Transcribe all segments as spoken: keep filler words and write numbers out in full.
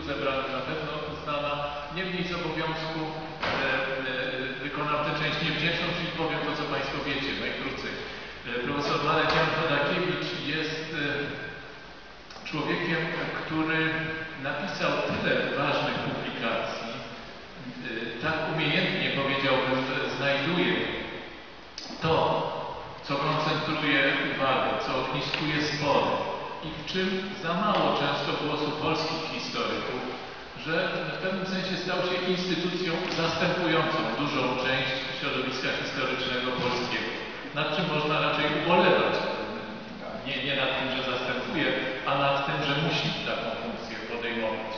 zebranych na pewno znana. Niemniej z obowiązku e, e, wykonam tę część niewdzięczną, czyli powiem to, co Państwo wiecie, najkrócej. E, profesor Marek Jan Chodakiewicz jest e, człowiekiem, który napisał tyle ważnych publikacji, e, tak umiejętnie, powiedziałbym, znajduje to, co koncentruje uwagę, co ogniskuje spory i w czym za mało często głosu polskich historyków, że w pewnym sensie stał się instytucją zastępującą dużą część środowiska historycznego polskiego, nad czym można raczej ubolewać. Nie, nie nad tym, że zastępuje, a nad tym, że musi taką funkcję podejmować.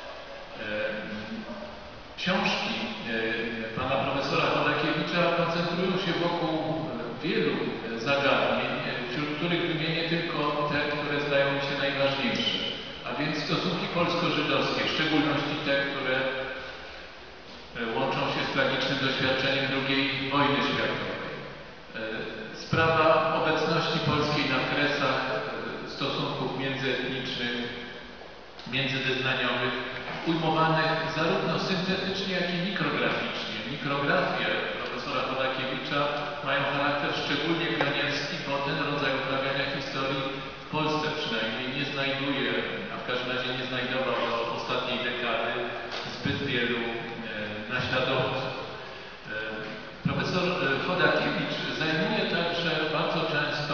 Książki pana profesora Chodakiewicza koncentrują się wokół wielu zagadnień, wśród których wymienię tylko te, które zdają mi się najważniejsze, a więc stosunki polsko-żydowskie, w szczególności te, które łączą się z tragicznym doświadczeniem drugiej wojny światowej. Sprawa obecności polskiej na Kresach, stosunków międzyetnicznych, międzywyznaniowych, ujmowanych zarówno syntetycznie, jak i mikrograficznie. Mikrografie profesora Chodakiewicza mają charakter szczególnie pionierski, bo ten rodzaj uprawiania historii w Polsce przynajmniej nie znajduje, a w każdym razie nie znajdował do ostatniej dekady zbyt wielu e, naśladowców. E, profesor Chodakiewicz zajmuje także bardzo często,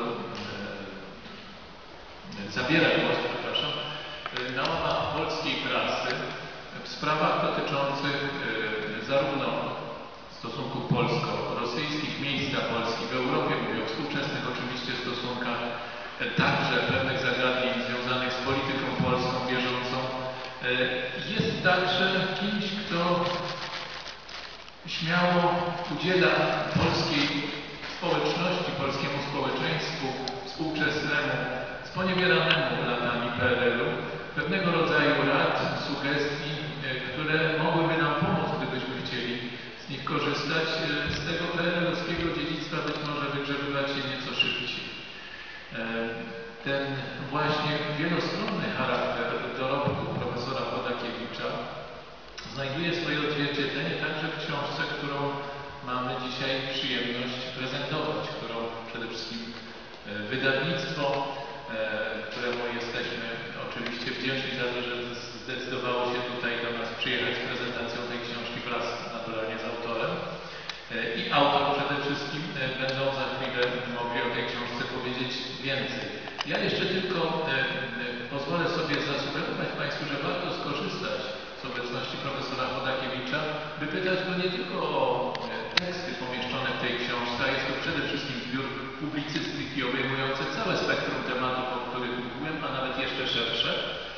e, zabiera głos, przepraszam, na łamach polskiej prasy w sprawach dotyczących e, zarówno stosunków polsko-rosyjskich, miejsca Polski w Europie, mówię o współczesnych oczywiście stosunkach, e, także pewnych zagadnień związanych z polityką polską bieżącą. E, jest także kimś, kto śmiało udziela polskiej społeczności, polskiemu społeczeństwu współczesnemu, sponiewieranemu latami P R L u, pewnego rodzaju rad, sugestii, które mogłyby nam pomóc, gdybyśmy chcieli z nich korzystać, z tego P R L owskiego dziedzictwa być może wygrzebywać się nieco szybciej. Ten właśnie wielostronny charakter dorobku profesora Chodakiewicza znajduje swoje odzwierciedlenie także w książce, którą mamy dzisiaj przyjemność prezentować, którą przede wszystkim wydawnictwo, któremu jesteśmy oczywiście wdzięczni za to, że zdecydowało się tutaj do nas przyjechać z prezentacją tej książki wraz naturalnie z autorem. I autor przede wszystkim będą za chwilę mogli o tej książce powiedzieć więcej. Ja jeszcze tylko pozwolę sobie zasugerować Państwu, że warto skorzystać z obecności profesora Chodakiewicza, by pytać go nie tylko o teksty pomieszczone w tej książce, a jest to przede wszystkim zbiór publicystyki obejmujący całe spektrum tematów, o których mówiłem, a nawet jeszcze szersze,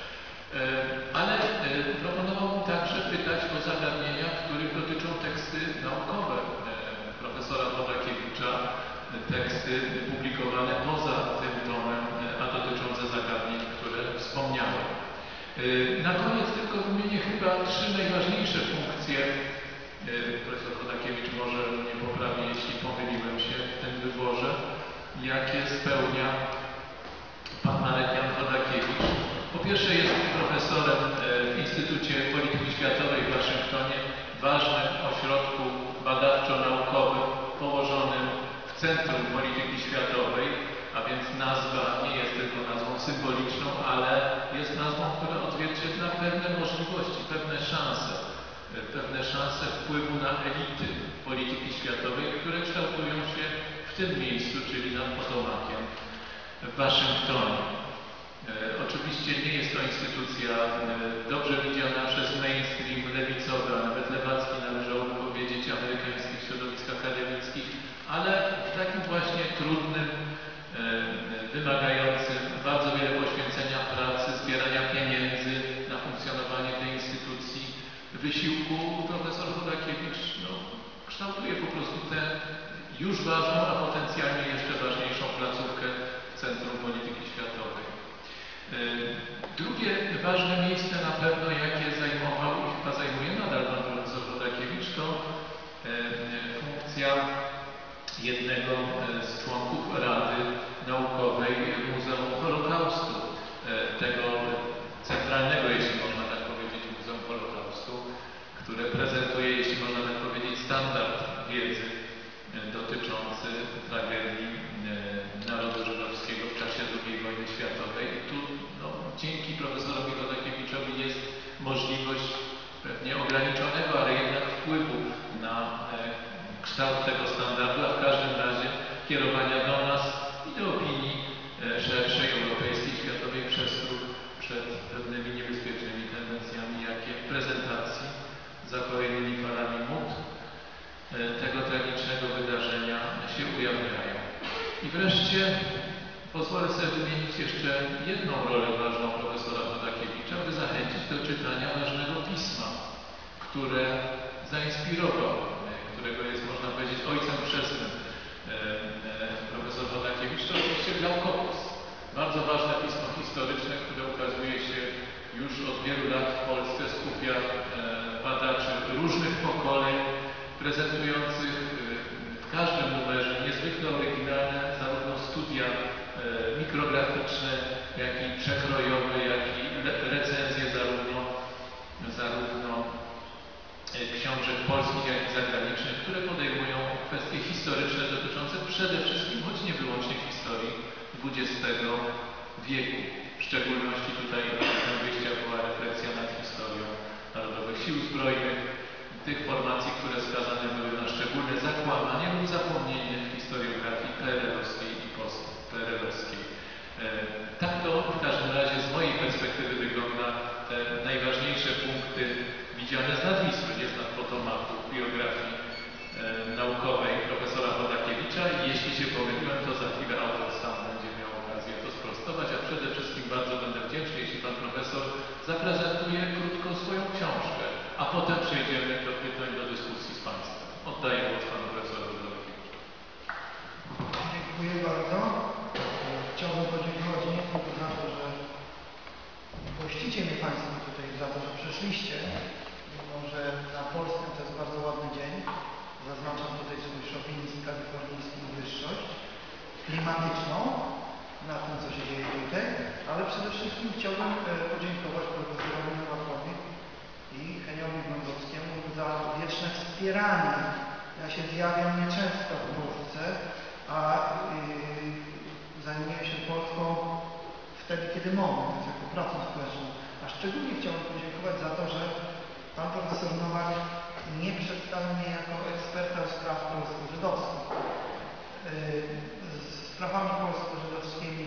ale proponowałbym także pytać o zagadnienia, których dotyczą teksty naukowe profesora Chodakiewicza, teksty publikowane poza tym tomem, a dotyczące zagadnień, które wspomniałem. Na koniec tylko wymienię chyba trzy najważniejsze funkcje. Profesor Chodakiewicz może mnie poprawi, jeśli pomyliłem się w tym wyborze, jakie spełnia pan Marek Jan Chodakiewicz. Po pierwsze jest profesorem w Instytucie Polityki Światowej w Waszyngtonie, ważnym ośrodku badawczo-naukowym położonym w centrum polityki światowej, a więc nazwa nie jest tylko nazwą symboliczną, ale jest nazwą, która odzwierciedla pewne możliwości, pewne szanse, pewne szanse wpływu na elity polityki światowej, które kształtują się w tym miejscu, czyli nad Potomakiem w Waszyngtonie. E, oczywiście nie jest to instytucja e, dobrze widziana przez mainstream lewicowy, a nawet lewacki, należałoby powiedzieć, amerykańskich środowisk akademickich, ale w takim właśnie trudnym, e, wymagającym bardzo wiele poświęcenia pracy, zbierania pieniędzy na funkcjonowanie tej instytucji wysiłku profesor Chodakiewicz no, kształtuje po prostu tę już ważną, a potencjalnie jeszcze ważniejszą placówkę w centrum polityki światowej. Drugie ważne miejsce na pewno, jakie zajmował i chyba zajmuje nadal pan profesor Chodakiewicz, to funkcja jednego z członków Rady Naukowej Muzeum Holokaustu, tego centralnego, jeśli można tak na kształt tego standardu, a w każdym razie kierowania do nas i do opinii szerszej, europejskiej, światowej przestróg przed pewnymi niebezpiecznymi tendencjami, jakie w prezentacji za kolejnymi falami mód tego tragicznego wydarzenia się ujawniają. I wreszcie pozwolę sobie wymienić jeszcze jedną rolę ważną profesora Chodakiewicza, by zachęcić do czytania ważnego pisma, które zainspirował, którego jest, można powiedzieć, ojcem chrzestnym profesor Chodakiewicz, to oczywiście Glaukopos. Bardzo ważne pismo historyczne, które ukazuje się już od wielu lat w Polsce, skupia badaczy różnych pokoleń, prezentujących w każdym numerze niezwykle oryginalne zarówno studia mikrograficzne, jak i przekrojowe, jak i recenzje zarówno, zarówno książek polskich, jak i zagranicznych, które podejmują kwestie historyczne dotyczące przede wszystkim, choć nie wyłącznie historii dwudziestego wieku. W szczególności tutaj punktem wyjścia była refleksja nad historią Narodowych Sił Zbrojnych, tych formacji, które skazane były na szczególne zakłamanie lub zapomnienie w historiografii P R L-owskiej i post-P R L-owskiej. Tak to w każdym razie z mojej perspektywy wygląda te najważniejsze punkty widziane z nadwisły, nie z nad potomachu biografii e, naukowej profesora Chodakiewicza. I jeśli się pomyliłem, to za chwilę autor sam będzie miał okazję to sprostować, a przede wszystkim bardzo będę wdzięczny, jeśli pan profesor zaprezentuje krótko swoją książkę, a potem przejdziemy do pytań, do dyskusji z państwem. Oddaję głos panu profesorowi Chodakiewiczowi. Dziękuję bardzo. Chciałbym podziękować nie tylko za to, że gościcie mnie państwo tutaj, za to, że przyszliście, mimo że na Polskę to jest bardzo ładny dzień. Zaznaczam tutaj swój szowinizm kalifornijski i wyższość klimatyczną na tym, co się dzieje tutaj, ale przede wszystkim chciałbym podziękować profesorowi Nowakowi i Heniowi Głębockiemu za wieczne wspieranie. Ja się zjawiam nieczęsto w Polsce, a yy, zajmuję się Polską wtedy, kiedy mogę, więc jako pracą społeczną. A szczególnie chciałbym podziękować za to, że pan profesor Nowak nie przedstawił mnie jako eksperta w spraw polsko-żydowskich. Yy, z sprawami polsko-żydowskimi,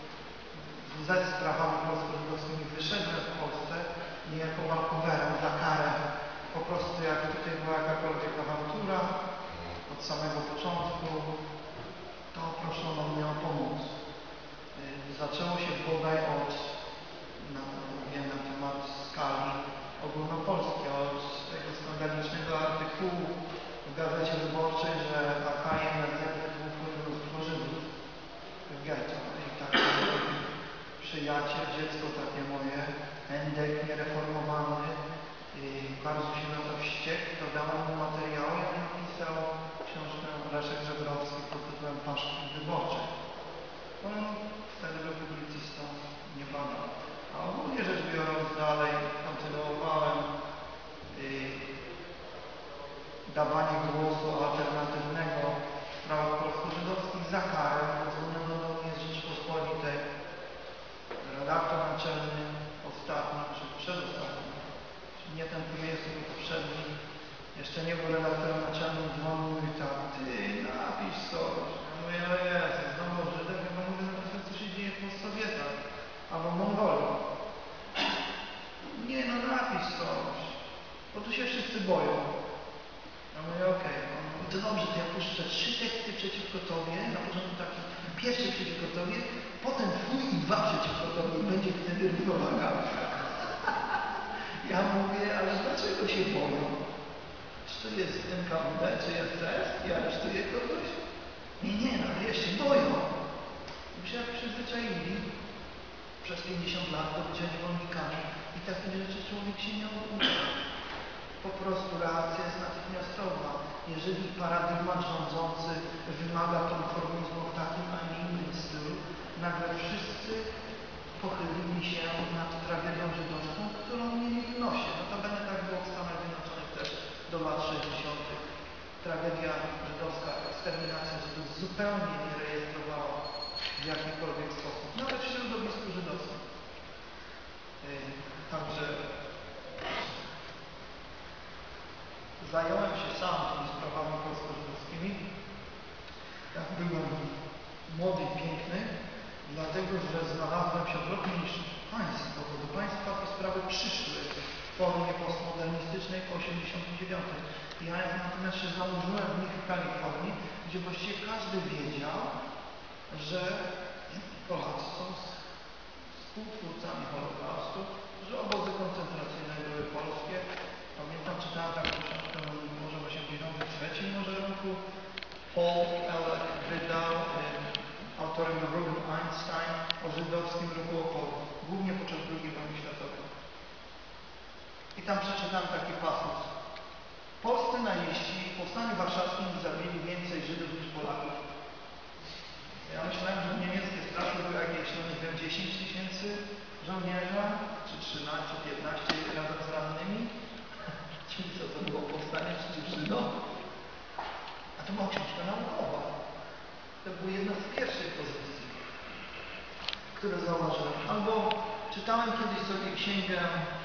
ze sprawami polsko-żydowskimi wyszedłem w Polsce nie jako walkowerem za karę. Po prostu jak tutaj była jakakolwiek awantura od samego początku, to proszono mnie o pomoc. Yy, zaczęło się bodaj od, na, wiem, na temat skali ogólnopolskiej, od tego skandalicznego artykułu w Gazecie Wyborczej, że A K i N S Z wydłużył Żydów w getto. I tak przyjaciel, dziecko takie moje, Endek niereformowany, bardzo się na to wściekł, to dałem mu materiały i napisał książkę Leszek Żebrowski pod tytułem Paszkwil Wyborczej. On wtedy był publicystą, nie badał. A ogólnie rzecz biorąc dalej kontynuowałem yy, dawanie głosu alternatywnego w sprawach polsko-żydowskich za karę. Pozwolono do mnie z Rzeczypospolitej. Redaktor naczelny ostatni, czy przedostatni, nie ten, który jest, tylko poprzedni, jeszcze nie był redaktorem naczelnym, dzwonił i mówi tak, ty napisz coś. Ja mówię, no jest, znowu Żydem, ja mówię napisać, co się dzieje w postsowietach, albo Mongolii. Nie, no napisz coś, bo tu się wszyscy boją. Ja mówię, okej, okay. To dobrze, to ja puszczę trzy teksty przeciwko tobie, na początku taki pierwszy przeciwko tobie, potem twój i dwa przeciwko tobie i będzie wtedy równowaga. Ja mówię, ale dlaczego się boją? Czy to jest N K W D, czy jest S? Ja aresztuję kogoś? Nie, nie, no ale jeszcze boją. Już jak przyzwyczaili przez pięćdziesiąt lat do bycia niewolnikami i takie rzeczy człowiek się nie obuja. Po prostu reakcja jest natychmiastowa. Jeżeli paradygmat rządzący wymaga konformizmu w takim, a nie innym stylu, nagle wszyscy pochylili się nad tragedią żydowską, którą mieli w nosie. Notabene tak było w Stanach Zjednoczonych też do lat sześćdziesiątych. Tragedia żydowska, eksterminacja Żydów zupełnie nie rejestrowała w jakikolwiek sposób, nawet w środowisku żydowskim. Także zająłem się sam Natomiast się zanurzyłem w nich w Kalifornii, gdzie właściwie każdy wiedział, że Polacy są współtwórcami Holokaustu, że obozy koncentracyjne były polskie. Pamiętam, czytałem taką książkę, może w osiemdziesiątym trzecim może roku, Paul Ehrlich wydał, y, autorem Ruben Einstein, o żydowskim ruchu oporu, głównie podczas drugiej wojny światowej. I tam przeczytałem taki pasus. Polscy najeździ w powstaniu warszawskim zabili więcej Żydów niż Polaków. Ja myślałem, że niemieckie straszne były jakieś, no nie wiem, dziesięć tysięcy żołnierza, czy trzynaście, czy piętnaście razem z rannymi. Czyli co to było powstanie przeciw Żydom? A to była książka naukowa. To była jedna z pierwszych pozycji, które zauważyłem. Albo czytałem kiedyś sobie księgę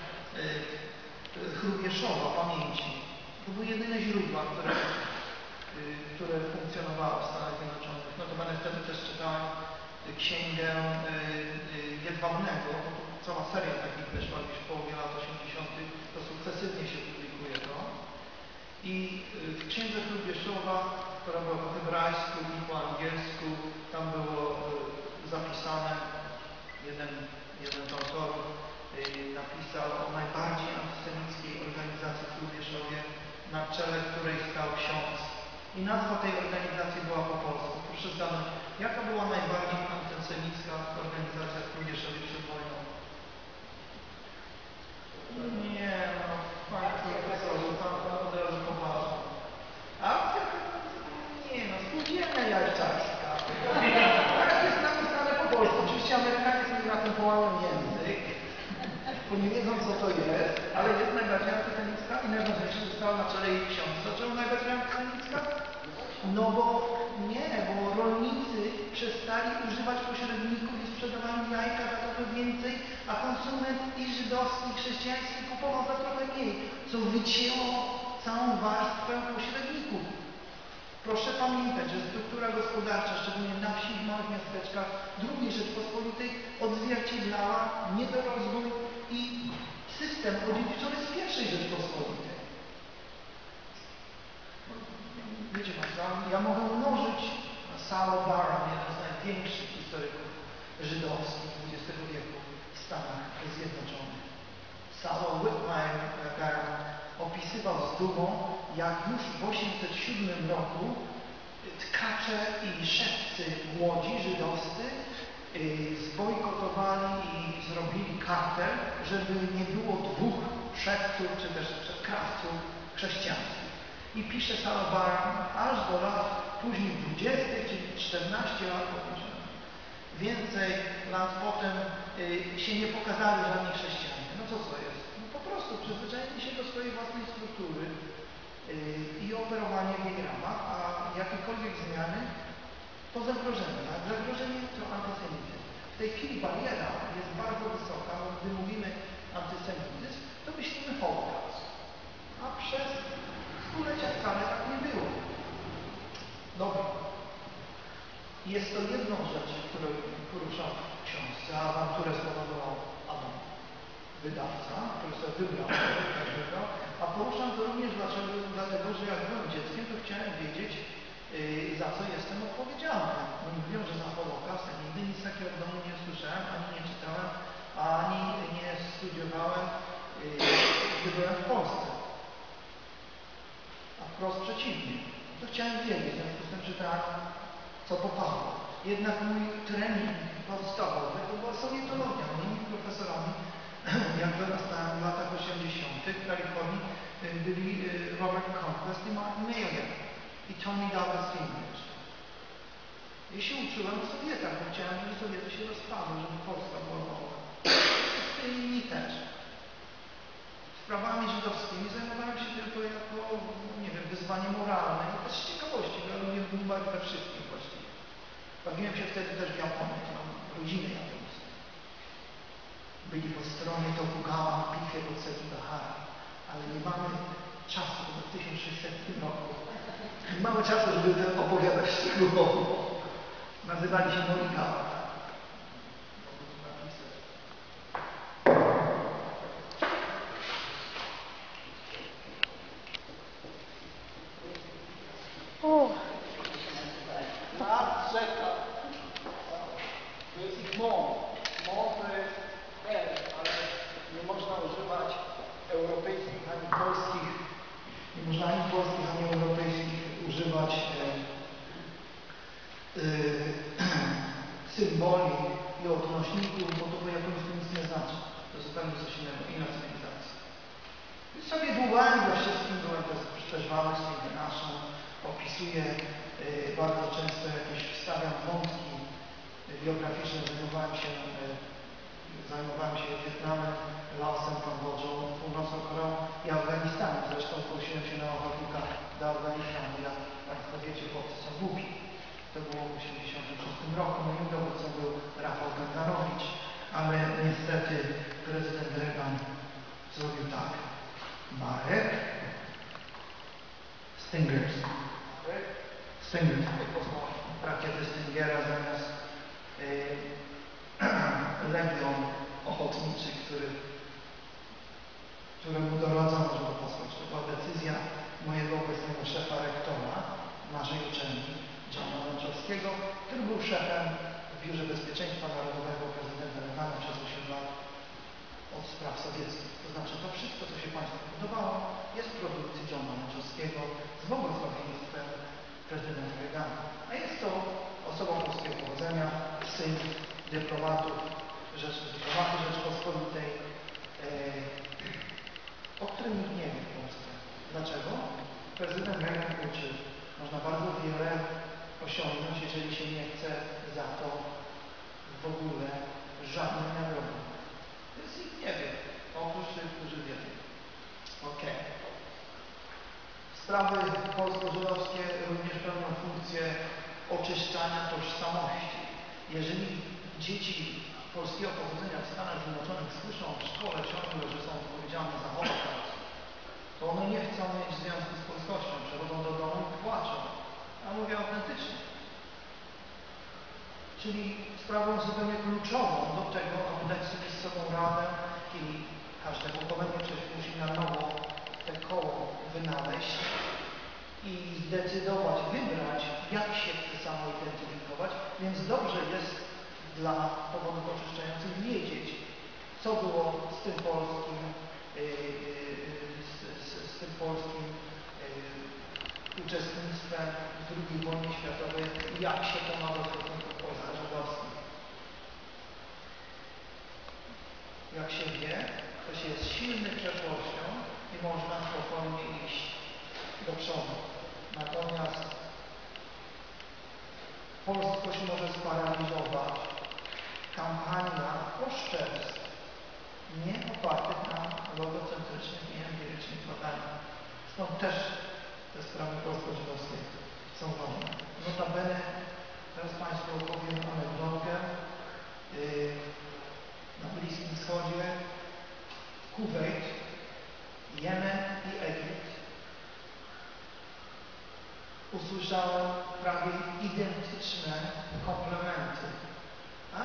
y, Hrubieszowa Pamięci. To były jedyne źródła, które, y, które funkcjonowały w Stanach Zjednoczonych. Notabene wtedy też czytałem księgę y, y, Jedwabnego. Cała seria takich wyszła już w połowie lat osiemdziesiątych. To sukcesywnie się publikuje to. I w księdze Hrubieszowa, która była po hebrajsku i po angielsku, tam było zapisane, jeden, jeden z autorów napisał o najbardziej antysemickiej organizacji w Hrubieszowie, na czele której stał ksiądz. I nazwa tej organizacji była po polsku. Proszę zgadnąć, jaka była najbardziej antysemicka organizacja w Hrubieszowie przed wojną? Nie, no, panie profesorze, pan od razu poważnie. Akcja? Nie, no, spółdzielnia jajczarska. Tak jest napisane po polsku. Oczywiście Amerykanie sobie na tym połamią język, bo nie wiedzą, co to jest, ale jest najbardziej antysemicka i najważniejsze, że stała na czele jej ksiądz. Dlaczego najbardziej antysemicka? No bo nie, bo rolnicy przestali używać pośredników i sprzedawali jajka za trochę więcej, a konsument i żydowski, i chrześcijański kupował za trochę mniej, co wycięło całą warstwę pośredników. Proszę pamiętać, że struktura gospodarcza, szczególnie na wsi, w małych miasteczkach drugiej Rzeczpospolitej odzwierciedlała niedorozwój i system odziedziczony z pierwszej Rzeczpospolitej. Wiecie Państwo, ja mogę mnożyć Salo Barham, jeden z największych historyków żydowskich dwudziestego wieku w Stanach Zjednoczonych. Salo Barham opisywał z dumą, jak już w osiemset siódmym roku tkacze i szewcy młodzi żydowscy zbojkotowali i zrobili kartel, żeby nie było dwóch szewców czy też krawców chrześcijańskich. I pisze Salo Barham aż do lat później dwudziestych, czyli czternaście lat potem. Więcej lat potem y, się nie pokazali żadni chrześcijanie. No co co jest? No po prostu przyzwyczajenie się do swojej własnej struktury y, i operowanie w jej ramach, a jakiekolwiek zmiany to zagrożenie. A zagrożenie to antysemityzm. W tej chwili bariera jest bardzo wysoka, bo gdy mówimy antysemityzm, to myślimy Holokaust. A przez stulecia wcale tak nie było. Dobra. Jest to jedną rzecz, którą poruszam w książce, a awanturę spowodował Adam, wydawca, który sobie wybrał, tak wybrał, a poruszam to również dlaczego, dlatego, że jak byłem dzieckiem, to chciałem wiedzieć, yy, za co jestem odpowiedzialny. Oni mówią, że za Holokaust, ja nigdy nic takiego w domu nie słyszałem, ani nie czytałem, ani nie studiowałem, yy, gdy byłem w Polsce. A wprost przeciwnie. To chciałem wiedzieć, w związku z tym czytałem, co popadło. Jednak mój trening podstawowy to była sowietologia. Moimi profesorami, jak wyrastałem w latach osiemdziesiątych w Kalifornii, byli Robert Conquest i Mark Mayer i Tony Douglas English. Ja się uczyłem o Sowietach, bo chciałem, żeby Sowiety się rozpadły, żeby Polska była wolna. Wszyscy inni też. Sprawami żydowskimi zajmowałem się tylko jako, nie wiem, wyzwanie moralne i też z ciekawości, bo ja lubię bumbar we wszystkim właściwie. Bawiłem się wtedy też w Japonii, mam rodziny japońskie. Byli po stronie Tokugawa na bitwie pod Sekigahara, ale nie mamy czasu, bo w tysiąc sześćsetnym roku nie mamy czasu, żeby opowiadać szczegółowo. Nazywali się Morikawa. używać e, e, symboli i odnośników, bo to po japońsku nic nie znaczy. To zupełnie coś innego, inna cywilizacja. I sobie długami we wszystkim byłem przeżwany z tym naszą, opisuję e, bardzo często jakieś, wstawiam wątki biograficzne, zajmowałem się, e, zajmowałem się Wietnamem, Laosem, Kambodżą, Północną Koreą i Afganistanem. Zresztą zgłosiłem się na ochotnika do Afganistanu. Jak Państwo wiecie, chłopcy są głupi. To było w tysiąc dziewięćset osiemdziesiątym szóstym roku. Moim dowódcą był Rafał Gandarowicz, ale niestety prezydent Reagan zrobił tak. Marek Stingers. Stingers. Rakiety Stingera zamiast yy, legion ochotniczy, który, któremu doradzono, żeby posłać. To była decyzja mojego obecnego szefa rektora naszej uczelni, Johna Łączowskiego, który był szefem w Biurze Bezpieczeństwa Narodowego prezydenta Reagana przez osiem lat od spraw sowieckich. To znaczy to wszystko, co się Państwu podobało, jest w produkcji Johna Łączowskiego z błogosławieństwem prezydenta Reagana. A jest to osobą polskiego pochodzenia, syn dyplomatów, rzecz, dyplomaty Rzeczpospolitej, e, o którym nikt nie wie w Polsce. Dlaczego? Prezydent Reagan uczy, można bardzo wiele osiągnąć, jeżeli się nie chce za to w ogóle żadnej nagrody. Więc nikt nie wie, oprócz tych, którzy wiedzą. Ok. Sprawy polsko-żydowskie również pełnią funkcję oczyszczania tożsamości. Jeżeli dzieci polskiego pochodzenia w Stanach Zjednoczonych słyszą w szkole ciągle, że są odpowiedzialne za Holokaust, to one nie chcą mieć związku z polskością, przychodzą do domu i płaczą. A mówię autentycznie. Czyli sprawą zupełnie kluczową do tego, aby dać sobie z sobą radę i każde pokolenie przecież musi na nowo te koło wynaleźć i zdecydować, wybrać, jak się chce samo identyfikować, więc dobrze jest dla powodów oczyszczających wiedzieć, co było z tym polskim, yy, z, z, z tym polskim yy, uczestnictwem w drugiej wojnie światowej, jak się to ma do stosunków polsko-żydowskich. Jak się wie, to się jest silny przeszłością i można spokojnie iść do przodu. Natomiast polskość może sparaliżować kampania oszczerstw, nie opartych na logocentrycznych i empirycznych badaniach. Stąd też te sprawy polsko-żydowskie są ważne. Notabene, teraz Państwu opowiem anegdotkę. Yy, na Bliskim Wschodzie, Kuwejt, Jemen i Egipt usłyszałem prawie identyczne komplementy. A,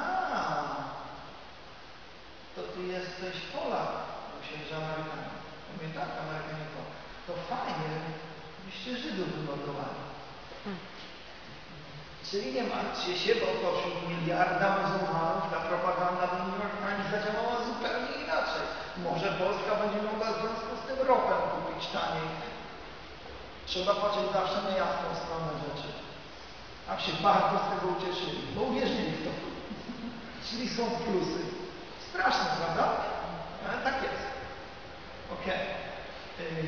to ty jesteś Polak, myślę, że Amerykanin. Mówię, tak, Amerykanin to. To fajnie, byście Żydów wymordowali. Hmm. Czyli nie martwcie się, bo pośród miliarda muzułmanów ta propaganda do New York Times zadziałała zupełnie inaczej. Może Polska będzie mogła w związku z tym ropę kupić taniej. Trzeba patrzeć zawsze na jasną stronę rzeczy. A się bardzo z tego ucieszyli, bo uwierzyli w to. Czyli są plusy. Straszne, prawda? Ale tak jest. Ok. Yy.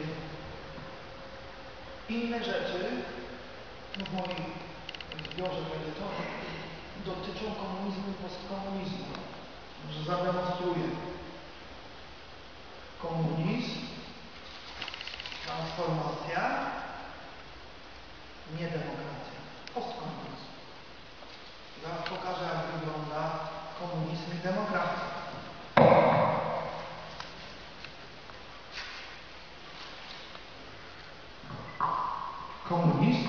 Inne rzeczy w moim zbiorze medytorów dotyczą komunizmu i postkomunizmu. Może zademonstruję. Komunizm, transformacja, nie demokracja. Postkomunizm. Zaraz pokażę, jak wygląda komunizm i demokracja. Komunizm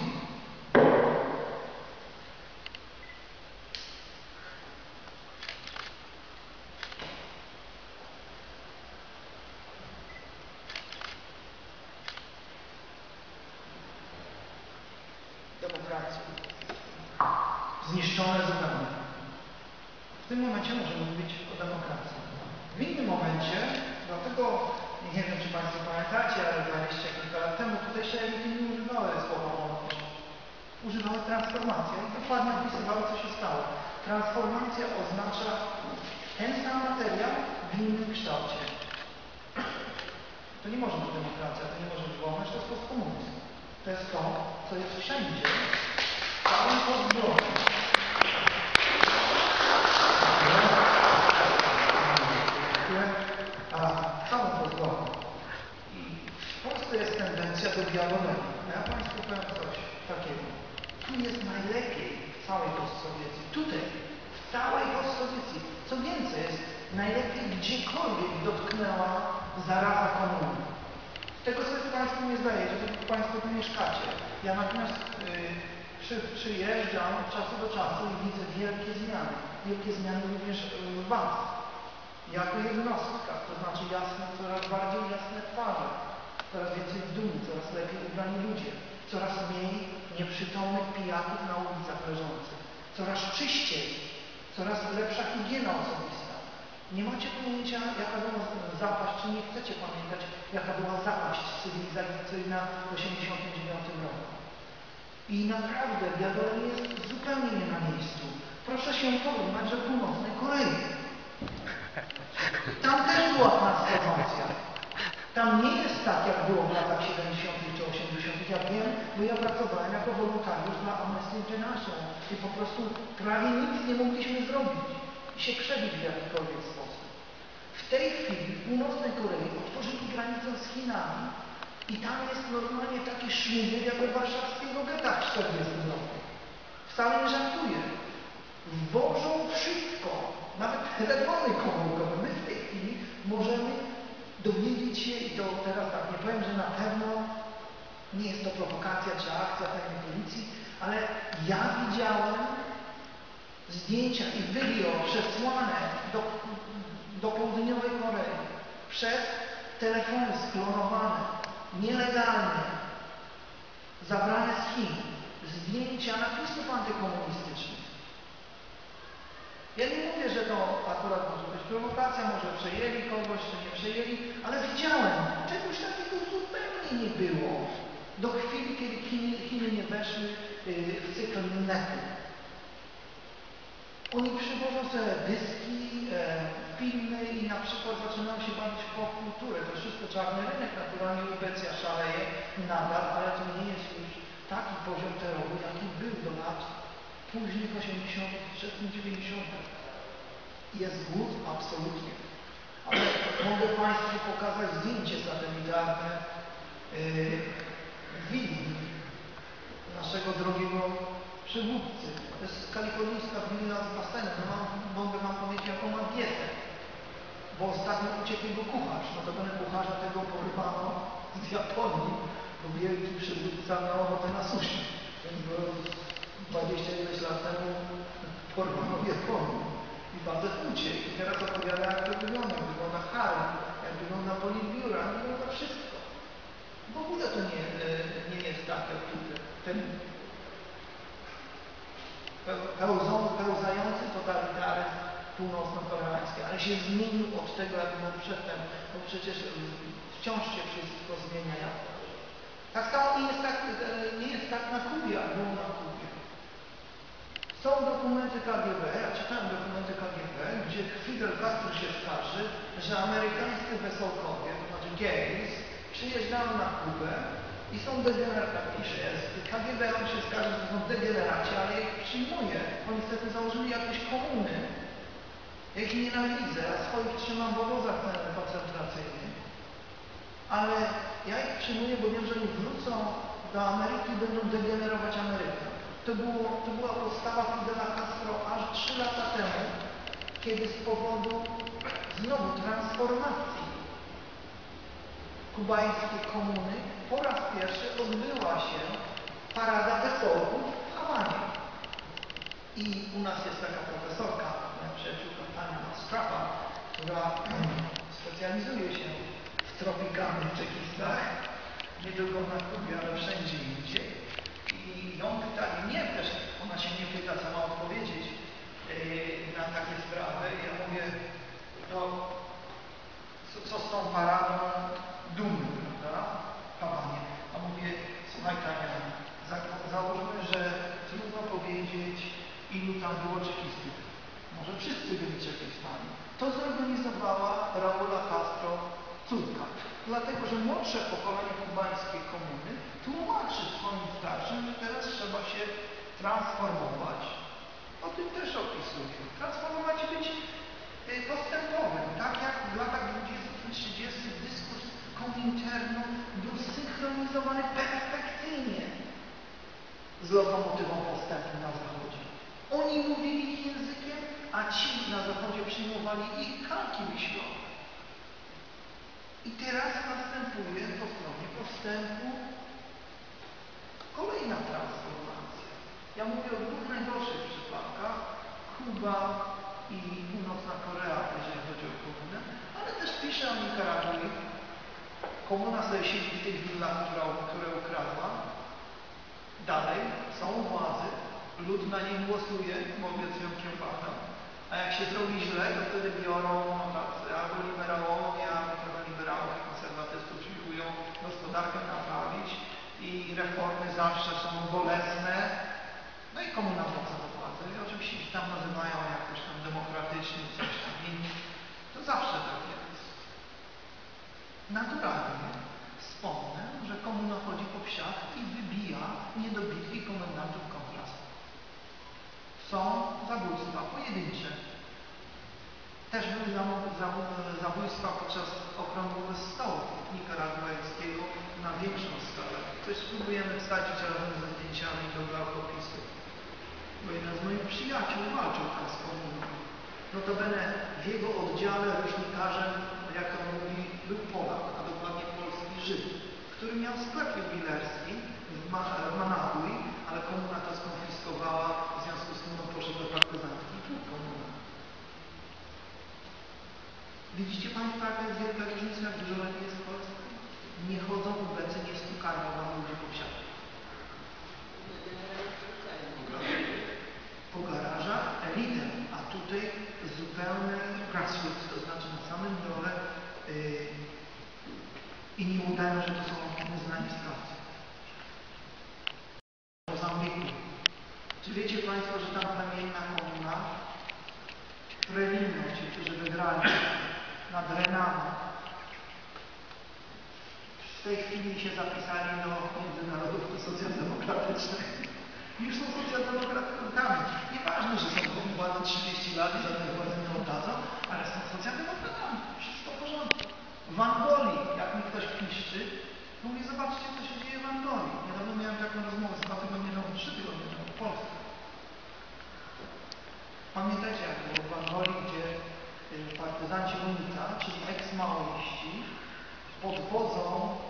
demokracji. Zniszczone zupełnie. W tym momencie możemy mówić o demokracji. W innym momencie, dlatego nie wiem, czy Państwo pamiętacie, ale dwadzieścia kilka lat temu tutaj się ewidentnie nie używały słowa wolność. transformacja. I dokładnie opisywały, co się stało. Transformacja oznacza ten sam materiał w innym kształcie. To nie może być demokracja, to nie może być wolność, to jest postkomunizm. To jest to, co jest wszędzie, w całym podbloku. A całą podbloku. I w Polsce jest tendencja do dialogu. Ja Państwu powiem coś takiego. Tu jest najlepiej w całej postsowieccji. Tutaj, w całej postsowieccji. Co więcej, jest najlepiej gdziekolwiek dotknęła zaraza komuny. Tego sobie Państwo nie zdajecie, to Państwo tu mieszkacie. Ja natomiast yy, przy, przyjeżdżam od czasu do czasu i widzę wielkie zmiany. Wielkie zmiany również w Was. Jako jednostka, to znaczy jasne, coraz bardziej jasne twarze, coraz więcej dumy, coraz lepiej ubrani ludzie, coraz mniej nieprzytomnych pijaków na ulicach leżących, coraz czyściej, coraz lepsza higiena osobista. Nie macie pojęcia, jaka była zapaść, czy nie chcecie pamiętać, jaka była zapaść cywilizacyjna w osiemdziesiątym dziewiątym roku. I naprawdę diabeł jest zupełnie nie na miejscu. Proszę się porównać do Północnej Korei. Tam też była transformacja. Tam nie jest tak, jak było w latach siedemdziesiątych czy osiemdziesiątych. Ja wiem, bo ja pracowałem jako wolontariusz dla Amnesty International i po prostu prawie nic nie mogliśmy zrobić i się przebić w jakikolwiek sposób. W tej chwili w Północnej Korei otworzyli granicę z Chinami i tam jest normalnie taki szmugiel jak we warszawskiego getta w czterdziestym roku. Wcale nie żartuję. Wwożą wszystko, nawet telefony komórkowe. My w tej chwili możemy dowiedzieć się, i to teraz tak nie powiem, że na pewno nie jest to prowokacja czy akcja tajnej policji, ale ja widziałem zdjęcia i video przesłane do, do południowej Korei przez telefony sklonowane, nielegalnie, zabrane z Chin, zdjęcia napisów antykomunistycznych. Ja nie mówię, że to akurat może być prowokacja, może przejęli kogoś, czy nie przejęli, ale widziałem, czegoś takiego zupełnie nie było do chwili, kiedy Chiny, Chiny nie weszły yy, w cykl netu. Oni przywożą sobie dyski, e, filmy i na przykład zaczynają się bawić w popkulturę. To wszystko czarny rynek, naturalnie ubecja szaleje nadal, ale to nie jest już taki poziom terroru, jaki był do lat późnych osiemdziesiątych, wczesnych dziewięćdziesiątych. Jest głód? Absolutnie. Ale mogę Państwu pokazać zdjęcie satelitarne yy, wizji naszego drogiego przywódcy. To jest kalifornijska willa z basenem. No mam, mogę Wam powiedzieć, jaką ma dietę. Bo ostatnio uciekł jego kucharz. Notabene kucharza tego porywano z Japonii, bo wielki przywódca miał ochotę na sushi. Więc go dwadzieścia ileś lat temu porwano w Japonii. I facet uciekł. I teraz opowiada, jak to wygląda. Jak wygląda harem, jak wygląda politbiura, jak wygląda wszystko. W ogóle to nie, nie jest tak, jak tutaj. Ten pełzający totalitaryzm północno-koreański, ale się zmienił od tego, jak był przedtem, bo przecież wciąż się wszystko zmienia. Tak samo nie jest tak, nie jest tak na Kubie, jak było na Kubie. Są dokumenty K G B, ja czytałem dokumenty K G B, gdzie Fidel Castro się skarży, że amerykańscy wesołkowie, to znaczy gays, przyjeżdżają na Kubę i są degeneratami. Pisze, K G B on się skarży, że są degeneraci, ale ich przyjmuje. Oni wtedy założyli jakieś komuny. Ja ich nienawidzę, ja swoich trzymam w obozach koncentracyjnych. Ale ja ich przyjmuję, bo wiem, że oni wrócą do Ameryki i będą degenerować Amerykę. To, było, to była postawa Fidela Castro aż trzy lata temu, kiedy z powodu znowu transformacji kubańskiej komuny po raz pierwszy odbyła się parada wesołków w Hawanie. I u nas jest taka profesorka, moja przyjaciółka pani Strapa, która specjalizuje się w tropikalnych czekistach, nie tylko na Kubie, ale wszędzie indziej. I ją pytali, nie też, ona się nie pyta, co ma odpowiedzieć yy, na takie sprawy. Ja mówię, to co, co z tą paradą dumy, prawda? Hawanie. A mówię, słuchaj Tania, za, założmy, że trudno Ilu tam było czekistów? Może wszyscy byli czekistami. To zorganizowała Raula Castro córka. Dlatego, że młodsze pokolenie kubańskiej komuny tłumaczy swoim starszym, że teraz trzeba się transformować. O tym też opisuję. Transformować i być postępowym. Tak jak w latach dwudziestych i trzydziestych dyskurs Kominternu był zsynchronizowany perfekcyjnie z lokomotywą postępu na Zachodzie. Oni mówili ich językiem, a ci na Zachodzie przyjmowali ich kalki myślowe. I teraz następuje po stronie postępu kolejna transformacja. Ja mówię o dwóch najgorszych przypadkach. Kuba i Północna Korea, jeżeli chodzi o komunę, ale też piszę o Nikaragui. Komuna sobie siedzi w tych willach, które ukradła. Dalej są władzy, lud na nich głosuje, bo obiecują kiełbasę. A jak się zrobi źle, to wtedy biorą no, tacy, albo liberałowie, albo trochę liberałów i konserwatystów, próbują gospodarkę naprawić i reformy zawsze są bolesne. No i komuna wraca do władzy. I oczywiście się tam nazywają jakoś tam demokratycznie, coś tam inni. To zawsze tak jest. Naturalnie wspomnę, że komuna chodzi po wsiach i wybija niedobitki komendantów kontras. Są zabójstwa pojedyncze. Też były zabójstwa podczas okrągłego stołu nikaraguańskiego na większą skalę. Coś spróbujemy wstawić razem ze zdjęciami do glaukopisu. Bo jeden z moich przyjaciół walczył tam z komuną. Notabene w jego oddziale rośnikarzem, jak on mówi, był Polak, a dokładnie polski Żyd, który miał sklep jubilerski w, Ma w Managui, ale komuna to skonfiskowała, w związku z tym on poszedł do partyzantki klub komuna. Widzicie Państwo, jaka jest wielka różnica, jak dużo lepiej jest w Polsce? Nie chodzą ubecy, nie stukają wam ludzi po wsiach. Po garażach elitę, a tutaj zupełny grassroots, to znaczy na samym dole yy, i nie udają, że to są nieznani sprawcy. W Mozambiku. Czy wiecie Państwo, że tam plemienna komuna Frelimo, ci, którzy wygrali nad Renamo, w tej chwili się zapisali do międzynarodówki socjaldemokratycznej. Już są socjaldemokratami. Nieważne, że są po władzy trzydzieści lat i żadnej władzy nie oddadzą, ale są socjaldemokratami. Wszystko w porządku. W Angolii, jak mi ktoś piszczy, to mówię, zobaczcie, co się dzieje w Angolii. Niedawno miałem taką rozmowę z dwa tygodnie temu, trzy tygodnie temu w Polsce. Pamiętacie, jak było w Angolii, gdzie partyzanci UNITA, czyli eks-maoiści, pod wodzą,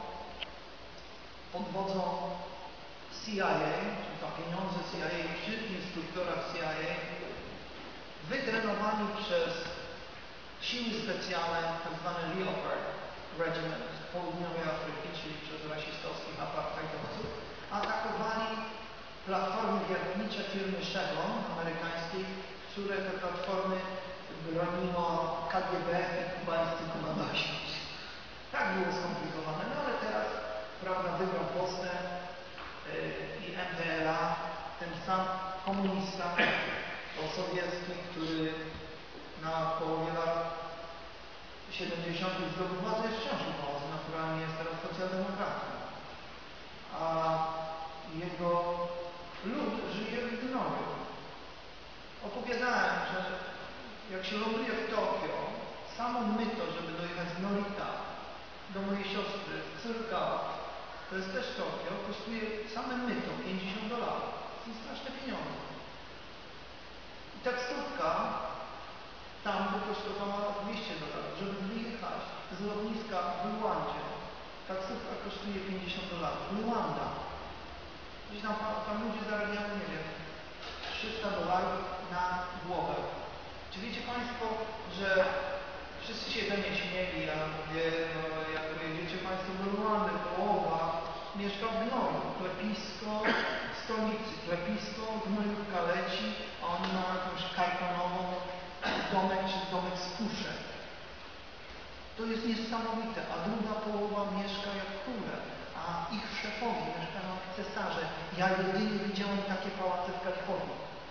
pod wodzą C I A, czyli za pieniądze C I A przy instruktorach C I A, wydrenowani przez siły specjalne, tzw. Leopard Regiment z południowej Afryki, czyli przez rasistowskich apartheidowców, atakowali platformy wiertnicze firmy Chevron amerykańskiej, które te platformy broniło K G B i kubańscy komandanci. Tak było skomplikowane, no ale teraz, prawda, wygrał postęp yy, i M P L A, ten sam komunista sowiecki, który na połowie lat siedemdziesiątych zdobył władzę, jest wciąż u władzy, naturalnie jest teraz socjaldemokratą. A jego lud żyje w gnoju. Opowiadałem, że jak się ląduje w Tokio, samo myto, żeby dojechać z Norita do mojej siostry, córka, to jest też Tokio, kosztuje same myto pięćdziesiąt dolarów. To są straszne pieniądze. I taksówka tam by kosztowała dwieście dolarów. Żeby wyjechać z lotniska w Luandzie, taksówka kosztuje pięćdziesiąt dolarów. Luanda. Gdzieś tam, tam ludzie zarabiają, nie wiem, trzysta dolarów na głowę. Czy wiecie Państwo, że wszyscy się ze mnie śmieli, ja mówię, no, jak pojedziecie Państwo do Luandy, połowa mieszka w gnoju, klepisko w stolicy, klepisko gnojówka leci, a oni mają jakąś kartonową domek czy domek z puszek. To jest niesamowite, a druga połowa mieszka jak kule, a ich szefowie mieszkają jak cesarze. Ja jedynie widziałem takie pałace w Krakowie.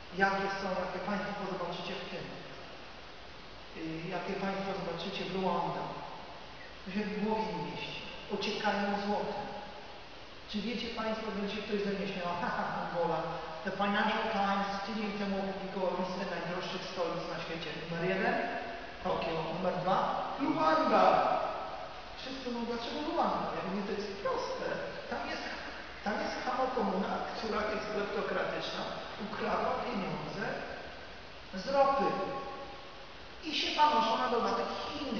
jakie są, jakie Państwo zobaczycie w tym, yy, jakie Państwo zobaczycie w Ruanda, to się w głowie nie mieści. Ociekają złotem. Czy wiecie Państwo, że się ktoś ze mnie śmiał, haha, Angola, The Financial Times tydzień temu opublikował listę najdroższych stolic na świecie. Numer jeden, Tokio. Numer dwa, Luanda. Wszyscy mówią, dlaczego Luanda? Ja mówię, to jest proste. Tam jest, tam jest chamokomuna, która jest kleptokratyczna, ukradła pieniądze z ropy. I się panoszą na dodatek Chiny.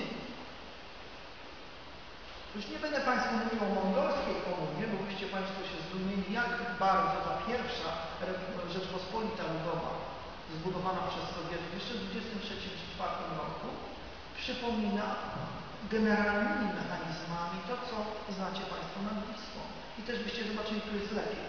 Już nie będę Państwu mówił o mongolskiej komunie, bo byście Państwo się zdumieli, jak bardzo ta pierwsza Rzeczpospolita Ludowa, zbudowana przez Sowietów jeszcze w dwudziestym trzecim czy czwartym roku, przypomina generalnymi mechanizmami to, co znacie Państwo nad Wisłą. I też byście zobaczyli, tu jest lepiej.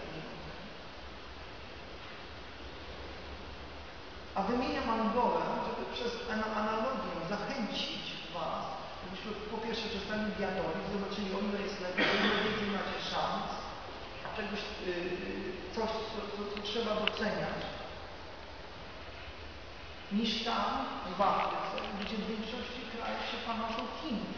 A wymieniam Angolę, żeby przez analogię zachęcić Was, żebyśmy po pierwsze przestali wiadomić, zobaczyli, o ile jest lepiej, o ile więcej macie szans, czegoś, yy, coś, co, co, co trzeba doceniać, niż tam, w Afryce, gdzie w większości krajów się panoszą Chiny.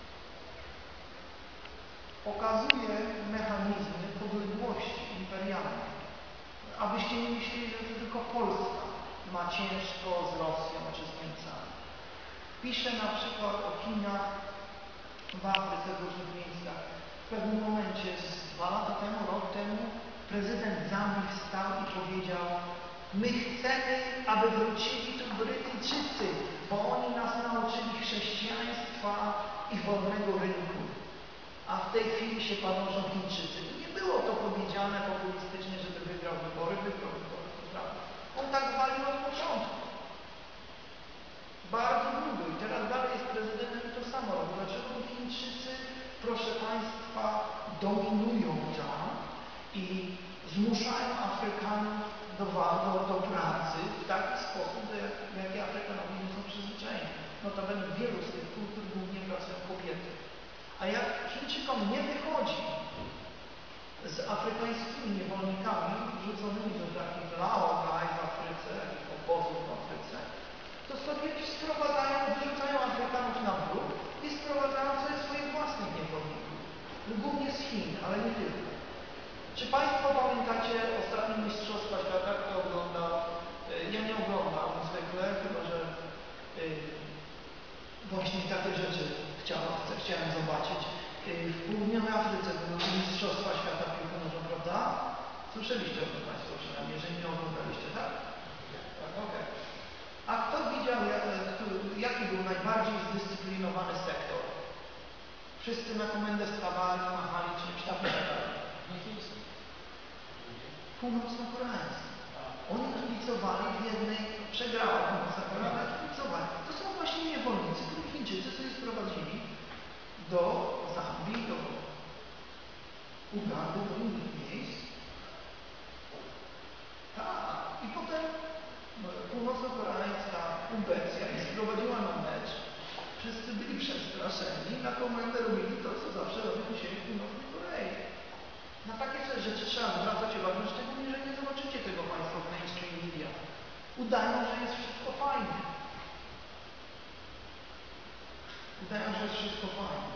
Pokazuje mechanizmy podległości imperialnej. Abyście nie myśleli, że to tylko Polska ma ciężko z Rosją czy z Niemcami. Pisze na przykład o Chinach w Afryce, w różnych miejscach. W pewnym momencie, z dwa lata temu, rok temu, prezydent Zambii wstał i powiedział: my chcemy, aby wrócili tu Brytyjczycy, bo oni nas nauczyli chrześcijaństwa i wolnego rynku. A w tej chwili się panoszą Chińczycy. I nie było to powiedziane populistycznie, żeby wygrał wybory, wygrał wybory, to prawda. On tak walił od początku. Bardzo długo. I teraz dalej jest prezydentem i to samo robi. Dlaczego Chińczycy, proszę Państwa, dominują tam i zmuszają Afrykanów do, do, do pracy w taki sposób, jak, jaki Afrykanowie nie są przyzwyczajeni. No to będą wielu z tych kultur głównie pracują kobiety. A jak Chińczykom nie wychodzi z afrykańskimi niewolnikami rzuconymi do takich laogaj w Afryce, jakich obozów w Afryce, to sobie sprowadzają, wyrzucają Afrykanów na bruk i sprowadzają sobie swoich własnych niewolników. Głównie z Chin, ale nie tylko. Czy Państwo pamiętacie ostatnie Mistrzostwa Świata, kto oglądał? Ja nie oglądam zwykle, chyba że yy, właśnie takie rzeczy chciałem, chciałem zobaczyć. Yy, w południowej Afryce były Mistrzostwa Świata w piłkę nożną, prawda? Słyszeliście o tym Państwo przynajmniej, jeżeli nie oglądaliście, tak? Tak, okej. Okay. A kto widział, jak, jaki był najbardziej zdyscyplinowany sektor? Wszyscy na komendę stawali, machali czymś tam. Północno-koreańscy. Oni kibicowali w jednej, przegrała Północna Korea, ale kibicowali. To są właśnie niewolnicy, których Chińczycy sobie sprowadzili do Zambii, do Ugandy, do innych miejsc. Tak. I potem północno-koreańska ubecja ich sprowadziła na mecz. Wszyscy byli przestraszeni, na komendę robili to, co zawsze robią u siebie w Północnej Korei. Na takie rzeczy trzeba zwracać uwagę, szczególnie, że nie zobaczycie tego Państwo w mainstream media. Udają, że jest wszystko fajne. Udają, że jest wszystko fajne.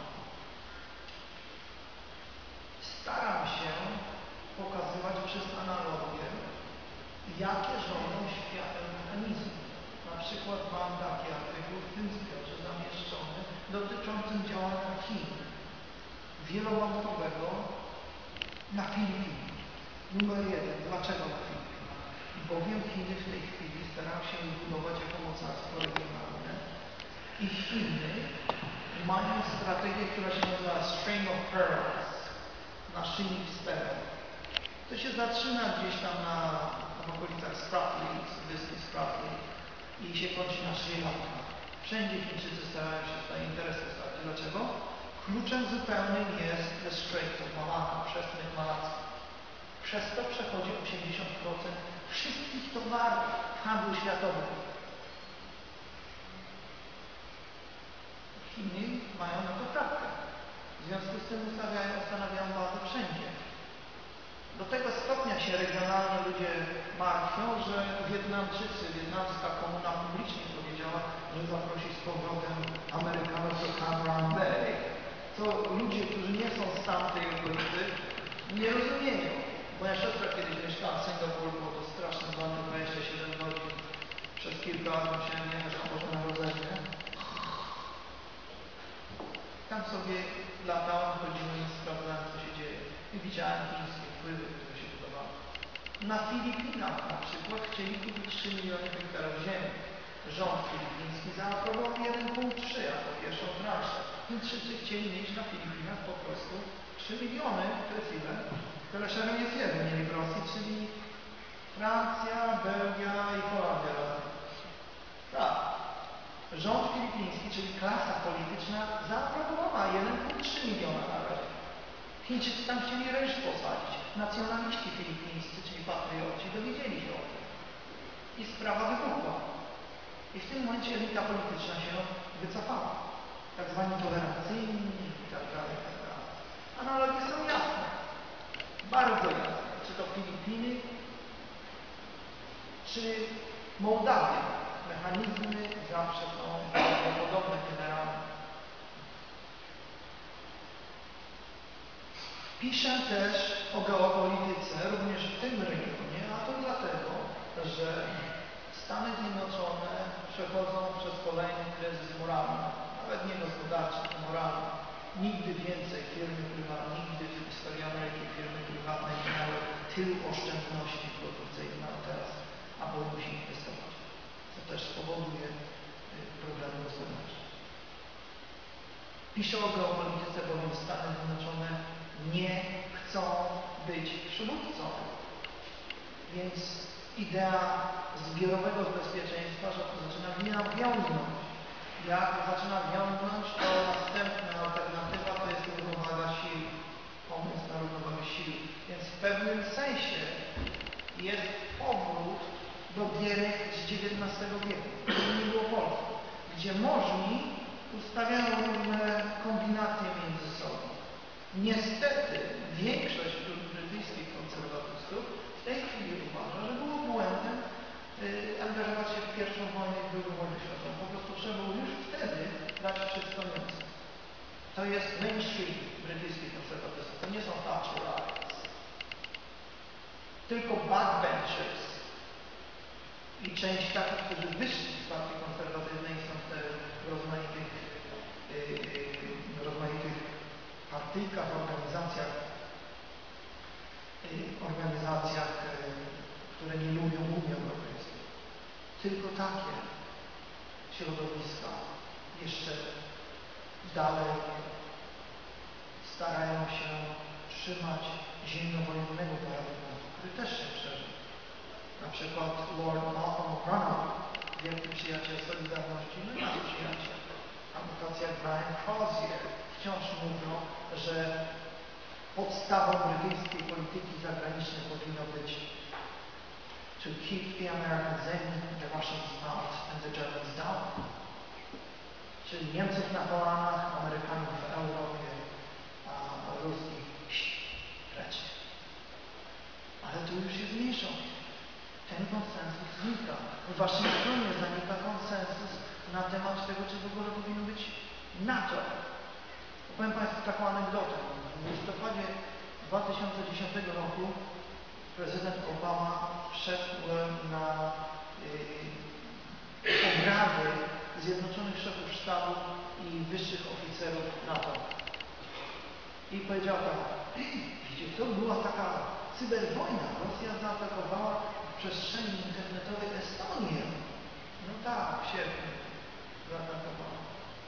Staram się pokazywać przez analogię, jakie rządzą światem mechanizmy. Na przykład mam taki artykuł w tym zbiorze zamieszczony dotyczącym działania Chin wielowątkowego na Filipinach. Numer jeden. Dlaczego na Filipinach? Bowiem Chiny w tej chwili starają się budować jako mocarstwo regionalne i Chiny mają strategię, która się nazywa String of Pearls, naszyjnik z pereł. To się zaczyna gdzieś tam na, w okolicach Spratly, wyspy Spratly i się kończy na Sri Lanka. Wszędzie Chińczycy starają się tutaj interesy stawiać. Dlaczego? Kluczem zupełnym jest The Strait of Malacca, przesmyk malackich. Przez to przechodzi osiemdziesiąt procent wszystkich towarów w handlu światowym. Chiny mają na to prawkę. W związku z tym ustawiają, ustanawiają bazę wszędzie. Do tego stopnia się się regionalnie ludzie martwią, że Wietnamczycy, wietnamska komuna publicznie powiedziała, że zaprosi z powrotem Amerykanów do Cam Bay. To ludzie, którzy nie są z tamtej okolicy, nie rozumieją. Moja siostra kiedyś mieszkała w Singapurze, było to straszne, bardzo dwadzieścia siedem godzin. Przez kilka lat musiałem jechać na Boże Narodzenie. Tam sobie latałem, chodziłem, sprawdzałem, co się dzieje. I widziałem chińskie wpływy, które się budowały. Na Filipinach na przykład chcieli kupić trzy miliony hektarów ziemi. Rząd filipiński zaaprobował jeden punkt trzy jako pierwszą transzę. Chińczycy chcieli mieć na Filipinach po prostu trzy miliony, to jest ile? Tyle szereg jest jeden, mieli w Rosji, czyli Francja, Belgia i Holandia razem. Tak. Rząd filipiński, czyli klasa polityczna, zaaprobowała jeden punkt trzy miliona na razie. Chińczycy tam chcieli ryż posadzić. Nacjonaliści filipińscy, czyli patrioci, dowiedzieli się o tym. I sprawa wybuchła. I w tym momencie elita polityczna się wycofała. Tak zwani tolerancyjni i tak dalej, i tak dalej. Analogie są jasne. Bardzo jasne. Czy to Filipiny, czy Mołdawia. Mechanizmy zawsze są podobne generalnie. Piszę też o geopolityce również w tym regionie, a to dlatego, że Stany Zjednoczone przechodzą przez kolejny kryzys moralny, nawet nie gospodarczy, to moralny. Nigdy więcej firmy prywatne, nigdy w historii Ameryki firmy prywatne nie miały tylu oszczędności w gotówce jak mają teraz, a bo musi inwestować. To też spowoduje problemy gospodarcze. Piszę o geopolityce, bowiem Stany Zjednoczone nie chcą być przywódcą. Więc idea zbiorowego bezpieczeństwa, że to zaczyna wiązać. Jak zaczyna wiązać, to następna alternatywa to jest równowaga sił. Pomysł na równowagę sił. Więc w pewnym sensie jest powrót do gierek z dziewiętnastego wieku, gdzie nie było Polski, gdzie możni ustawiają różne kombinacje między sobą. Niestety większość wśród brytyjskich konserwatystów w tej chwili uważa, że było błędem yy, angażować się w pierwszą wojnę i drugą wojnę światową. Po prostu trzeba było już wtedy dać wszystko Niemcom. To jest mainstream brytyjskich konserwatystów. To nie są Thatcherites. Tylko backbenchers i część takich, którzy wyszli z partii konserwatywnej są w te rozmaitych, yy, rozmaitych partyjkach, organizacjach, yy, organizacjach, yy, które nie lubią Unii Europejskiej. Tylko takie środowiska jeszcze dalej starają się trzymać zimnowojennego paradygmatu, który też się przeżył. Na przykład Lord Malcolm O'Connor, wielki przyjaciel Solidarności, no i nasz przyjaciel. A mutacja Brian Crozier wciąż mówią, że podstawą brytyjskiej polityki zagranicznej powinno być to keep the Americans in, the Russians out and the Germans down. Czyli Niemców na kolanach, Amerykanów w Europie, a Ruskich precz. Ale tu już jest mniejszość. Ten konsensus znika. W Waszyngtonie zanika konsensus na temat tego, czy w ogóle powinno być NATO. Powiem Państwu taką anegdotę. W listopadzie dwa tysiące dziesiątego roku prezydent Obama wszedł na yy, obrady Zjednoczonych Szefów Sztabu i wyższych oficerów NATO. I powiedział tak, widzicie, to była taka cyberwojna. Rosja zaatakowała w przestrzeni internetowej Estonię. No tak, w sierpniu zaatakowała.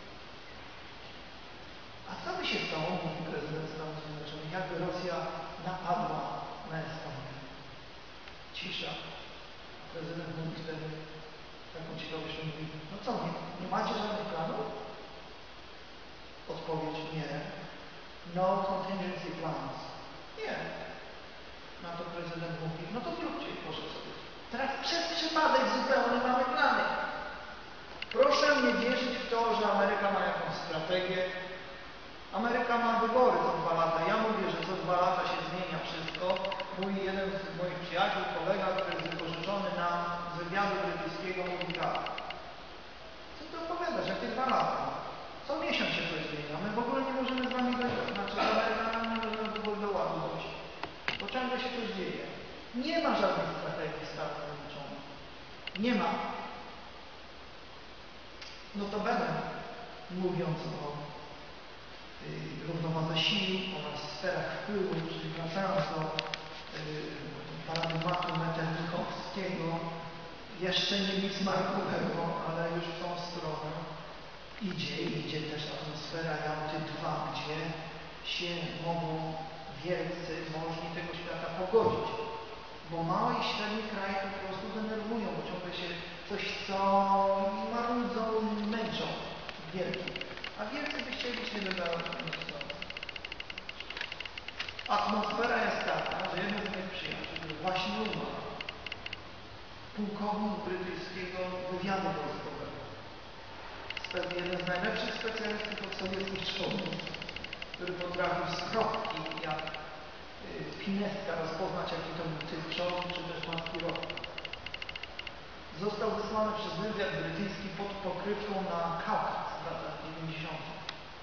A co by się stało, mówi prezydent Stanów Zjednoczonych, jakby Rosja napadła na Estonię? Cisza. Prezydent mówi wtedy taką ciekawość, mówi, no co, nie, nie macie żadnych planów? Odpowiedź nie. No contingency plans. Nie. Na to prezydent mówi, no to zróbcie, proszę sobie. Teraz przez przypadek zupełnie mamy plany. Proszę nie wierzyć w to, że Ameryka ma jakąś strategię. Ameryka ma wybory co dwa lata. Ja mówię, że co dwa lata się zmienia wszystko. mój jeden z moich przyjaciół, kolega, który jest wypożyczony na z wywiadu brytyjskiego, mówi tak. Co ty opowiadasz? Jakie dwa lata? Co miesiąc się coś zmienia. My w ogóle nie możemy z wami dojść, znaczy z Amerykanami nie możemy w ogóle do ładu dojść. Bo ciągle się coś dzieje. Nie ma żadnej strategii Stanów Zjednoczonych. Nie ma. Notabene, mówiąc o y, równowadze sił oraz sferach wpływu, czyli wracając do y, paradygmatu Metternichowskiego, jeszcze nie Bismarckowego, ale już w tą stronę idzie, idzie też atmosfera Jalty dwa, gdzie się mogą wielcy możni tego świata pogodzić. Bo małe i średnie kraje po prostu denerwują, bo ciągle się coś chcą i marudzą i męczą wielki. A wielcy by chcieli być nielegalni. Atmosfera jest taka, że jeden z moich przyjaciół właśnie umarł. Pułkownik brytyjskiego wywiadu wojskowego. Jeden z najlepszych specjalistów od sowieckich czołgów, który potrafił z kropki, jak pinestka, rozpoznać, jaki to był typ czołg, czy też maskировka. Został wysłany przez wywiad brytyjski pod pokrywką na Kaukaz w latach dziewięćdziesiątych.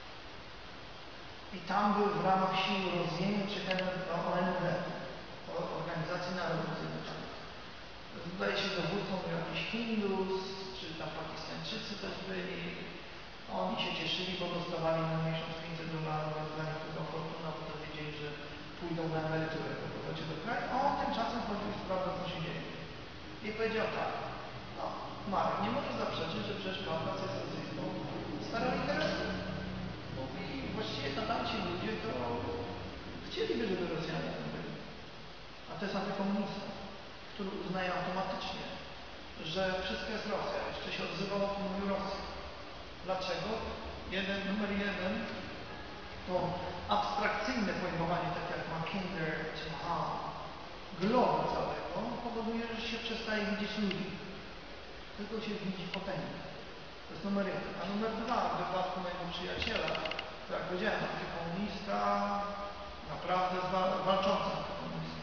I tam był w ramach sił rozwiniętych O N Z, Organizacji Narodów Zjednoczonych. Zdaje się, dowódcą był jakiś Hindus, czy tam Pakistańczycy też byli. Oni się cieszyli, bo dostawali na miesiąc pięćset dolarów, więc dla nich to była fortuna, bo to wiedzieli, że pójdą na emeryturę po powrocie do kraju, a on tymczasem chodził i sprawdzał, co się dzieje. I powiedział tak, no Marek, nie możesz zaprzeczyć, że przecież Kaukaz jest rosyjską starą interesów. Mówi, właściwie to tamci ludzie to chcieliby, żeby Rosjanie tam byli. A to jest antykomunista, który uznaje automatycznie, że wszystko jest Rosja. Jeszcze się odzywał o tym Rosji. Dlaczego? Jeden, numer jeden to abstrakcyjne pojmowanie, tak jak Mackinder czy Mahan, globu całego powoduje, że się przestaje widzieć ludzi. Tylko się widzi potęgę. To jest numer jeden. A numer dwa, w wypadku mojego przyjaciela, tak jak powiedziałem, antykomunista, naprawdę walczący antykomunista.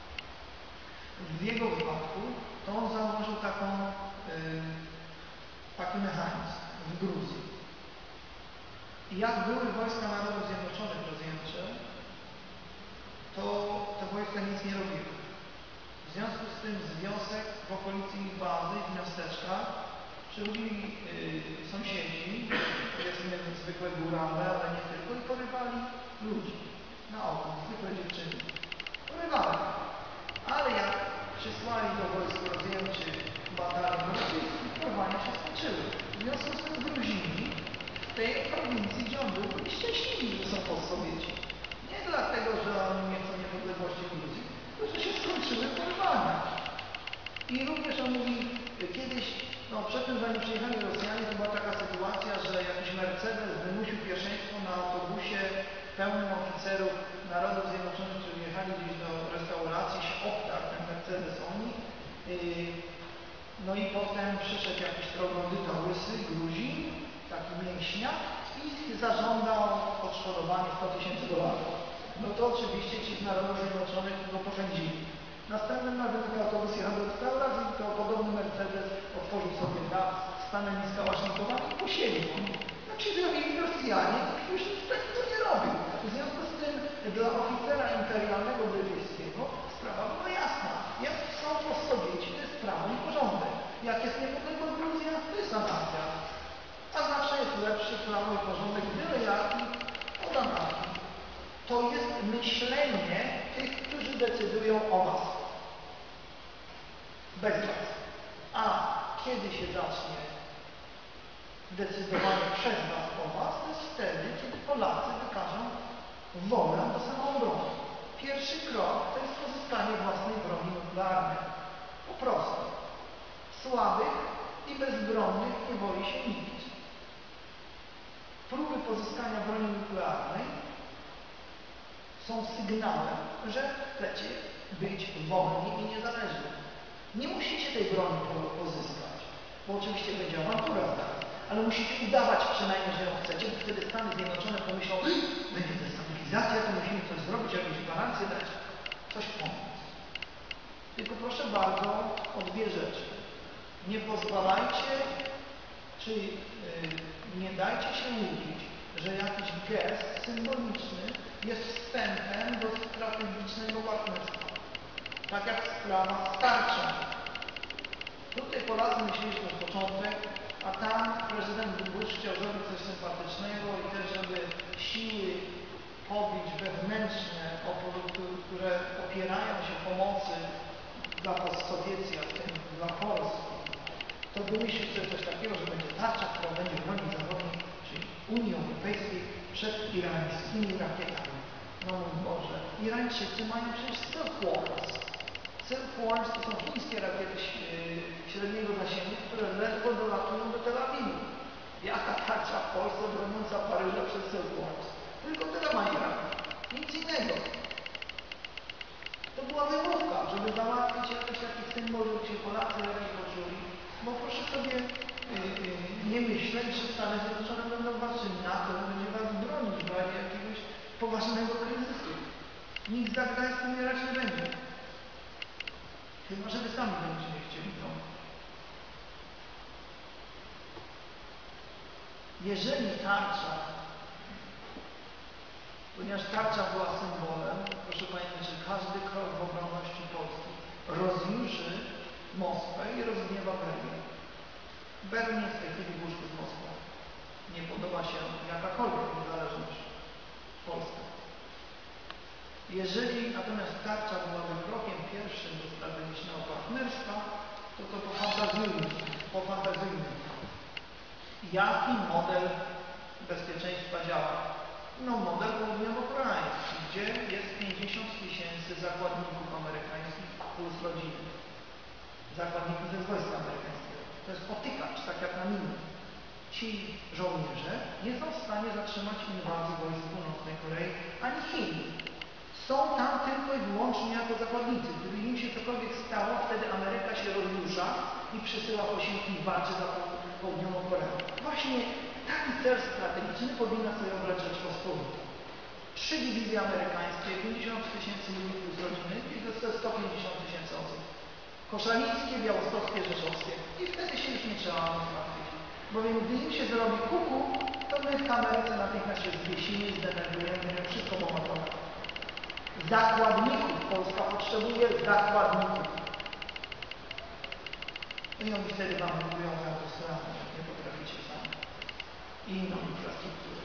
W jego wypadku to on zauważył taką, yy, taki mechanizm w Gruzji. I jak były wojska Narodów Zjednoczonych rozjęte, to te wojska nic nie robiły. W związku z tym z wiosek w okolicy ich bazy, w miasteczkach, przychodzili yy, sąsiedzi, powiedzmy zwykłe górale, ale nie tylko, i porywali ludzi na oko, zwykłe dziewczyny. Porywali. Ale jak przysłali do wojsk rozjemczych batalion rosyjskich, porwania się skończyły. W związku z tym Gruzini w tej prowincji, gdzie on był, byli szczęśliwi, że są postsowieci. Nie dlatego, że oni nie chcą niepodległości Gruzji, tylko że się skończyły porwania. I również on mówi, kiedyś, no przed tym, zanim przyjechali Rosjanie, to była taka sytuacja, że jakiś Mercedes wymusił pierwszeństwo na autobusie pełnym oficerów Narodów Zjednoczonych, którzy jechali gdzieś do restauracji, się obtarł ten Mercedes oni. No i potem przyszedł jakiś troglodyta łysy, Gruzin, taki mięśniak, i zażądał odszkodowanie sto tysięcy dolarów. No to oczywiście ci z Narodów Zjednoczonych go popędzili. Następnym razem ten autobus jechał do restauracji, to podobny Mercedes otworzył sobie dach, stanęli skałasznikowani i posiedli. No ci zrobili Rosjanie, już nic takiego nie robił. W związku z tym dla oficera imperialnego brytyjskiego sprawa była jasna. Jak są postsowieci, to jest prawo i porządek. Jak jest niepodległa Gruzja, to jest anarchia. A zawsze jest lepszy prawo i porządek wiele jaki od anarchii. To jest myślenie tych, którzy decydują o was. Bez was. A kiedy się zacznie decydowanie przez was o was, to jest wtedy, kiedy Polacy wykażą wolę do samoobrony. Pierwszy krok to jest pozyskanie własnej broni nuklearnej. Po prostu. Słabych i bezbronnych nie boi się nikt. Próby pozyskania broni nuklearnej są sygnałem, że chcecie być wolni i niezależni. Nie musicie tej broni pozyskać, bo oczywiście będzie awantura, ale musicie udawać przynajmniej, że ją chcecie, bo wtedy Stany Zjednoczone pomyślą, będzie destabilizacja, to musimy coś zrobić, jakieś gwarancje dać. coś pomóc. Tylko proszę bardzo o dwie rzeczy. Nie pozwalajcie, czy yy, nie dajcie się łudzić, że jakiś gest symboliczny jest wstępem do strategicznego partnerstwa. Tak jak sprawa z tarczą. Tutaj Polacy myśleli, że to jest początek, a tam prezydent Bush chciał zrobić coś sympatycznego i też, żeby siły pobić wewnętrzne, które opierają się pomocy dla postsowieckiej, a w tym dla Polski, to wymyślić sobie coś takiego, że będzie tarcza, która będzie bronić zachodniej, czyli Unii Europejskiej przed irańskimi rakietami. No mój Boże, Irańczycy mają przecież Silkwars. Silkwars to są chińskie rakiety średniego zasięgu, które ledwo dolatują do Tel Awiwu. Jaka tarcza w Polsce broniąca Paryża przed Silkwars? Tylko tyle ma Iran. Nic innego. To była wymówka, żeby załatwić jakiś taki symbol, żeby się Polacy lepiej poczuli. Bo proszę sobie yy, yy, nie myśleć, że Stany Zjednoczone będą walczyć na to, że będzie was bronić w razie jakiegoś poważnego kryzysu. Nikt za Gdańsk umierać nie będzie. Chyba, że wy sami będziecie chcieli to. Jeżeli tarcza, ponieważ tarcza była symbolem, proszę pamiętać, że każdy krok w obronności Polski rozjuszy Moskwę i rozgniewa Berlin. Berlin jest w tej chwili w łóżku z Moskwą. Nie podoba się jakakolwiek niezależność Polski. Jeżeli natomiast tarcza byłaby krokiem pierwszym do strategicznego partnerstwa, to to pofantazjujmy, pofantazjujmy. Jaki model bezpieczeństwa działa? No model południowo-koreański, gdzie jest pięćdziesiąt tysięcy zakładników amerykańskich plus rodziny. Zakładników ze wojska amerykańskiego. To jest potykacz, tak jak na minie. Ci żołnierze nie są w stanie zatrzymać inwazji wojsk Północnej Korei ani Chin. Są tam tylko i wyłącznie jako zakładnicy. Gdyby im się cokolwiek stało, wtedy Ameryka się rozrusza i przysyła posiłki i walczy za południową Koreę. Właśnie taki cel strategiczny powinna sobie obrać Rzeczpospolita. Trzy dywizje amerykańskie, pięćdziesiąt tysięcy ludzi plus rodziny i to jest sto pięćdziesiąt tysięcy osób. Koszalickie, białostockie, rzeszowskie. I wtedy się już nie trzeba martwić. Bowiem gdy im się zrobi kuku, to my w Ameryce natychmiast się zwiesimy, zdenerwujemy, wszystko pomocowe. Zakładników. Polska potrzebuje zakładników. No i oni wtedy wam budują autostradę, jak nie potraficie sami. I inną infrastrukturę.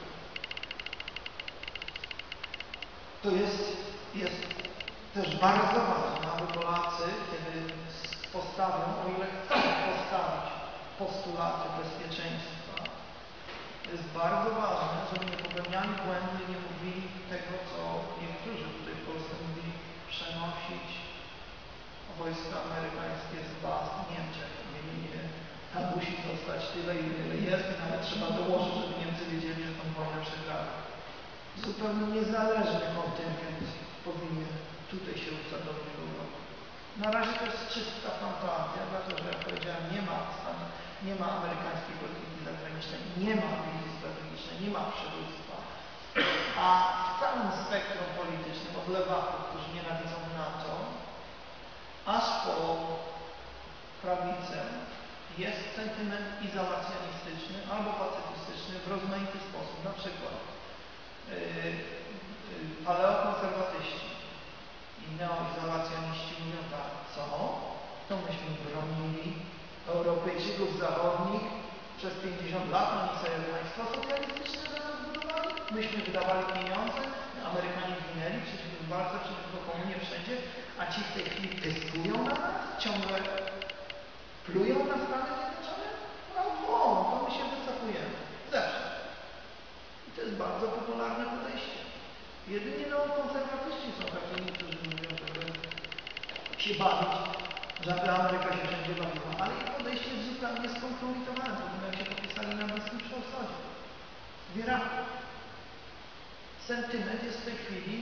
To jest, jest też bardzo ważne, aby Polacy, kiedy postawią, o ile chcą postawić postulaty bezpieczeństwa, to jest bardzo ważne, żeby nie popełniali błędu i nie mówili tego, co niektórzy tutaj w Polsce mówili, przenosić wojska amerykańskie z baz w Niemczech. Nie, nie, nie. Tam musi zostać tyle, ile jest i nawet trzeba dołożyć, żeby Niemcy wiedzieli, że tą wojnę przegrali. Zupełnie niezależny kontyngent powinien tutaj się usadowić w Europie. Na razie to jest czysta fantazja, dlatego że jak powiedziałem, nie ma Stanów, nie ma amerykańskiej polityki zagranicznej, nie ma wizji strategicznej, nie ma przywództwa. A w całym spektrum politycznym, od lewaków, którzy nienawidzą NATO, aż po prawicę, jest sentyment izolacjonistyczny albo pacyfistyczny w rozmaity sposób. Na przykład yy, yy, paleokonserwatyści i neoizolacjoniści mówią tak, co? To myśmy bronili Europejczyków zachodnich przez pięćdziesiąt lat, oni sobie państwa socjalistyczne za nas budowali, myśmy wydawali pieniądze, Amerykanie ginęli przeciwko walce, przeciwko komunie wszędzie, a ci w tej chwili dyskują na nas, ciągle plują na Stany Zjednoczone? No bo, to my się wycofujemy. Zawsze. I to jest bardzo popularne podejście. Jedynie neokonserwatyści są takimi, którzy mówią, żeby się bawić, żeby Ameryka się wszędzie bawiła. Ale ich podejście jest zupełnie skompromitowane. To jak się podpisali na Bliskim Wschodzie. W Iraku. Sentyment jest w tej chwili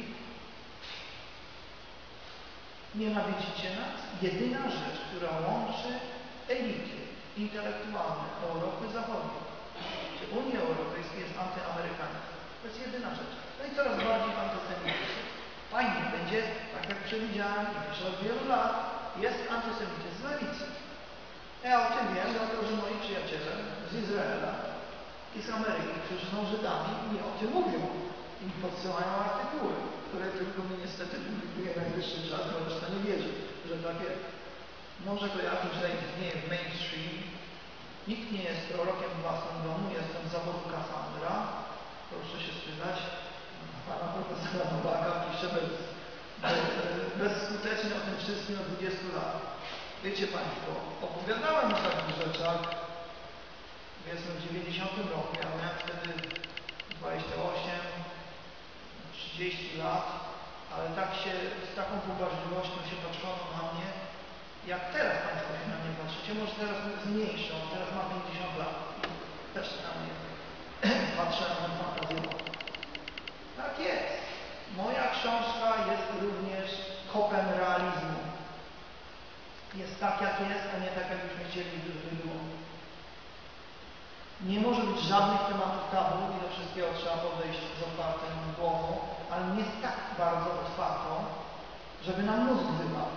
nienawidzicie nas. Jedyna rzecz, która łączy elity intelektualne Europy Zachodniej, czy Unii Europejskiej, jest antyamerykanizm. To jest jedyna rzecz. No i coraz bardziej antysemityzm. Fajnie, będzie tak jak przewidziałem i piszę od wielu lat, jest antysemityzm z lewicy. Ja o tym wiem, dlatego że moi przyjaciele z Izraela i z Ameryki, którzy są Żydami, mi o tym mówią. I podsyłają artykuły, które tylko mi niestety publikuje najwyższy czas, bo reszta nie wierzy, że tak jest. Może kojarzyć, że istnieje w mainstream. Nikt nie jest prorokiem w własnym domu, jestem z zawodu Kassandra. Proszę się spytać. Pana profesora Nowaka pisze bez, bez, bezskutecznie o tym wszystkim od dwudziestu lat. Wiecie Państwo, opowiadałem o takich rzeczach. Jestem w dziewięćdziesiątym roku, ja miałem wtedy dwadzieścia osiem, trzydzieści lat, ale tak się, z taką poważliwością się patrzono na mnie, jak teraz Państwo się na mnie patrzycie, może teraz zmniejszą, teraz mam pięćdziesiąt lat. Też na mnie patrzę na fantazję. Tak jest. Moja książka jest również kopem realizmu. Jest tak, jak jest, a nie tak, jakbyśmy chcieli, żeby było. Nie może być żadnych tematów tabu i do wszystkiego trzeba podejść z otwartą głową, ale nie jest tak bardzo otwartą, żeby nam mózg wypadł.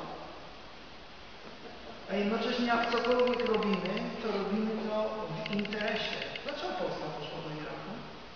A jednocześnie jak cokolwiek robimy, to robimy to w interesie. Dlaczego Polska poszła do Iraku?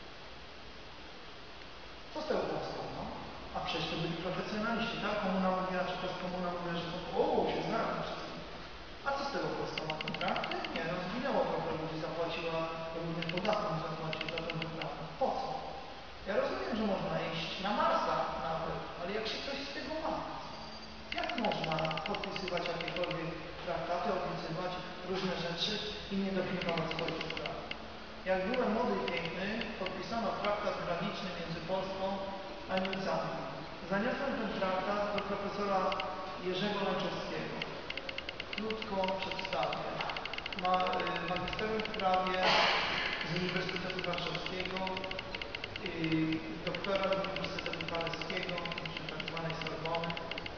Co z tego powstało? No? A przecież to byli profesjonaliści, tak? Komuna mówiła, czy też komuna mówiła, że to o, się znają wszystkim. A co z tego powstało? Kontrakty? Nie, no zginęło trochę ludzi, zapłaciła równym podatkom, zapłaciła za ten kontrakt. Po co? Ja rozumiem, że można iść na Marsa nawet, ale jak się coś z tego ma? Jak można podpisywać jakiekolwiek traktaty, obiecywać różne rzeczy i nie dopilnować swoich spraw? Jak byłem młody i piękny, podpisano traktat graniczny między Polską a Niemcami. Zaniosłem ten traktat do profesora Jerzego Lęczewskiego. Krótko przedstawię. Ma magisterem w prawie z Uniwersytetu Warszawskiego, doktorat z Uniwersytetu Paryskiego, czy tak zwanej Sorbony.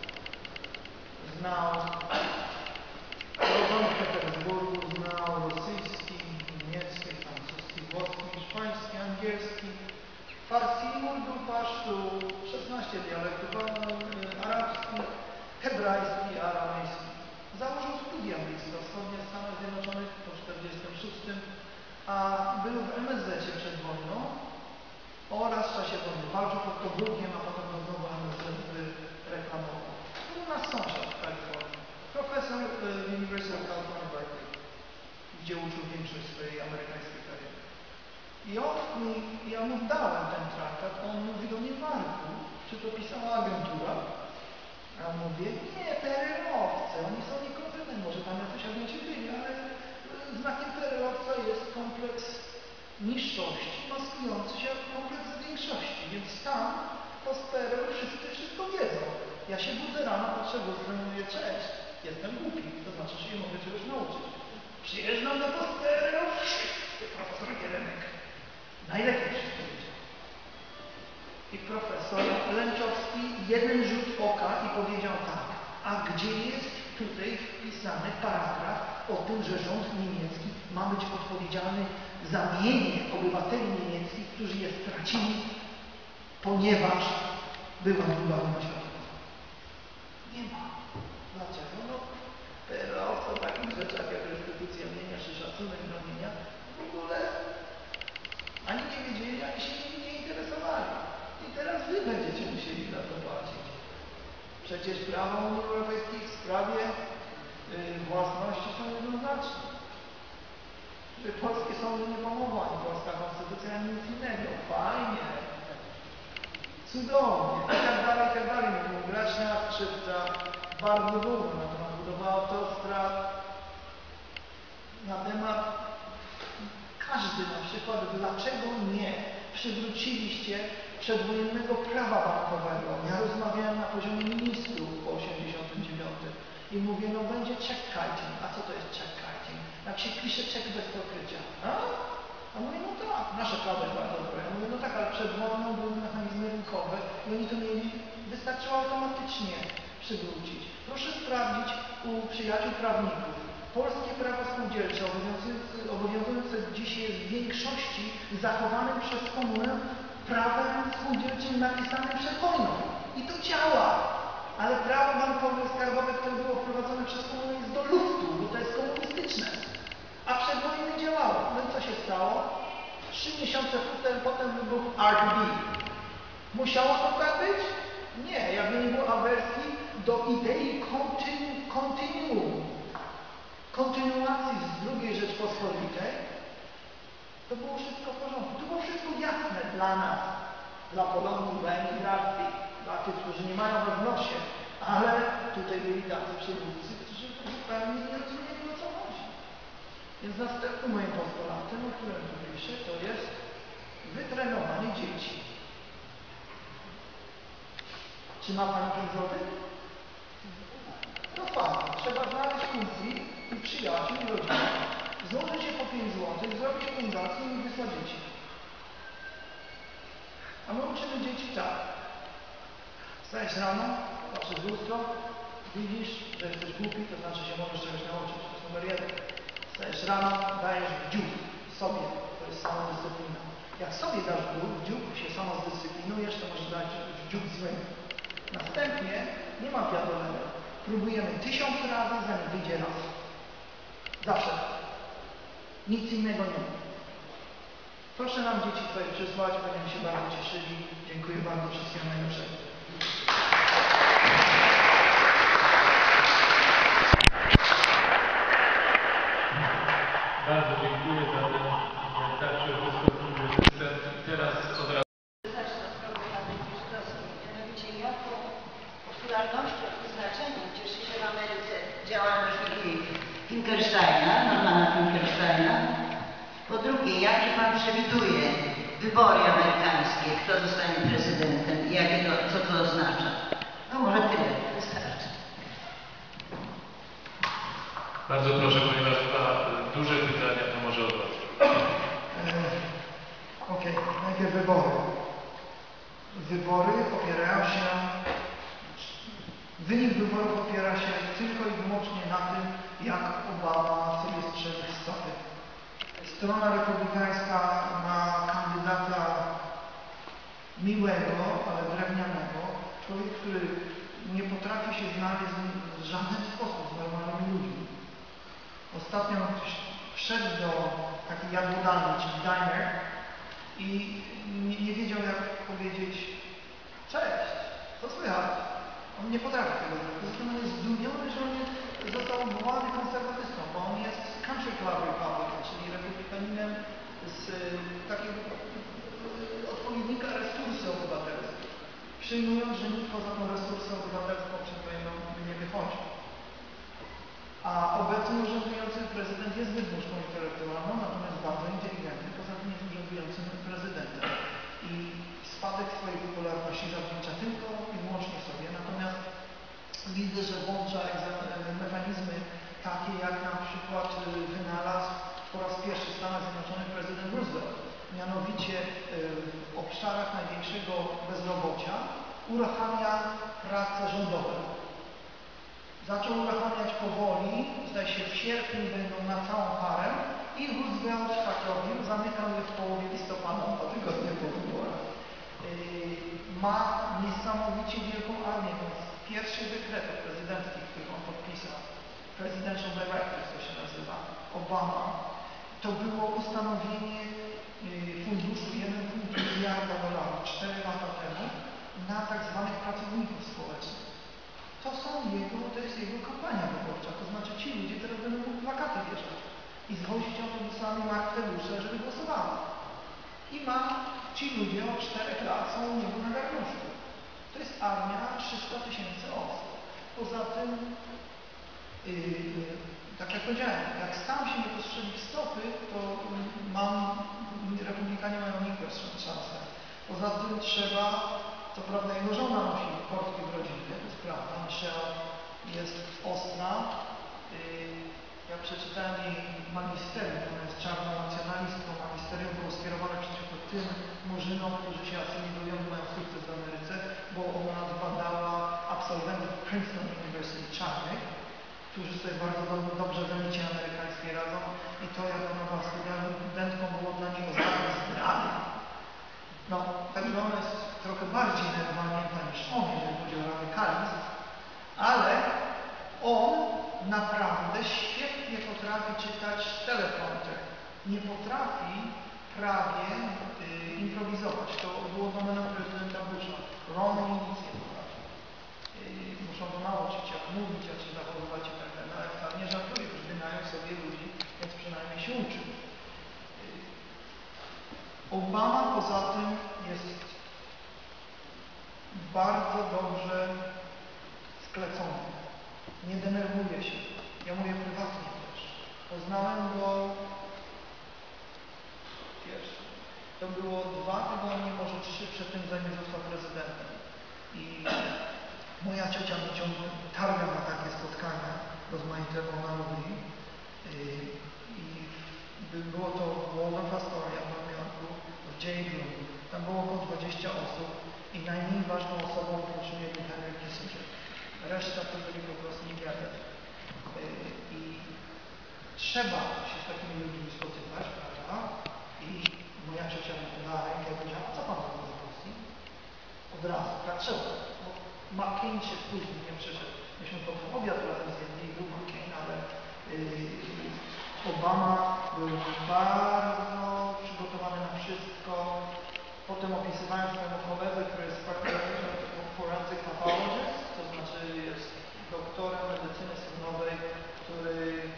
Znał rodzony w Petersburgu, znał rosyjski, niemiecki, francuski, włoski, hiszpański, angielski, farsi, urdu, pasztu, szesnaście dialektów, arabski, hebrajski, aramejski. Założył studia bliskowschodnie w Stanach Zjednoczonych po tysiąc dziewięćset czterdziestym szóstym, a był w M S Z-cie przed wojną oraz w czasie wojny. Walczył pod Tobrugiem, a potem do znowu M S Z reklamował. To był nasz sąsiad w Kalifornii. Profesor w University of California, Berkeley, gdzie uczył większość swojej amerykańskiej kariery. I on mi, ja mu dałem ten traktat, on mówi do mnie, Marku, czy to pisała agentura? A ja mówię, nie, P R L-owcy, oni są niekompetentni, może tam jakoś agenci byli, ale znakiem P R L-owca jest kompleks niższości, maskujący się jako kompleks większości, więc tam to z P R L-u wszyscy wszystko wiedzą. Ja się budzę rano, patrzę w lustro i mówię, cześć, jestem głupi, to znaczy, że się mogę czegoś nauczyć. Przyjeżdżam do P R L-u, wszyscy, profesor Gierenek. Najlepiej wszystko wiedział. I profesor Lęczowski jeden rzut oka i powiedział tak, a gdzie jest tutaj wpisany paragraf o tym, że rząd niemiecki ma być odpowiedzialny za mienie obywateli niemieckich, którzy je stracili, ponieważ była druga wojna światowa. Nie ma. Dlaczego? No, P R L o takich rzeczach jak restytucja mienia czy szacunek do mienia w ogóle ani nie wiedzieli, ani się nimi nie interesowali. I teraz wy będziecie musieli za to płacić. Przecież prawa Unii Europejskiej w sprawie yy, własności są jednoznaczne. Że polskie sądy nie pomogą, ani polska konstytucja, ani nic innego. Fajnie. Cudownie. I tak dalej, i tak dalej. Mówią Graczna, Szybca. Bardzo długo na temat budowy autostrad. Na temat każdy na przykład, dlaczego nie przywróciliście przedwojennego prawa bankowego. Ja rozmawiałem na poziomie ministrów po osiemdziesiątym dziewiątym i mówię, no będzie check kiting. A co to jest check kiting? Jak się pisze czek bez pokrycia. A? A mówię, no tak, nasze prawo jest bardzo dobre. Ja mówię, no tak, ale przed wojną były mechanizmy rynkowe i oni to mieli, wystarczyło automatycznie przywrócić. Proszę sprawdzić u przyjaciół prawników. Polskie prawo spółdzielcze obowiązujące, obowiązujące dzisiaj jest w większości zachowanym przez komunę prawem spółdzielczym napisanym przed wojną. I to działa. Ale prawo bankowe, skarbowe, które było wprowadzone przez komunizm do luftu, bo to jest komunistyczne. A przed wojną nie działało. No i co się stało? Trzy miesiące potem, potem wybuchł R D B. Musiało to tak być? Nie, jakby nie było awersji do idei kontynu, kontynuum, kontynuacji z drugiej Rzeczpospolitej, to było wszystko w porządku. To było wszystko jasne dla nas, dla Polaków, dla emigracji, dla tych, którzy nie mają we w nosie, ale tutaj byli tacy przywódcy, którzy zupełnie nie rozumieli, o co chodzi. Więc następnym moim postulatem, o którym tu piszę, to jest wytrenowanie dzieci. Czy ma Pani pieniądze? No fajnie. Trzeba znaleźć kumpli i przyjaciół i rodziny, złożyć się po pięć złotych, zrobić fundację i wysłać dzieci. A my uczymy dzieci tak. Wstajesz rano, patrzysz w lustro, widzisz, że jesteś głupi, to znaczy się możesz czegoś nauczyć. To jest numer jeden. Wstajesz rano, dajesz dziób sobie. To jest samodyscyplina. Jak sobie dasz dziób, się samo zdyscyplinujesz, to możesz dać dziób złym. Następnie nie ma wiadomego. Próbujemy tysiąc razy, zanim wyjdzie raz. Zawsze. Nic innego nie ma. Proszę nam dzieci tutaj przysłać, będziemy się bardzo cieszyli. Dziękuję bardzo, wszystkiego najlepszego. Bardzo dziękuję za ten starszy wystąpienie. Teraz od razu. Zacznę od problemu żydowskim. Mianowicie jaką popularnością i znaczeniem cieszy się w Ameryce działalność Finkelsteina, Normana Finkelsteina. Po drugie, jakie Pan przewiduje wybory amerykańskie, kto zostanie prezydentem i jakie to, co to oznacza? No może tyle, wystarczy. Bardzo proszę, ponieważ dwa duże pytania, to może od Was. Okej, okay. Najpierw wybory. Wybory opierają się, wynik wyborów opiera się tylko i wyłącznie na tym, jak Obama sobie strzeli w stopy. Strona republikańska ma kandydata miłego, ale drewnianego. Człowiek, który nie potrafi się znaleźć w żaden sposób z normalnymi ludźmi. Ostatnio ktoś wszedł do takiej jadłodalni, czyli diner, i nie, nie wiedział, jak powiedzieć cześć, co słychać. On nie potrafi tego zrobić. Zresztą on jest zdumiony, że on został obwołany konserwatystą, bo on jest Country Club Republican, czyli republikaninem z takiego odpowiednika resursy obywatelskie, przyjmując, że nikt poza tą resursą obywatelską przed wojenną nie wychodzi. A obecny urzędujący prezydent jest wydmuszką intelektualną, natomiast bardzo inteligentny, poza tym jest urzędującym prezydentem. I spadek swojej popularności zawdzięcza tylko i wyłącznie sobie. Natomiast widzę, że włącza mechanizmy takie, jak na przykład wynalazł po raz pierwszy w Stanach Zjednoczonych prezydent Roosevelt. Mianowicie w obszarach największego bezrobocia uruchamia prace rządowe. Zaczął uruchamiać powoli, zdaje się w sierpniu będą na całą parę i Roosevelt tak robił, zamykał je w połowie listopada, dwa tygodnie po wyborach. Yy, ma niesamowicie wielką armię, więc pierwszy dekret prezydencki, który on podpisał, Presidential Directive, co się nazywa, Obama, to było ustanowienie yy, funduszu jeden przecinek pięć miliarda dolarów cztery lata temu na tak zwanych pracowników społecznych. To są jego, to jest jego kampania wyborcza, to znaczy ci ludzie teraz będą mógł plakaty wieszać i zwozić autobusami markwedłusze, żeby głosowali. I ma, ci ludzie od czterech lat są u niego na garnuszku. To jest armia trzysta tysięcy osób. Poza tym, yy, tak jak powiedziałem, jak sam się nie postrzeli w stopy, to mam, republikanie mają nikłe szansę. Poza tym trzeba, co prawda jego żona nosi portki w rodzinie, to jest prawda, Michelle jest ostra. Yy, ja przeczytałem jej magisterium, ona jest czarną nacjonalistką, magisterium było skierowane przeciwko tym murzynom, którzy się asymilują, mają sukces w Ameryce, bo ona zbadała absolwentów Princeton University czarnych, którzy sobie bardzo do, dobrze w elicie amerykańskiej radzą i to, jak ona była studentką, było dla niej oznaką zdrady. No, także ona jest trochę bardziej nerwalnięta niż on, jeżeli chodzi o radykalizm, ale on naprawdę świetnie potrafi czytać teleprompter. Nie potrafi prawie y, improwizować. To było domena prezydenta Busha. Romney nic nie potrafi. Y, muszą go nauczyć, jak mówić, jak się zachowywać i tak dalej. No, ale wcale nie żartuję, już wynają sobie ludzi, więc przynajmniej się uczył. Y, Obama poza tym jest bardzo dobrze sklecony. Nie denerwuje się. Ja mówię prywatnie też. Poznałem go pierwszy. To było dwa tygodnie, może trzy przed tym, zanim został prezydentem. I moja ciocia mnie ciągle targa na takie spotkania rozmaite, bo ona lubi. I było to w Waldorf Astoria w Nowym Jorku, w J. Bloom. Tam było około dwadzieścia osób i najmniej ważną osobą oprócz mnie był Henry Kissinger. Reszta to byli po prostu niewiadomi. I trzeba się z takimi ludźmi spotykać, prawda? I moja ciocia mi na rękę powiedziała, co pan robi w Rosji? Od razu, tak trzeba. Bo McCain się później nie przyszedł. Myśmy potem obiad razem zjedli i był McCain, ale yy, Obama był bardzo przygotowany na wszystko. Potem opisywałem swojemu koledze, który jest forensic pathologist, to znaczy jest doktorem medycyny sądowej, który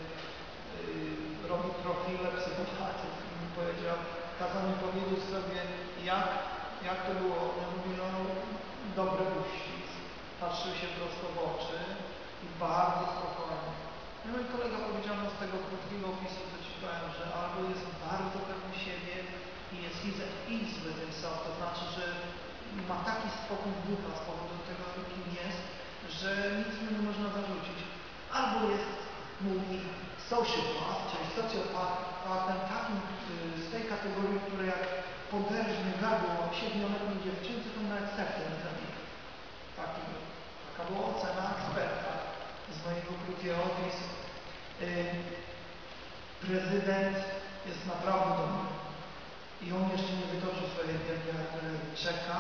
yy, robi profile psychopatów. I mi powiedział, kazał mi powiedzieć sobie, jak, jak to było. Ja mówię, no, dobry uścisk, patrzył się prosto w oczy i bardzo spokojnie. No mój kolega powiedział no, z tego krótkiego opisu, co ci powiem, że albo jest bardzo pewny siebie i jest he's at ease with himself, to znaczy, że ma taki spokój ducha z powodu tego, kim jest, że nic mu nie można zarzucić. Albo jest, mówi, sociopath, czyli socjopatem takim z tej kategorii, który jak poderżnie gardło siedmioletniej dziewczynce, to nawet serce nie zabija. Taki był. Taka była ocena eksperta z mojego krótkiego opisu. Yy, prezydent jest naprawdę dobry. I on jeszcze nie wytoczył swojej wielkiej artylerii. Czeka.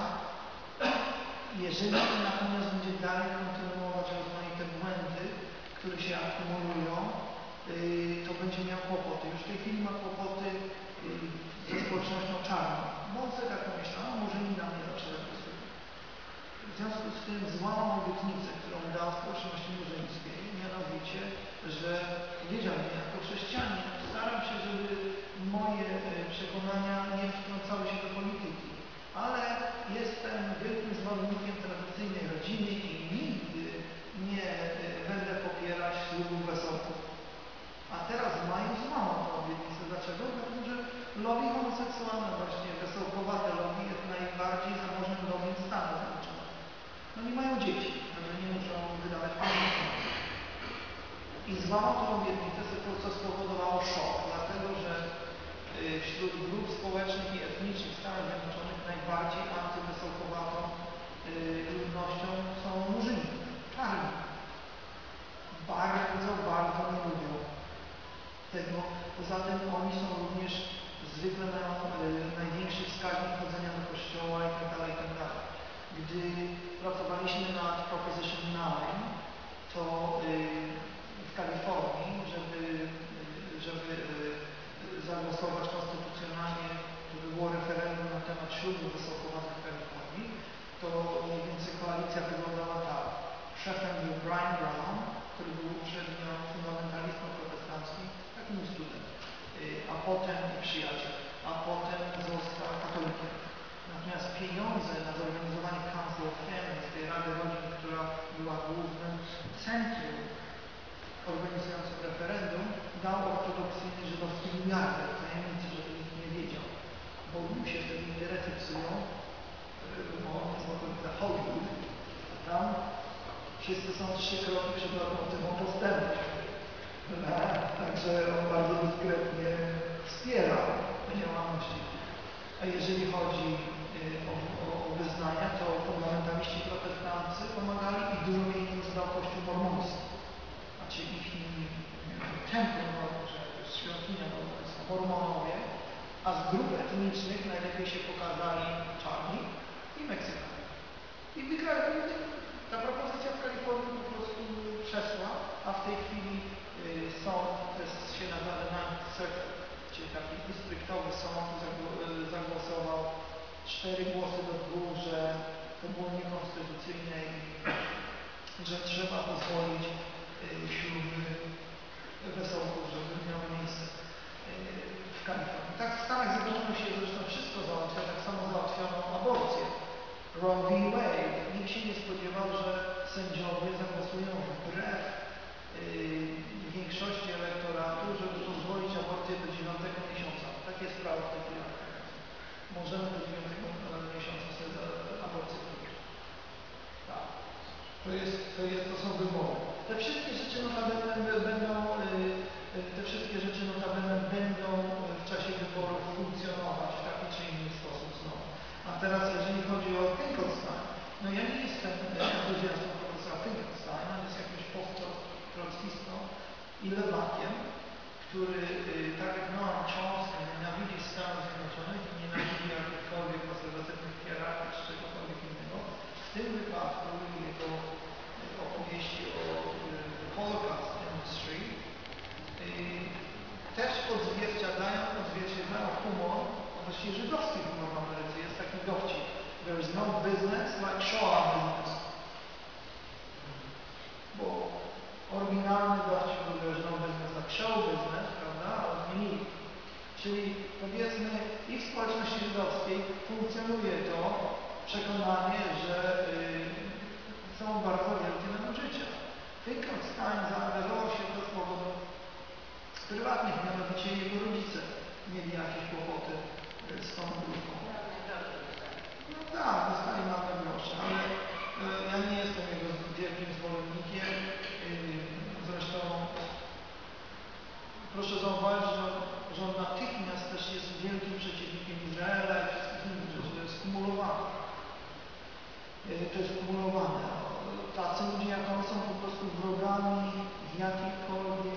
Jeżeli natomiast będzie dalej kontynuować rozmaite błędy, które się akumulują, yy, to będzie miał kłopoty. Już w tej chwili ma kłopoty yy, ze społecznością czarną. Bo on sobie tak pomyślał, a może i na mnie zawsze zagłosuje. W związku z tym złamał obietnicę, którą dał społeczności murzyńskiej, mianowicie, że powiedział mi jako chrześcijanin, staram się, żeby moje przekonania nie wtrącały się do polityki, ale jestem wielkim zwolennikiem tradycyjnej rodziny i nigdy nie będę popierać ślubów wesołków. A teraz w maju złamał tę obietnicę. Dlaczego? Dlatego, że lobby homoseksualne, właśnie wesołkowate lobby jest najbardziej zamożnym lobby Stanów Zjednoczonych. No nie mają dzieci, także nie muszą wydawać pieniędzy. I złamał tę obietnicę, co spowodowało szok, dlatego że wśród grup społecznych i etnicznych w Stanach Zjednoczonych najbardziej antywesołkowatą ludnością są murzyni, czarni. Bardzo, bardzo nie lubią tego. Poza tym oni są również, zwykle mają największy wskaźnik chodzenia do kościoła i tak dalej, i tak dalej. Gdy pracowaliśmy nad Proposition nine, to w Kalifornii, żeby, żeby zagłosować konstytucjonalnie, żeby było referendum na temat ślubu wysokowatych w Kalifornii, to mniej więcej koalicja wyglądała tak. Szefem był Brian Brown, który był uprzednio fundamentalistą protestanckim, taki mój student, a potem i przyjaciel, a potem został katolikiem. Natomiast pieniądze na zorganizowanie Council of Families, tej Rady Rodzin, która była głównym centrum organizującym referendum, dał ortodoksyjny żydowski miliarder w tajemnicy, żeby nikt nie wiedział. Bo mu się wtedy interesy psują, bo on jest w okolicy Hollywood, tam wszyscy są trzy kroki przed lotowym postępem. Także on bardzo dyskretnie wspiera te działalności. A jeżeli chodzi o, o, o wyznania, to fundamentaliści protestancy pomagali i dużo pieniędzy dał Kościół mormoński. Znaczy ich templum, że jest świątynia mormonowie, a z grup etnicznych najlepiej się pokazali czarni i i Meksykanie. I wygrali. Ta propozycja w Kalifornii po prostu przeszła, a w tej chwili y, sąd, to jest się nazywa Ninth Circuit, czyli taki dystryktowy sąd zagło- y, zagłosował cztery głosy do dwóch, że to było niekonstytucyjne i że trzeba pozwolić y, śluby wesołków, żeby miały miejsce y, w Kalifornii. Tak w Stanach Zjednoczonych się zresztą wszystko załatwia, tak samo załatwiono aborcję. Roe v. Wade. Nikt się nie spodziewał, że sędziowie zagłosują wbrew yy, większości elektoratu, żeby pozwolić aborcję do dziewiątego miesiąca. Takie jest prawo w tej chwili. Możemy do dziewiątego miesiąca sobie aborcję zrobić. Tak. To, jest, to, jest, to są wybory. Te wszystkie rzeczy notabene będą, yy, te wszystkie rzeczy notabene będą w czasie wyborów funkcjonować w taki czy inny sposób znowu. A teraz jeżeli chodzi o Finkelstein, no ja nie jestem entuzjastą profesora Finkelsteina, jest jakimś post-trockistą i lewakiem, który y, tak jak Noam Chomsky nienawidzi Stanów Zjednoczonych i nienawidzi jakichkolwiek konserwatywnych hierarchii czy czegokolwiek innego. W tym wypadku jego opowieści o y, Holocaust Industry y, też odzwierciedlają, odzwierciedlają humor, właściwie żydowski humor w Ameryce. Jest taki dowcip. There is no business like Shoah business. Bo oryginalny dowcip był there is no business like show business, prawda? Ale zmienili. Czyli powiedzmy i w społeczności żydowskiej funkcjonuje to przekonanie, że yy, są bardzo wielkie nadużycia. Finkelstein zaangażował się do powodów prywatnych, mianowicie jego rodzice mieli jakieś kłopoty z tą grupą. No tak, dostali małe grosze, ale e, ja nie jestem jego wielkim zwolennikiem. E, zresztą proszę zauważyć, że, że on natychmiast też jest wielkim przeciwnikiem Izraela i wszystkich innych rzeczy. To jest skumulowane. E, to jest skumulowane. Tacy ludzie jak on są po prostu wrogami jakiejkolwiek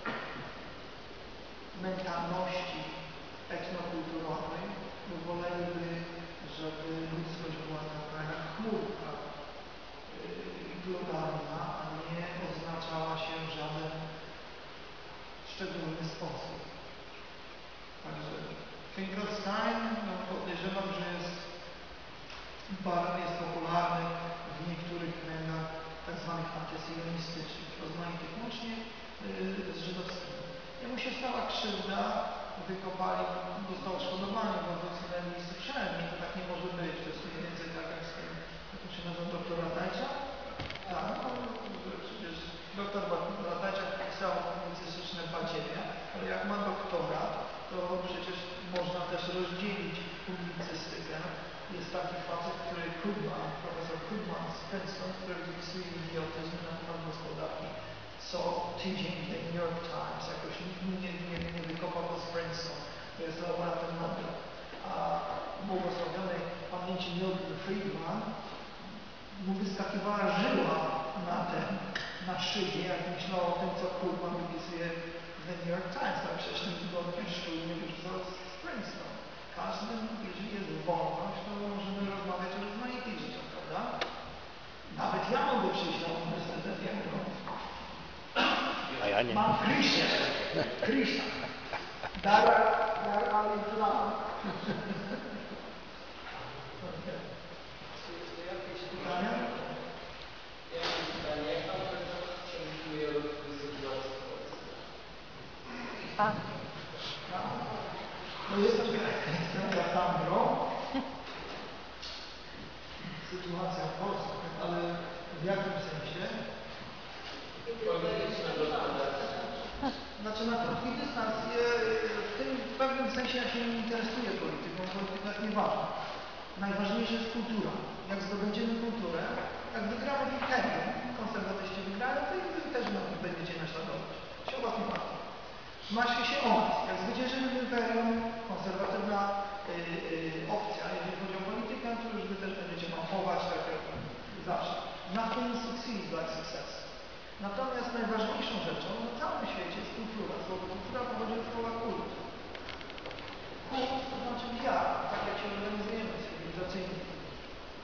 mentalności etnokulturowej, bo woleliby, żeby ludzkość była taka jak chmurka yy, globalna, a nie oznaczała się w żaden szczególny sposób. Także Finkelstein, no podejrzewam, że jest bardzo jest popularny w niektórych kręgach tak zwanych antysyjonistycznych, rozmaitych, łącznie yy, z żydowskimi. Jemu się stała krzywda, wykopali, dostał odszkodowanie, bo wysunęli z uczelni, to tak nie może być, to jest mniej więcej tak jak z tym, jak to się nazywa, doktor Ratajczak? Tak, no, przecież doktor Ratajczak pisał publicystyczne badziewia, ale jak ma doktorat, to przecież można też rozdzielić publicystykę. Jest taki facet, który Krugman, profesor Krugman z Princeton, który wypisuje idiotyzm na temat gospodarki. Co tydzień The New York Times, jakoś nikt nie, nie, nie wykopał go z Princeton, to jest laureatem Nobla. A błogosławionej pamięci Milton Friedman mu wyskakiwała żyła na ten, na szyję, jak myślał o tym, co Krugman wypisuje w The New York Times, ale przecież nikt go od szkół nie wyrzucał z Princeton. Każdy, jeżeli jest wolność, to możemy rozmawiać o rozmaitych rzeczach, prawda? Nawet ja mogę przyjść na uniwersytet, jak to. A ja nie. Mam Krysia. Krysia. Dar, dar, ale plan. Czy jest to jakieś pytania? Jakieś pytanie? Jak pan profesor przewiduje rozwój sytuacji społecznej? Tak. No jestem, jestem Kassandrą. Sytuacja w Polsce, ale w jakim sensie? Znaczy na krótki dystans, w tym w pewnym sensie ja się nie interesuję polityką, polityka jest nieważna. Najważniejsza jest kultura. Jak zdobędziemy kulturę, jak wygramy w imperium, konserwatyści wygrają, to i wy też będziecie naśladować. Się o was nie warto. Macie się o nas. Jak zwyciężymy w imperium, konserwatywna yy, yy, opcja, jeżeli chodzi o politykę, to już wy też będziecie małpować tak jak zawsze. Nothing succeeds like success. Natomiast najważniejszą rzeczą na całym świecie jest kultura. Słowo kultura pochodzi od słowa kult. Kult to znaczy wiara, tak jak się organizujemy cywilizacyjnie.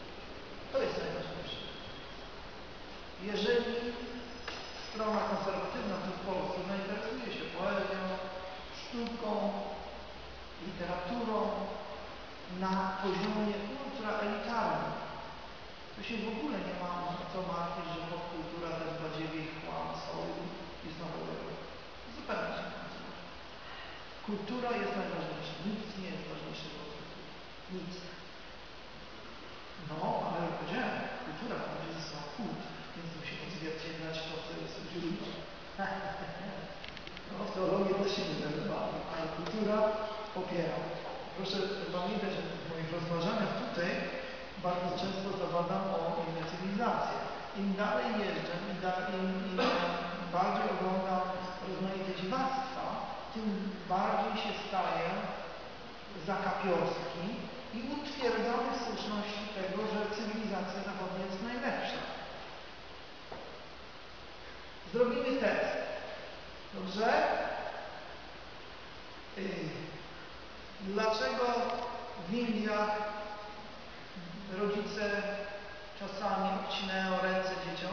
Kultura jest najważniejsza. Nic nie jest ważniejszego od kultury. Nic. No, ale jak powiedziałem, kultura chodzi ze sobą kult, więc musi odzwierciedlać to, co jest w źródle. No, w teologii też się nie zajmowali, ale kultura popiera. Proszę pamiętać, że w moich rozważaniach tutaj bardzo często zawadam o inne cywilizacje. Im dalej jeżdżę, im, dalej, im, im bardziej oglądam rozmaite dziwactwa, tym bardziej się staję zakapiorski i utwierdzamy w słuszności tego, że cywilizacja zachodnia jest najlepsza. Zrobimy test. Dobrze? Yy. Dlaczego w Indiach rodzice czasami obcinają ręce dzieciom?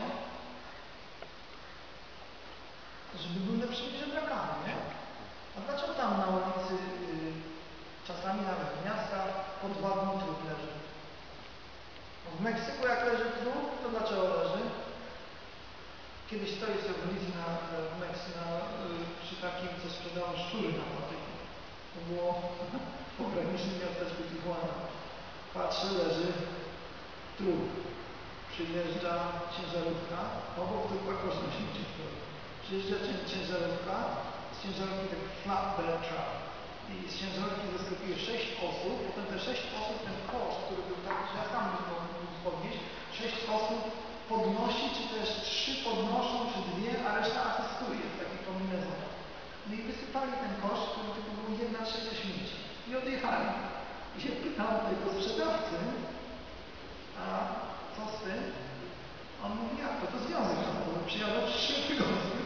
Żeby były lepszymi żebrakami, nie? A dlaczego tam na ulicy, yy, czasami nawet w miastach, podwładny trup leży? W Meksyku jak leży trup, to dlaczego leży? Kiedyś stoi sobie w ulicy na, w Meksyku na, yy, przy takim, co sprzedało szczury na patyku. To było w pogranicznym miasteczku Tijuana. Patrzę, leży trup. Przyjeżdża ciężarówka, obok trupa kosz nośniczy stoi. Przyjeżdża ciężarówka, z ciężarówki taki flatbed truck. I z ciężarówki zeskakuje sześć osób, potem te sześć osób, ten kosz, który był taki, że ja sam nie mógł podnieść, sześć osób podnosi, czy też trzy podnoszą, czy dwie, a reszta asystuje w takich kombinezonach. No i wysypali ten kosz, który tylko był jedna trzecia śmieci. I odjechali. I się pytał tego sprzedawcy, a co z tym? On mówi, jak to? To związek zawodowy. Przyjadą w trzy tygodnie.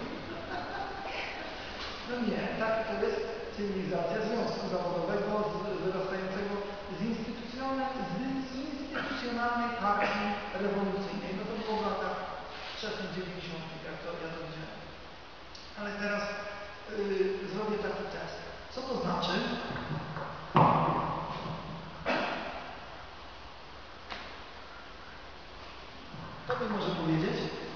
No nie, tak to jest cywilizacja związku zawodowego z, wyrastającego z instytucjonalnej, z instytucjonalnej partii rewolucyjnej. No to było w latach wczesnych dziewięćdziesiątych, jak to, ja to widziałem. Ale teraz yy, zrobię taki test. Co to znaczy? Kto mi może powiedzieć?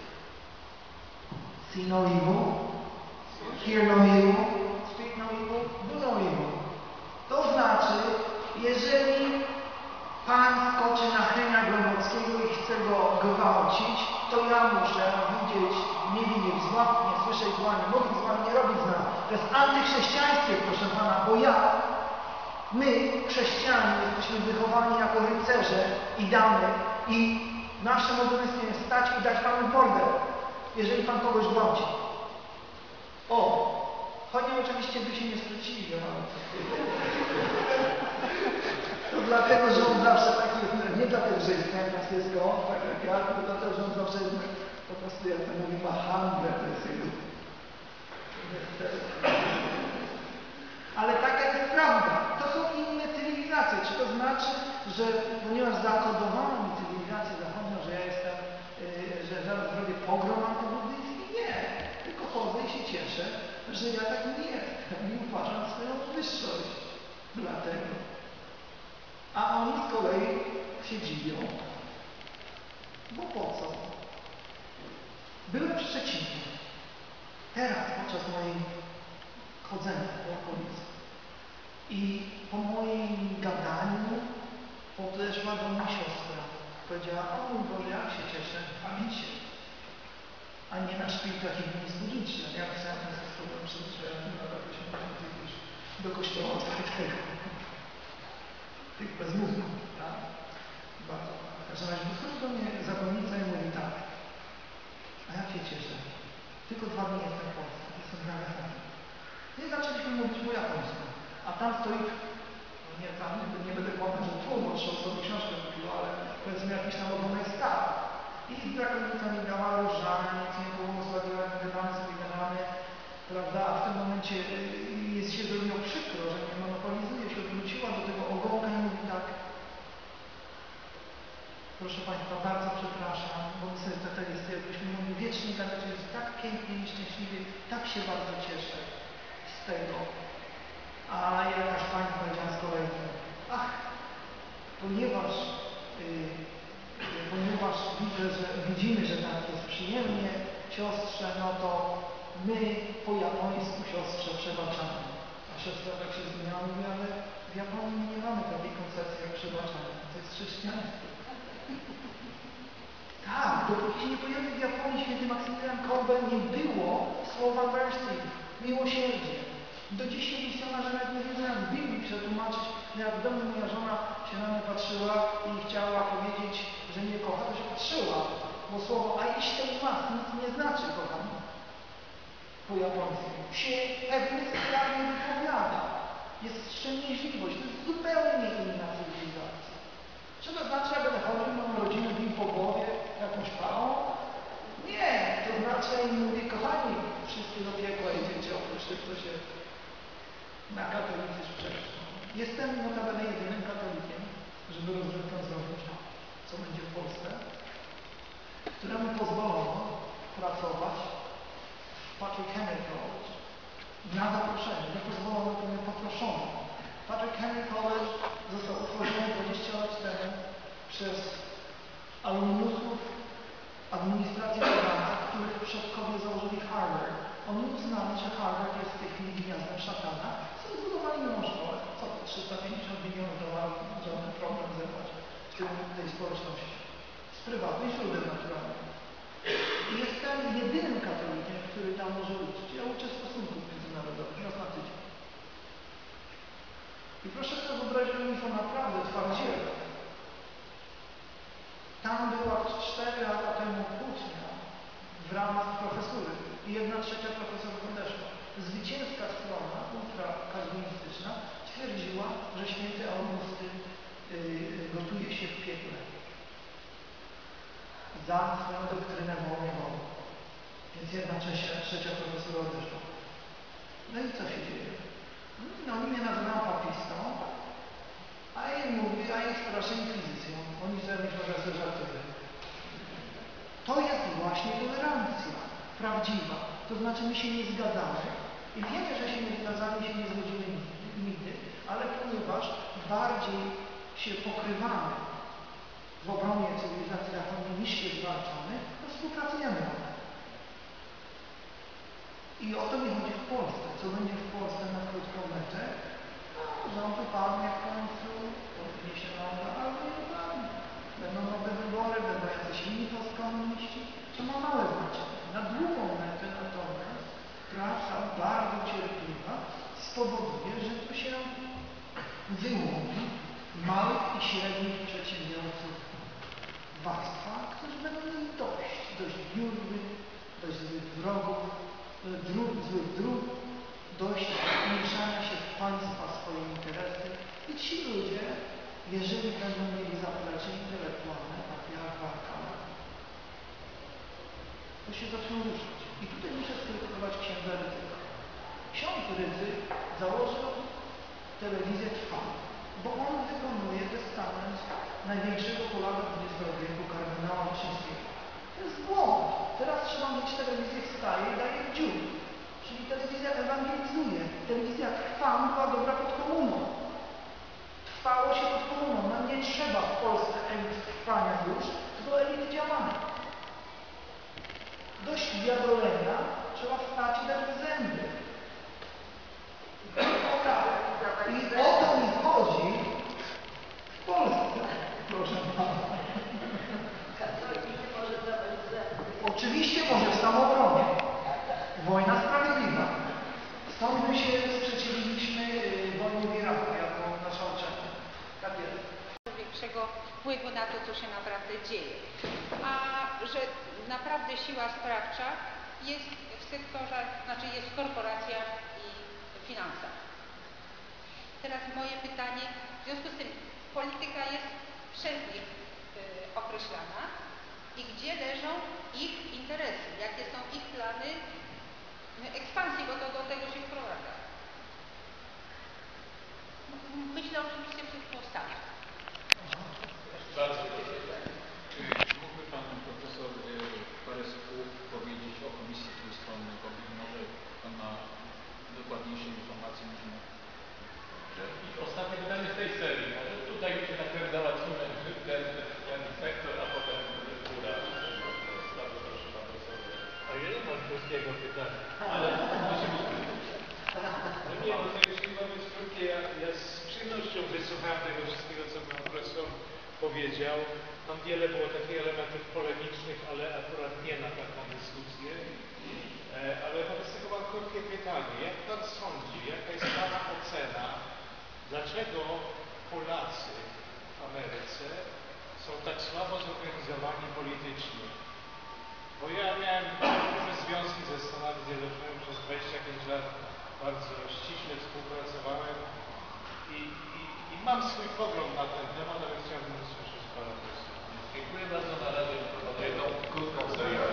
See no evil, hear no evil, speak no evil, do no evil. To znaczy, jeżeli Pan skoczy na Henia Głębockiego i chce go gwałcić, to ja muszę widzieć, nie widzieć zła, nie słyszeć zła, nie mówić zła, nie robić zła. To jest antychrześcijaństwie, proszę Pana, bo ja, my, chrześcijanie, jesteśmy wychowani jako rycerze i damy i naszym obowiązkiem jest stać i dać Panu w mordę, jeżeli Pan kogoś gwałci. O, choć oczywiście by się nie sprzeciwił, ale to dlatego, że on zawsze taki jest, nie dlatego, że jest francuskiego, tak jak ja, tylko dlatego, że on zawsze jest po prostu, jak to mówi, ma handlę, to jest jego. Ale taka jest prawda. To są inne cywilizacje. Czy to znaczy, że ponieważ zakodowano mi cywilizację zachodnią, że ja jestem, yy, że zaraz zrobię pogrom antybuddyjski? Nie. Tylko chodzę i się cieszę, że ja tak nie jestem i uważam swoją wyższość. Dlatego. A oni z kolei się dziwią. Bo po co? Byłem w Szczecinie. Teraz, podczas mojej chodzenia po okolicy. I po moim gadaniu podeszła do mnie siostra. Powiedziała, o mój Boże, jak się cieszę, bawicie. A nie na szpilkach i ministryczne. Ja pisałem ten sposób przyzwyczajony na lat osiemdziesiątych już do kościoła otwartego. Tych bezmównych, tak? Bardzo. W każdym razie wychodzi do mnie zakonnica i mówi tak. A ja się cieszę. Tylko dwa dni jestem w Polsce. Jestem w Nagasaki. Nie zaczęliśmy mówić po japońsku. A tam stoi, no nie, tam nie będę kłamał, że tłumacz sobie książkę kupił, ale powiedzmy jakiś tam ogonek stał. I zakonnica mi dała różaniec, nie błogosławiła, wydamy sobie gadamy, prawda? A w tym momencie jest się zrobiło przykro, że nie monopolizuje się, odwróciła do tego ogonka i mówi tak. Proszę Państwa, bardzo przepraszam, bo my sobie tutaj jest, jakbyśmy mogli wiecznie gadać, że jest tak pięknie i szczęśliwie, tak się bardzo cieszę z tego. A jakaś Pani powiedziała z kolei, ach, ponieważ, yy, ponieważ widzę, że, widzimy, że tak jest przyjemnie, siostrze, no to my po japońsku siostrze przebaczamy. A przez to tak się zmieniało, mówię, ale w Japonii nie mamy takiej koncepcji jak przebaczanie. To jest chrześcijaństwo. Tak, dopóki się nie pojawił w Japonii święty Maksymilian Kolbe, nie było słowa mercy, miłosierdzie. Do dzisiaj misjonarze nawet nie wiedzą, jak w Biblii przetłumaczyć, że jak w domu moja żona się na mnie patrzyła i chciała powiedzieć, że nie kocha, to się patrzyła, bo słowo aishite mas nic nie znaczy kocham po japońsku. Się pewnie sprawnie wypowiada. Jest wstrzemięźliwość, to jest zupełnie inna cywilizacja. Czy to znaczy, ja będę chodził, mam rodzinę bił po głowie jakąś pałą? Nie, to znaczy, ja im mówię, kochani, wszyscy do piekła idziecie, oprócz tych, co się na katolicy sprzeczą. Jestem notabene jedynym katolikiem, żeby rozrywkę zrobić, co będzie w Polsce, któremu pozwolono pracować w Patrick Henry College na zaproszenie. Nie pozwolono, to mnie poproszono. Patrick Henry College został utworzony dwadzieścia lat temu przez alumnusów administracji Obama, których przodkowie założyli Harvard. Oni uznali, że Harvard jest w tej chwili gniazdem szatana. Są zbudowali nową szkołę. Co to? trzysta pięćdziesiąt milionów dolarów, żaden problem zebrać w tym, tej społeczności. Z prywatnych źródeł naturalnych. I jestem jedynym katolikiem, który tam może uczyć. Ja uczę stosunków międzynarodowych, raz na tydzień. I proszę sobie wyobrazić, że oni są naprawdę twardziele. Tam była cztery lata temu kłótnia w ramach profesury i jedna trzecia profesorów odeszła. Zwycięska strona, ultrakalwinistyczna, twierdziła, że święty Augustyn yy, gotuje się w piekle za swoją doktrynę wołnie wołu. Więc jedna trzecia, trzecia profesora odeszła. No i co się dzieje? No oni mnie nazywają papistą, a ja im mówię, a ich straszę inkwizycją. Oni sobie myślą, że ja sobie żartuję. To jest właśnie tolerancja prawdziwa. To znaczy my się nie zgadzamy i wiemy, że się nie zgadzamy i się nie zgodzimy nigdy, ale ponieważ bardziej się pokrywamy w obronie cywilizacji zachodniej niż się zwalczamy, to współpracujemy. I o to mi chodzi w Polsce. Co będzie w Polsce na krótką metę? No, rząd upadnie w końcu, podniesie się noga, albo nie upadnie. Będą nowe wybory, będą jacyś inni postkomuniści. To ma małe znaczenie. Na długą metę natomiast praca bardzo cierpliwa spowoduje, że to się wyłoni małych i średnich przedsiębiorców warstwa, którzy będą mieli dość, dość biurnych, dość złych wrogów, dróg, złych dróg, dość mieszania się w państwa swoje interesy i ci ludzie, jeżeli będą mieli zaplecze intelektualne, takie jak Warka, to się zaczną ruszać. I tutaj muszę skrytykować księdza Rydzyka. Ksiądz Rydzyk założył telewizję Trwa, bo on wykonuje testament największego Polaka dwudziestego wieku, kardynała Wyszyńskiego. To jest błąd. Teraz trzeba mieć telewizję wstaje i daje w dziób. Czyli telewizja ewangelizuje. Telewizja Trwa była dobra pod komuną. Trwało się pod komuną. No nie trzeba w Polsce elit trwania już, tylko elity działania. Dość wiadolenia, trzeba wstać i dać zęby. I o to mi chodzi w Polsce, proszę pana. Oczywiście może w samobronie. Wojna sprawiedliwa. Stąd my się sprzeciwiliśmy wojnie w Iraku jako nasza uczelnia. Tak jest. Większego wpływu na to, co się naprawdę dzieje. A że naprawdę siła sprawcza jest w sektorze, znaczy jest w korporacjach i finansach. Teraz moje pytanie, w związku z tym polityka jest przez nich y, określana i gdzie leżą ich interesy, jakie są ich plany ekspansji, bo to do tego się wprowadza. Myślę oczywiście wszystko o Stanach. Bardzo proszę. Czy mógłby Pan Profesor parę słów powiedzieć o Komisji Trójstronnej, bo być może Pan ma dokładniejsze informacje niż my. I ostatnie pytanie z tej serii. Może tutaj się najpierw załatwimy ten, ten sektor, a potem góra. Bardzo proszę Pan Profesor. A ile masz polskiego pytania? Ale musi być powiedział. Tam wiele było takich elementów polemicznych, ale akurat nie na taką dyskusję. E, ale wobec tego mam krótkie pytanie. Jak Pan sądzi, jaka jest Pana ocena, dlaczego Polacy w Ameryce są tak słabo zorganizowani politycznie? Bo ja miałem duże związki ze Stanami Zjednoczonymi przez dwadzieścia pięć lat, bardzo ściśle współpracowałem i, i, i mam swój pogląd na ten temat, ale chciałbym usłyszeć Pana głos. Dziękuję bardzo. Na razie proponuję jedną krótką serię.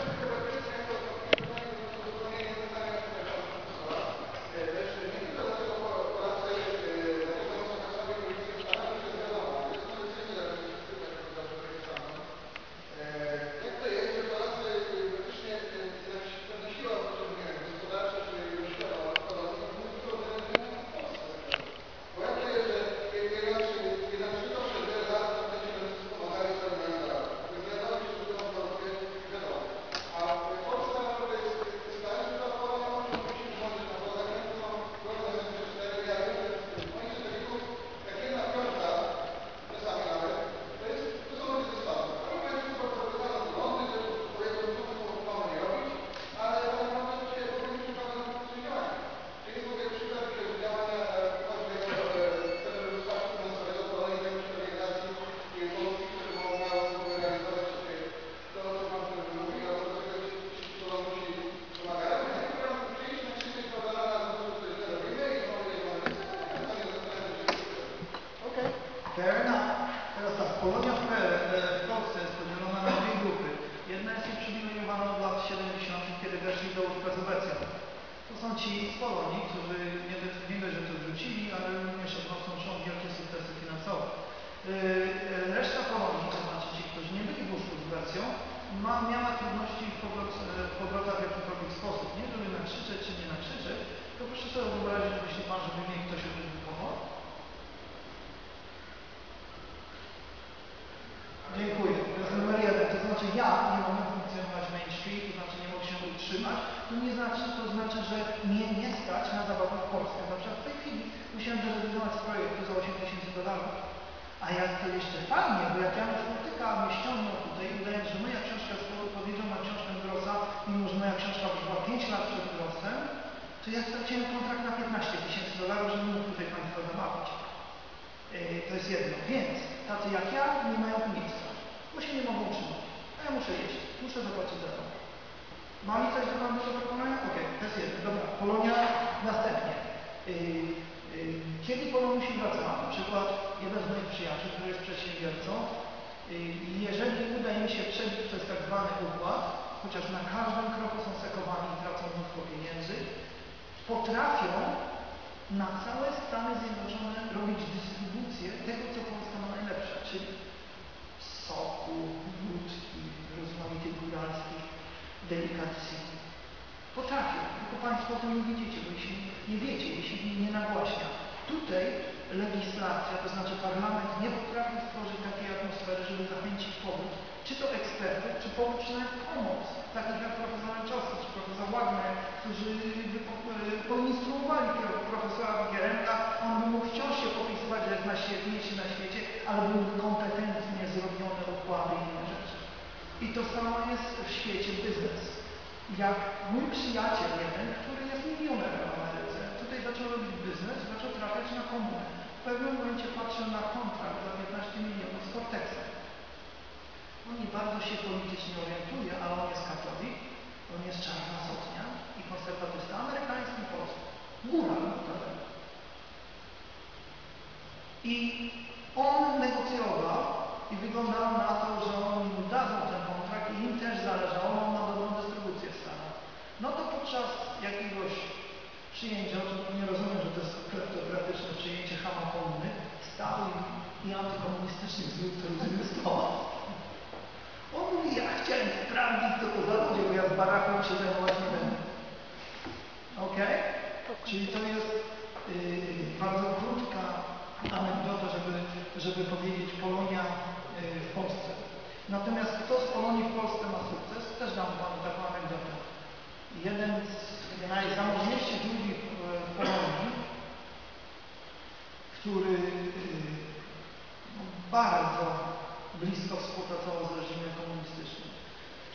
Fair enough. Teraz tak, Polonia w w Polsce jest podzielona na dwie grupy. Jedna jest uprzywilejowana od lat siedemdziesiątych, kiedy weszli do Unii z Obecją. To są ci z Polonii, którzy nie, nie dość, że to wrzucili, ale również odnoszą wielkie sukcesy finansowe. Yy, reszta Polonii, to znaczy ci, którzy nie byli w Unii z Obecją, ma, miała trudności w, powrot, w powrotach w jakikolwiek sposób. Nie żeby nakrzyczeć czy nie nakrzyczeć, to proszę sobie wyobrazić, jeśli Pan, żeby mnie ktoś o tym wypowiedział. Dziękuję. To jest numer jeden. To znaczy ja nie mogę funkcjonować w Main Street, to znaczy nie mogę się utrzymać. To nie znaczy, to znaczy, że mnie nie stać na zabawę w Polsce. Na przykład w tej chwili musiałem zrezygnować z projektu za osiem tysięcy dolarów. A jak to jeszcze fajnie, bo jak Janusz Motyka mnie ściągnął tutaj, udając, że moja książka jest odpowiedzią na książkę Grossa, mimo że moja książka wyszła pięć lat przed Grossem, to ja straciłem kontrakt na piętnaście tysięcy dolarów, żeby mógł tutaj Państwa zabawić. Yy, to jest jedno. Więc tacy jak ja nie mają tu miejsca, bo się nie mogą utrzymać. A ja muszę jeść, muszę zapłacić za to. Mam coś do Pana do proponowania? Okej, okay, to jest jedno. Dobra, Polonia następnie. Yy, yy, kiedy Polonusi wracają? Na przykład jeden z moich przyjaciół, który jest przedsiębiorcą, yy, jeżeli uda im się przebić przez tak zwany układ, chociaż na każdym kroku są sekowani i tracą mnóstwo pieniędzy, potrafią na całe Stany Zjednoczone robić dystrybucję tego, co Polska ma najlepsze, czyli soku, wódki, rozmaitych góralskich delikacji. Potrafią, tylko Państwo o tym nie widzicie, bo jeśli nie wiecie, jeśli nie nagłaśnia. Tutaj legislacja, to znaczy parlament nie potrafi stworzyć takiej atmosfery, żeby zachęcić powrót, czy to ekspertów, czy powrót czy nawet pomoc, takich jak profesor Ręczowski, czy profesor Wagner, którzy poinstruowali profesora Wigierenka, on by mógł wciąż się popisywać, że jest najświetniejszy na świecie, ale były kompetentnie zrobione układy i inne rzeczy. I to samo jest w świecie biznes. Jak mój przyjaciel jeden, który jest milionerem w Ameryce, tutaj zaczął robić biznes, zaczął trafiać na komunę. W pewnym momencie patrzył na kontrakt za piętnaście milionów z Cortexem. On nie bardzo się politycznie orientuje, ale on jest katolik, on jest czarna sotnia i konserwatysta amerykański, polski. Góra, notabene. I on negocjował i wyglądało na to, że oni mu dadzą ten kontrakt i im też zależało, on ma dobrą dystrybucję w Stanach. No to podczas jakiegoś przyjęcia, oczywiście nie rozumiem, że to jest kleptokratyczne przyjęcie chama komuny, stał i, i antykomunistyczny wzór, który zinwestował. On mówi, ja chciałem sprawdzić, co to za ludzie, bo ja z baraką się zajmować nie będę. Ok? Czyli to jest yy, bardzo krótka anegdota, żeby, żeby powiedzieć Polonia yy, w Polsce. Natomiast kto z Polonii w Polsce ma sukces? Też dam Panu taką anegdotę. Jeden z najzamożniejszych ludzi w, w Polonii, który yy, bardzo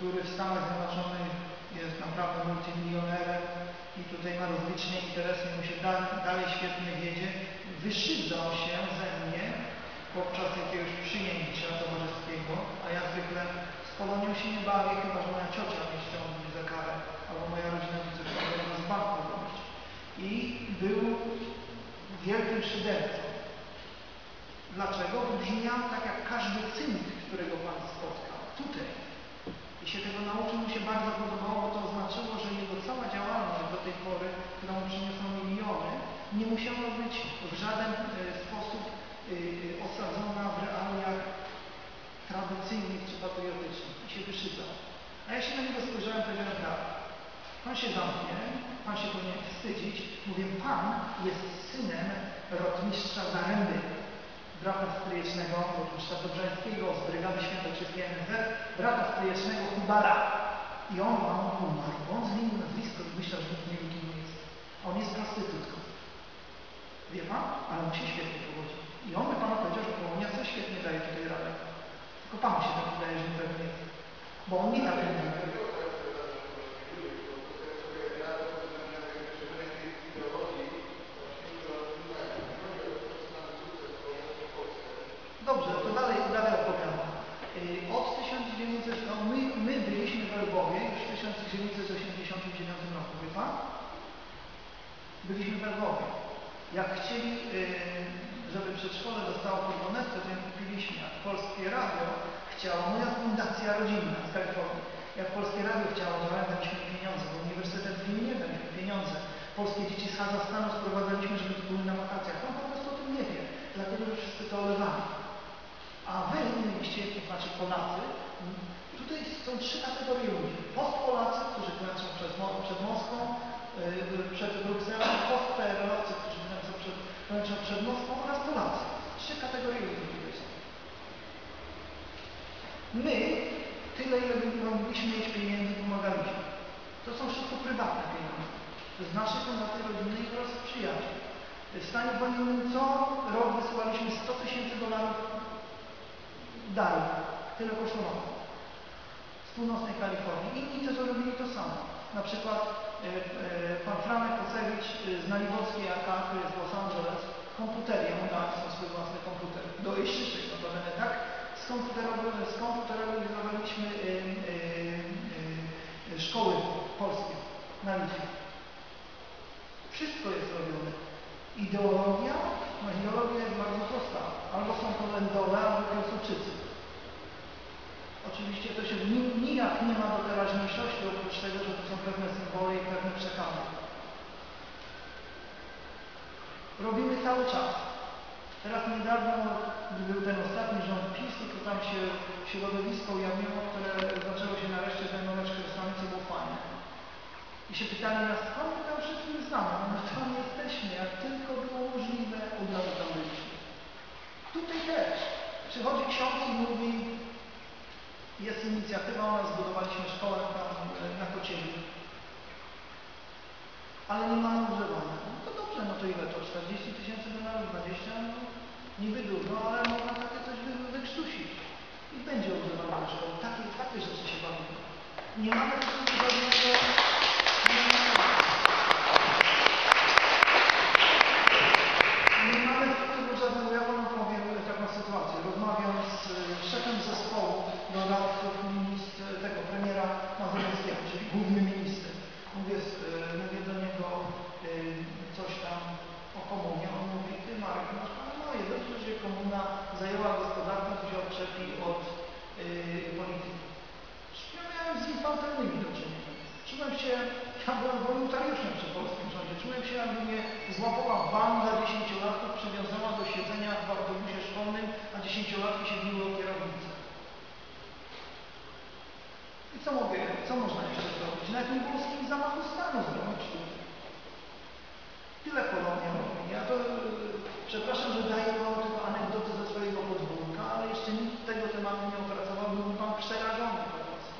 który w Stanach Zjednoczonych jest naprawdę multimilionerem i tutaj ma rozliczne interesy, mu się da, dalej świetnie wiedzie, wyszydzał się ze mnie podczas jakiegoś przyjęcia towarzyskiego, a ja zwykle z Polonią się nie bawię, chyba że moja ciocia mnie ściągnie za karę, albo moja rodzina mi coś powinna z banku robić. I był wielkim szydercą. Dlaczego? Brzmiał tak jak każdy cynk, którego Pan spotkał. Tutaj. I się tego nauczył, mu się bardzo podobało, bo to oznaczyło, że jego cała działalność do tej pory, która mu przyniosła miliony, nie musiała być w żaden e, sposób e, osadzona w realiach tradycyjnych czy patriotycznych. I się wyszydzał. A ja się na niego spojrzałem i powiedziałem tak. Pan się zamknie, Pan się powinien wstydzić. Mówię, Pan jest synem rotmistrza Zaręby, brata stryjecznego rotmistrza Dobrzańskiego z Brygady Świętokrzyskiej N S Z, brata stryjecznego Hubala. I on ma umarł. On zmienił nazwisko i myślał, że nikt nie wie, kim jest. A on jest prostytutką. Wie Pan? Ale mu się świetnie powodzi. I on by Panu powiedział, że Polonia coś świetnie daje tutaj radę. Tylko Panu się tak wydaje, że nie tak nie jest. Bo on nie tak nie mówi. Dobrze, to dalej, dalej opowiadam. Od tysiąc dziewięćset, no my, my byliśmy w Lwowie już w tysiąc dziewięćset osiemdziesiątym dziewiątym roku, wie Pan? Byliśmy w Lwowie. Jak chcieli, żeby przedszkole dostało furgonetkę, to ją kupiliśmy. Jak Polskie Radio chciało, moja fundacja rodzinna z Kalifornii, jak Polskie Radio chciało, to daliśmy pieniądze, bo Uniwersytet w Wilnie daliśmy pieniądze. Polskie dzieci z Kazachstanu sprowadzaliśmy, żeby to były na wakacjach. On po prostu o tym nie wie, dlatego że wszyscy to olewali. A wy mieliście, to znaczy Polacy, tutaj są trzy kategorie ludzi. Post-Polacy, którzy klęczą przed, przed Moskwą, yy, przed Brukselą, post-P R L-owcy, którzy klęczą przed, klęczą przed Moskwą oraz Polacy. Trzy kategorie ludzi tutaj są. My, tyle ile mogliśmy mieć pieniędzy, pomagaliśmy. To są wszystko prywatne pieniądze. Z naszej fundacji rodzinnej oraz przyjaciół. W stanie wojennym co rok wysyłaliśmy sto tysięcy dolarów darów. Tyle kosztowało. Z północnej Kalifornii. Inni też robili to samo. Na przykład e, e, pan Franek Kocewicz z Naliwockiej A K, który jest w Los Angeles, komputerią, tak, są swój własny komputer. Do Ejszyszek, no to będę tak, skomputerowaliśmy e, e, e, szkoły polskie na Litwie. Wszystko jest robione. Ideologia? No ideologia jest bardzo prosta. Albo są to Lendole, albo Piłsudczycy. Oczywiście to się nijak nie ma do teraźniejszości, oprócz tego, że to są pewne symbole i pewne przekazy. Robimy cały czas. Teraz niedawno, gdy był ten ostatni rząd PiS-u, to tam się środowisko ujawniło, które zaczęło się nareszcie zajmować kresami, co było fajne. I się pytali nas, skąd my tam wszystkim znamy? No my tam jesteśmy, jak tylko było możliwe, od razu tam byliśmy. Tutaj też. Przychodzi ksiądz i mówi, jest inicjatywa, u nas zbudowaliśmy szkołę tam na Kocieli. Ale nie mamy używania. No to dobrze, no to ile to? czterdzieści tysięcy dolarów, dwadzieścia? No, niby dużo, ale można takie coś wy, wykrztusić. I będzie używane do szkoły. Takie, takie rzeczy się bawimy. Nie mamy takiego żadnego... Nie mamy takiego żadnego, ja Panu powiem taką sytuację. Rozmawiam z szefem zespołu doradców ministra, tego premiera Mazowieckiego, czyli główny minister. Mówię, mówię do niego coś tam o komunie. On mówi, ty Marek, masz Pan moje, dobrze, że komuna zajęła gospodarkę, to się odczepi od yy, polityki. Ja miałem z infantylnymi do czynienia. Czułem się, ja byłem wolontariuszem przy polskim rządzie, czułem się, jakby mnie złapała banda dziesięciolatków, przywiązała do siedzenia w autobusie szkolnym, a dziesięciolatki się biły o kierownicę. I co mogę, co można jeszcze zrobić? Nawet nie było z kim zamachu stanu zrobić tutaj. Tyle Polonia robi. Ja to, przepraszam, że daję Panu tylko anegdoty ze swojego podwórka, ale jeszcze nikt tego tematu nie opracował, byłby Pan przerażony po prostu.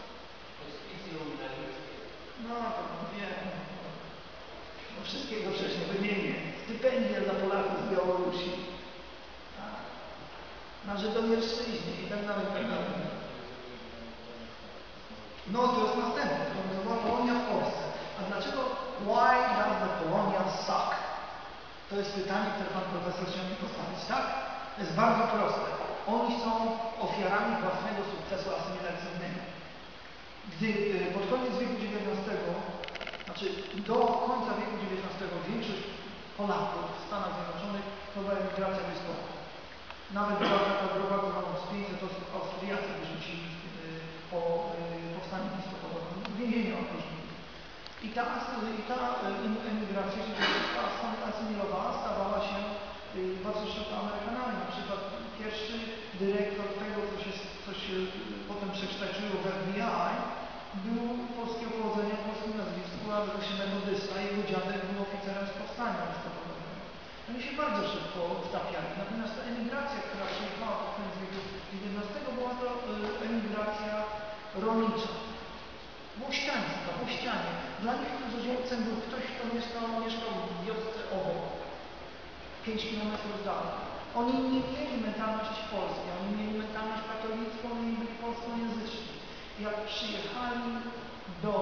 No, to Pan wie. No, wszystkiego przecież nie wymienię. Stypendia dla Polaków z Białorusi. Tak. Na Żytomierszczyźnie i tak dalej, i tak dalej. No to jest następne, to była Polonia w Polsce. A dlaczego why does the Polonia suck? To jest pytanie, które pan profesor chciał mi postawić, tak? To jest bardzo proste. Oni są ofiarami własnego sukcesu asymilacyjnego. Gdy y, pod koniec wieku dziewiętnastego, znaczy do końca wieku dziewiętnastego większość Polaków w Stanach Zjednoczonych to była emigracja wojskowa. Nawet była taka grupa, którą z pięćset osób Austriacy wyrzucili y, po y, powstaniu listopadowym, w więzieniu okrużnym. I ta, i ta emigracja się asymilowała, stawała się y, bardzo szybko Amerykanami. Na przykład pierwszy dyrektor tego, co się, co się potem przekształciło w F B I, był polskiego pochodzenia, w polskim nazwisku, ale to się metodysta. Jego dziadek był oficerem z powstania listopadowego. Oni się bardzo szybko wtapiali. Natomiast ta emigracja, która przyjechała pod koniec wieku dziewiętnastego, była to y, emigracja rolnicza. Włościańska, włościanie. Dla nich cudzoziemcem był ktoś, kto mieszkał, mieszkał w wiosce obok, pięć kilometrów dalej. Oni nie mieli mentalności polskiej, oni mieli mentalność katolicką, oni byli polskojęzyczni. Jak przyjechali do,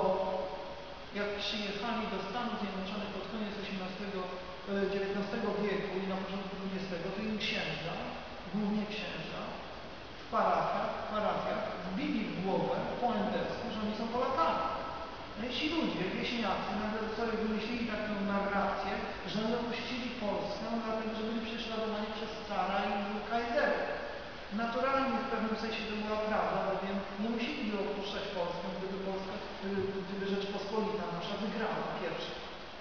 jak przyjechali do Stanów Zjednoczonych pod koniec dziewiętnastego wieku i na początku dwudziestego, to im księża, głównie księża, w parafiach, w parafiach wbili w głowę po endesku, że oni są Polakami. No i ci ludzie, wieśniacy, nagle sobie wymyślili taką narrację, że oni opuścili Polskę, dlatego że byli prześladowani przez cara i kajzera. Naturalnie w pewnym sensie to była prawda, bowiem nie musieliby opuszczać Polskę, gdyby Polska, gdyby, gdyby Rzeczpospolita nasza wygrała pierwsza.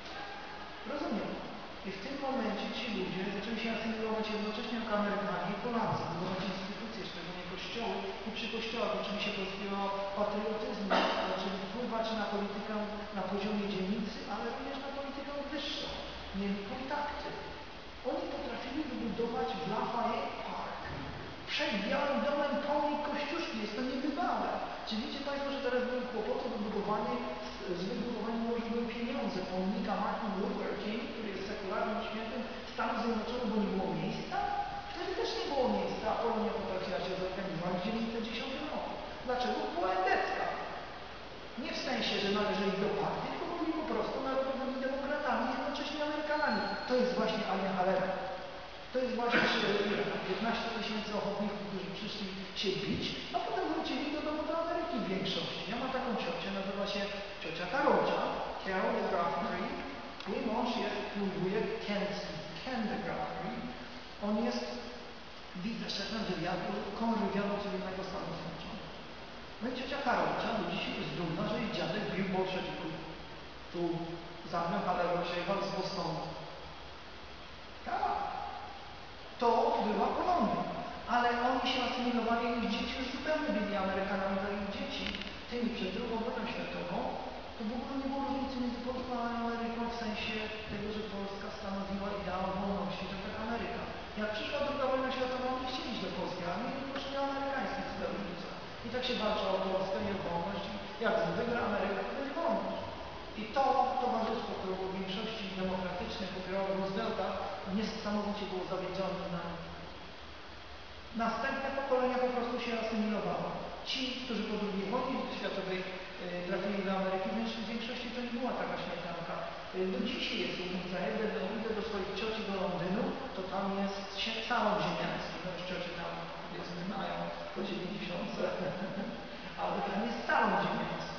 Rozumiem. I w tym momencie ci ludzie zaczęli się asymilować jednocześnie jako Amerykanie i Polacy, budować instytucje, szczególnie kościoły, i przy kościołach uczyli się polskiego patriotyzmu, zaczęli wpływać na politykę na poziomie dzielnicy, ale również na politykę wyższą. Mieli kontakty. Oni potrafili wybudować w Lafayette Park przed Białym Domem pomnik Kościuszki. Jest to niebywałe. Czy wiecie Państwo, że teraz były kłopoty wybudowanie, z wybudowaniem może były pieniądze pomnika Martin Luther King, który jest sekularnym świętym Stanów Zjednoczonych, bo nie było miejsca? Wtedy też nie było miejsca, a Polonia potrafiła się zorganizować w dziewięćset dziesiątym roku. Dlaczego? Była endecka. Nie w sensie, że należeli do partii, tylko byli po prostu narodowymi demokratami, jednocześnie Amerykanami. To jest właśnie Alien Halera. To jest właśnie piętnaście tysięcy ochotników, którzy przyszli się bić, a potem wrócili do domu do Ameryki w większości. Ja mam taką ciocię, nazywa się ciocia Karolcia, Carol Graffery. Mój mąż jest, mój wujek Ken, Ken de Graffery. On jest wiceszefem wywiadu, kontrwywiadu cywilnego Stanów Zjednoczonych. No i ciocia Karolcia ludzi się jest dumna, że jej dziadek bił bolszewików. Tu za mną Halero przyjechał z Bostonu. Tak. To była Polonia, ale oni się asymilowali, ich dzieci już zupełnie byli Amerykanami, dla ich dzieci, tymi przed drugą wojną światową, to w ogóle nie było różnicy między Polską a Ameryką w sensie tego, że Polska stanowiła ideał wolności, że tak Ameryka. Jak przyszła druga wojna światowa, oni chcieli do Polski, a mieli poszli amerykańskie cudze różnice. I tak się walczy o Polskę i o wolność, jak wygra Ameryka, to będzie wolność. I to towarzystwo, które było w większości demokratycznej, popierało Roosevelta, niesamowicie było zawiedzione na następne pokolenia po prostu się asymilowały. Ci, którzy po drugiej wojnie światowej e, trafili do Ameryki, w większości to nie była taka śmietanka. E, do dzisiaj jest różnica. Ja idę, idę do swoich cioci do Londynu, to tam jest salon ziemiański. No już cioci tam, powiedzmy, mają po dziewięćdziesiątce, ale tam jest salon ziemiański.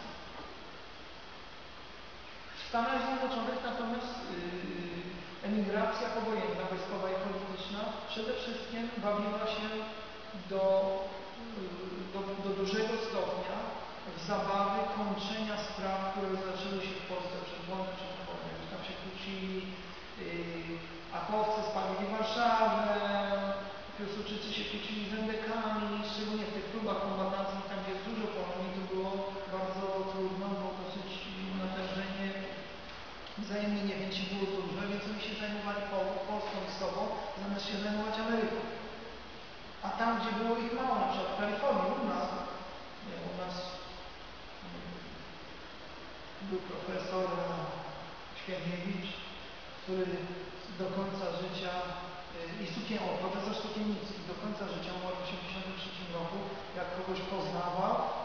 W Stanach Zjednoczonych natomiast yy, emigracja powojenna, wojskowa i polityczna przede wszystkim bawiła się do, yy, do, do dużego stopnia w zabawy kończenia spraw, które zaczęły się w Polsce przed wojną, przed wojną. Tam się kłócili, yy, akowcy spalili Warszawę, Piłsudczycy się kłócili z endekami, szczególnie w tych klubach kombatanckich, tam gdzie jest dużo Polonii, to było bardzo trudno, bo dosyć natężenie wzajemnie niechęci było duże, więc oni się zajmowali Polską i sobą, zamiast się zajmować Ameryką. A tam, gdzie było ich mało, na przykład w Kalifornii, u nas, nie, u nas um, był profesor Świerniewicz, który do końca życia i Sukien, o, profesor Sukiennicki do końca życia umarł w tysiąc dziewięćset osiemdziesiątym trzecim roku, jak kogoś poznawał, to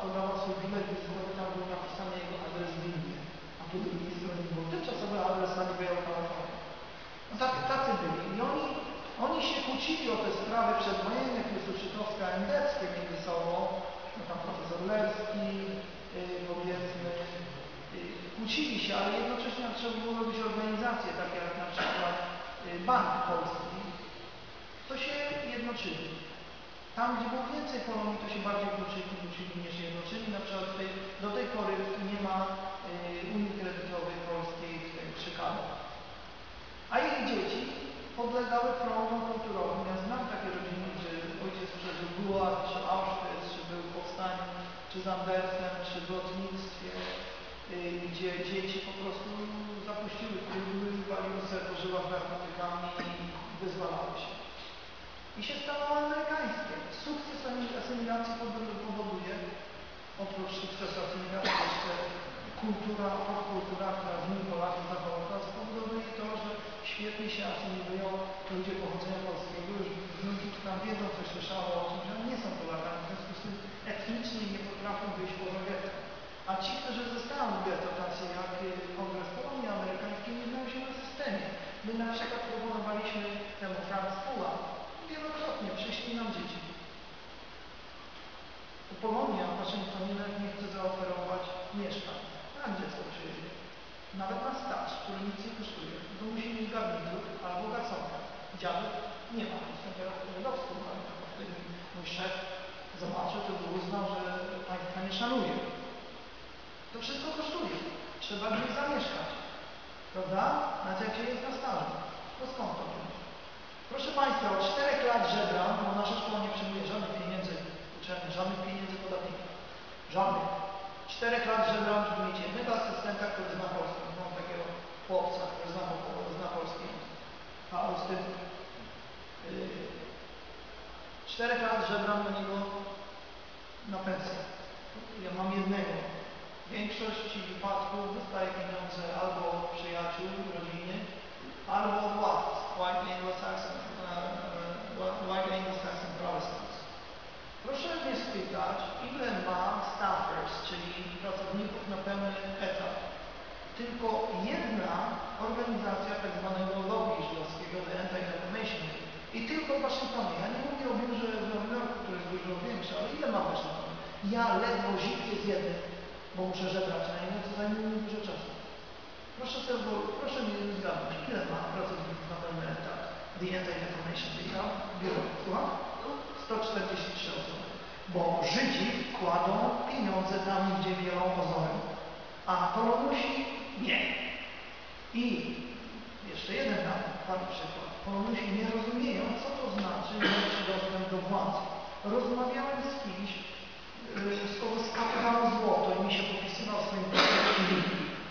podawał swój bilet wizytowy, tam był napisany jego adres w Indii, a po drugiej stronie był tymczasowy adres Sunnyvale, Kalifornia. No tacy, tacy byli. I oni, oni się kłócili o te sprawy przedwojenne, piłsudczykowsko-endeckie między sobą, no tam profesor Lerski, yy, powiedzmy, yy, kłócili się, ale jednocześnie trzeba było robić organizacje, takie jak na przykład yy, Bank Polski, to się jednoczyli. Tam, gdzie było więcej Polonii, to się bardziej kłócili, kłócili niż jednoczyli. Na przykład tej, do tej pory nie ma yy, Unii Kredytowej Polskiej w Chicago. A ich dzieci podlegały prądom kulturowym. Ja znam takie rodziny, gdzie ojciec przeżył Gulag, czy Auschwitz, czy był w powstaniu, czy z Andersem, czy w lotnictwie, yy, gdzie dzieci po prostu zapuściły tyły, waliły sobie po żyłach narkotykami i wyzwalały się. I się stało amerykańskie. Sukces asymilacji powoduje, oprócz sukcesu asymilacji, jeszcze kultura, popkultura, która z nimi Polaków zachowała, spowoduje to, że świetnie się asymilują ludzie pochodzenia polskiego, już tam wiedzą, coś słyszało o czymś, ale nie są Polakami, w związku z tym etnicznie nie potrafią wyjść poza getto. A ci, którzy zostaną w getto, tacy jak Kongres Polonii Amerykańskiej, nie znają się na systemie. My na przykład proponowaliśmy temu Franz Pula, wielokrotnie przyszli nam dzieci. Polonia w Waszyngtonie nawet nie chce zaoferować mieszkań. Jak dziecko przyjedzie? Nawet na staż, który nic nie kosztuje. To musi mieć garnitur albo garsonkę. Dziadek nie ma. Jestem teraz pedagogowską, ale wtedy mój szef zobaczył, to by uznał, że państwa nie szanuje. To wszystko kosztuje. Trzeba gdzieś zamieszkać. Prawda? Nawet jak się jest na stażu. To skąd to będzie? Proszę Państwa, od czterech lat żebram, bo nasza szkoła nie przyjmuje żadnych pieniędzy uczelni, żadnych pieniędzy podatników. Żadnych. Czterech lat żebram, żeby mieć jednego asystenta, który zna polski. Mam takiego chłopca, który zna, zna polski. A Austyn. Yy, czterech lat żebram na niego na pensję. Ja mam jednego. W większości wypadków dostaję pieniądze albo od przyjaciół, rodziny, albo od władz, White Anglo-Saxon, uh, White Anglo-Saxon Protestants. Proszę mnie spytać, ile ma staffers, czyli pracowników na pełny etat. Tylko jedna organizacja tak zwanego lobby żydowskiego, The Anti-Defamation League, i tylko w Waszyngtonie. Ja nie mówię o biurze w Nowym Jorku, które jest dużo większe, ale ile ma w Waszyngtonie? Ja ledwo zipię z jednym, bo muszę żebrać na inne, co zajmuje mi dużo czasu. Proszę, sobie, proszę mnie zgadnąć, ile ma pracowników na pełny etat The Anti-Defamation League? Biuro, słucham? sto czterdzieści trzy osoby. Bo Żydzi kładą pieniądze tam, gdzie biorą ozory, a Polonusi nie. I jeszcze jeden tam przykład. Polonusi nie rozumieją, co to znaczy mieć dostęp do władzy. Rozmawiałem z kimś, z kogo skatowało złoto i mi się popisywał swoim projektem,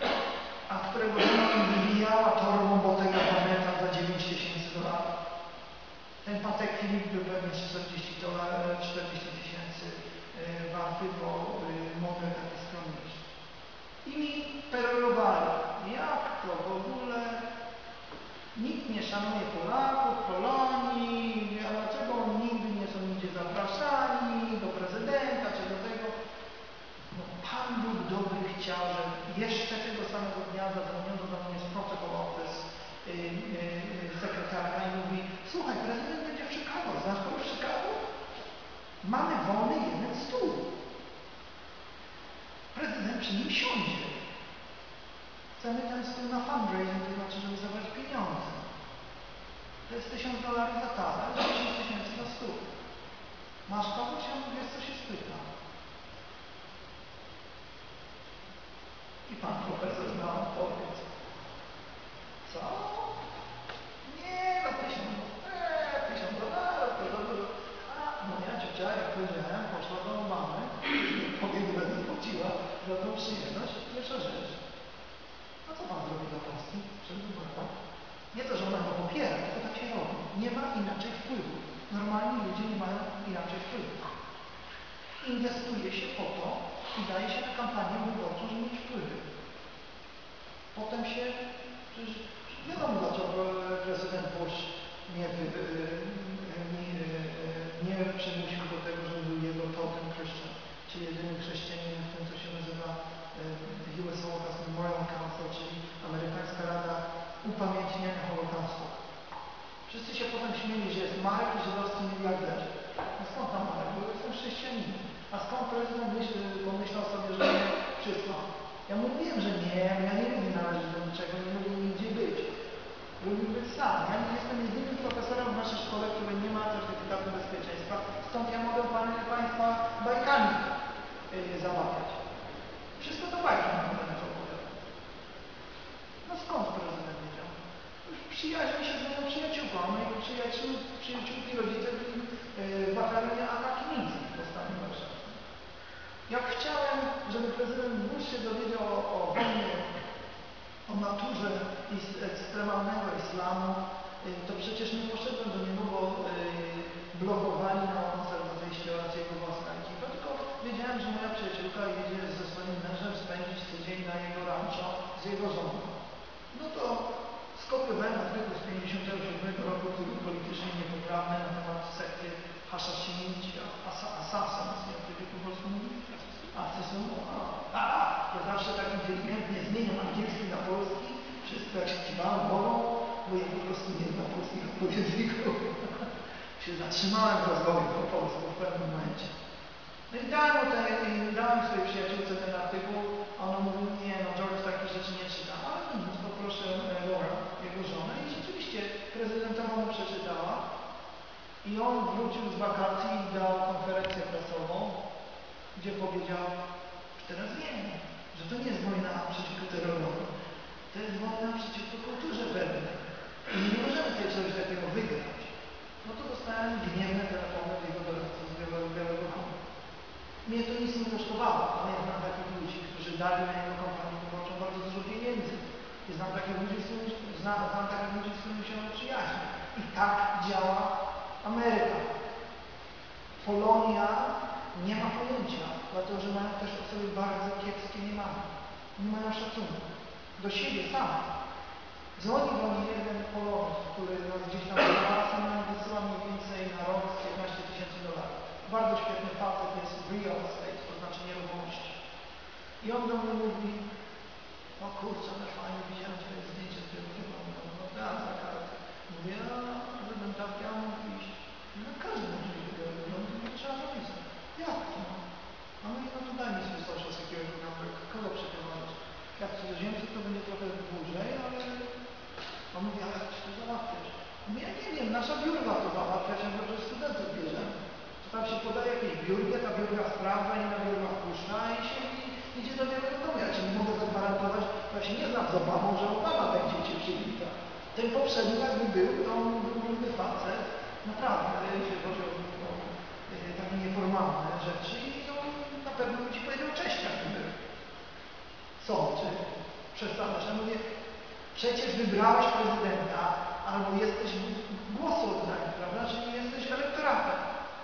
a którego żona mi wybijała torbą, bo tego pamiętam za dziewięć tysięcy dolarów. Ten Patek Filip był pewnie czterdzieści tysięcy warty, bo model taki skromniejszy. I mi perorowali, jak to w ogóle nikt nie szanuje Polaków, Polonii, a dlaczego oni nigdy nie są nigdzie zapraszani do prezydenta czy do tego. No, Pan Bóg dobry chciał, że jeszcze tego samego dnia zadzwoniono do mnie z protokołu z yy, yy, sekretarka i mówi, słuchaj, prezydent będzie w Chicago, znasz kogoś w Chicago? Mamy wolny jeden stół. Prezydent przy nim siądzie. Chcemy ten stół na fundraising, to znaczy, żeby zabrać pieniądze. To jest tysiąc dolarów za talerz, dziesięć tysięcy za stół. Masz kogoś? Ja mówię, co się spyta. I pan profesor zna odpowiedź. Co? Nie, no tysiąc, eee, tysiąc dolarów, to za dużo. A moja ciocia, jak powiedziałem, poszła do mamy, powiem, będę płaciła za tą przyjemność. Pierwsza rzecz. A co pan zrobi dla Polski przed wyborem? Nie to, że ona go popiera, tylko tak się robi. Nie ma inaczej wpływu. Normalni ludzie nie mają inaczej wpływu. Inwestuje się po to i daje się na kampanię wyborczą, żeby mieć wpływy. Potem się, przecież wiadomo, dlaczego prezydent Bush nie, nie, nie przymusił do tego, żeby był jego totem Christian, czyli jedynym chrześcijaninem. Wszyscy się potem śmieli, że jest Marek i żydowscy miliarderzy. No skąd tam Marek? Bo jestem chrześcijaninem. A skąd prezydent myśl, pomyślał sobie, że nie wszystko? Ja mówiłem, że nie, ja nie lubię należeć do niczego, nie lubię nigdzie być. Lubię być sam. Ja nie jestem jedynym profesorem w naszej szkole, który nie ma certyfikatu bezpieczeństwa. Stąd ja mogę panie, Państwa bajkami yy, zabawiać. Wszystko to bajki na temat opowiadać. No skąd prezydent wiedział? Już przyjaźni się z moją przyjaciółką, a mojego przyjaciół, przyjaciółki rodzice byli yy, w batalionie ataki nic w powstaniu warszawskim. Jak chciałem, żeby prezydent Bush się dowiedział o, o wojnie, o naturze ekstremalnego islamu, to przecież nie poszedłem do niego, bo yy, blokowali na koncert wyjście oraz jego własna ekipa, tylko wiedziałem, że moja przyjaciółka jedzie ze swoim mężem spędzić tydzień na jego rancho z jego żoną. No to skopiowałem artykuł z pięćdziesiątego siódmego roku, który był politycznie niepoprawny na temat sekty Haszaszinici, Asasem, jak to po polsku mówi? Asasem, a, ja zawsze tak inteligentnie zmieniam angielski na polski, wszystko jak się kiwałem głową, bo ja po prostu nie znam polskiego odpowiedników. się zatrzymałem w rozmowie po polsku w pewnym momencie. No i dałem, ten, i dałem swojej przyjaciółce ten artykuł, a ona mówi, nie no, George takich rzeczy nie czyta, ale nic, poproszę Laura, jego żonę i rzeczywiście prezydentowa mu przeczytała i on wrócił z wakacji i dał konferencję prasową, gdzie powiedział, że teraz wiemy, że to nie jest wojna przeciwko terrorowi, to jest wojna przeciwko kulturze pewnej i nie możemy sobie czegoś takiego wygrać. No to dostałem gniewne telefony od jego doradców z Białego Domu. Mnie to nic nie kosztowało, ale ja znam takich ludzi, którzy dali na jego kompanię wyborczą bardzo dużo pieniędzy. I znam takich ludzi, z którymi, znam, znam takich ludzi, z którymi się przyjaźnię. I tak działa Ameryka. Polonia nie ma pojęcia, dlatego że mają też o sobie bardzo kiepskie niemamy. Nie mają szacunku. Do siebie samych. Dzwoni do mnie jeden Polonez, który nas gdzieś tam znalazł, nam wysyła mniej więcej na rok piętnaście tysięcy dolarów. Bardzo świetny facet jest real estate, to znaczy nieruchomości. I on do mnie mówi, o kurczę, ale fajnie, widziałem twoje zdjęcie z tego chyba, no dam za kartę. Mówię, a żebym tak ja mógł iść. No każdy może iść do tego wyglądu, no to trzeba zapisać. Jak to? A my no to daj mi swój social security number, kogo przeprowadzić? Jak cudzoziemców to będzie trochę dłużej, ale on mówi, ale jak to załatwiasz? Mówię, ja nie wiem, nasza biurka to załatwia, się że studentów bierzemy. To tam się podaje jakieś biurkę, ta biurka sprawdza, inna biurka wpuszcza i się i, idzie do Białego Domu. Ja ci nie mogę zagwarantować, bo ja się nie znam z Obamą, że Obama będzie cię przywita. Ten poprzedni jakby był, to on był równy facet, naprawdę, jeśli chodzi o, o takie nieformalne rzeczy i on na pewno by ci powiedział cześć, jakby był. Co? Czy przestawiasz? Ja mówię, przecież wybrałeś prezydenta, albo jesteś głosu oddania, prawda? Czyli jesteś elektoratem.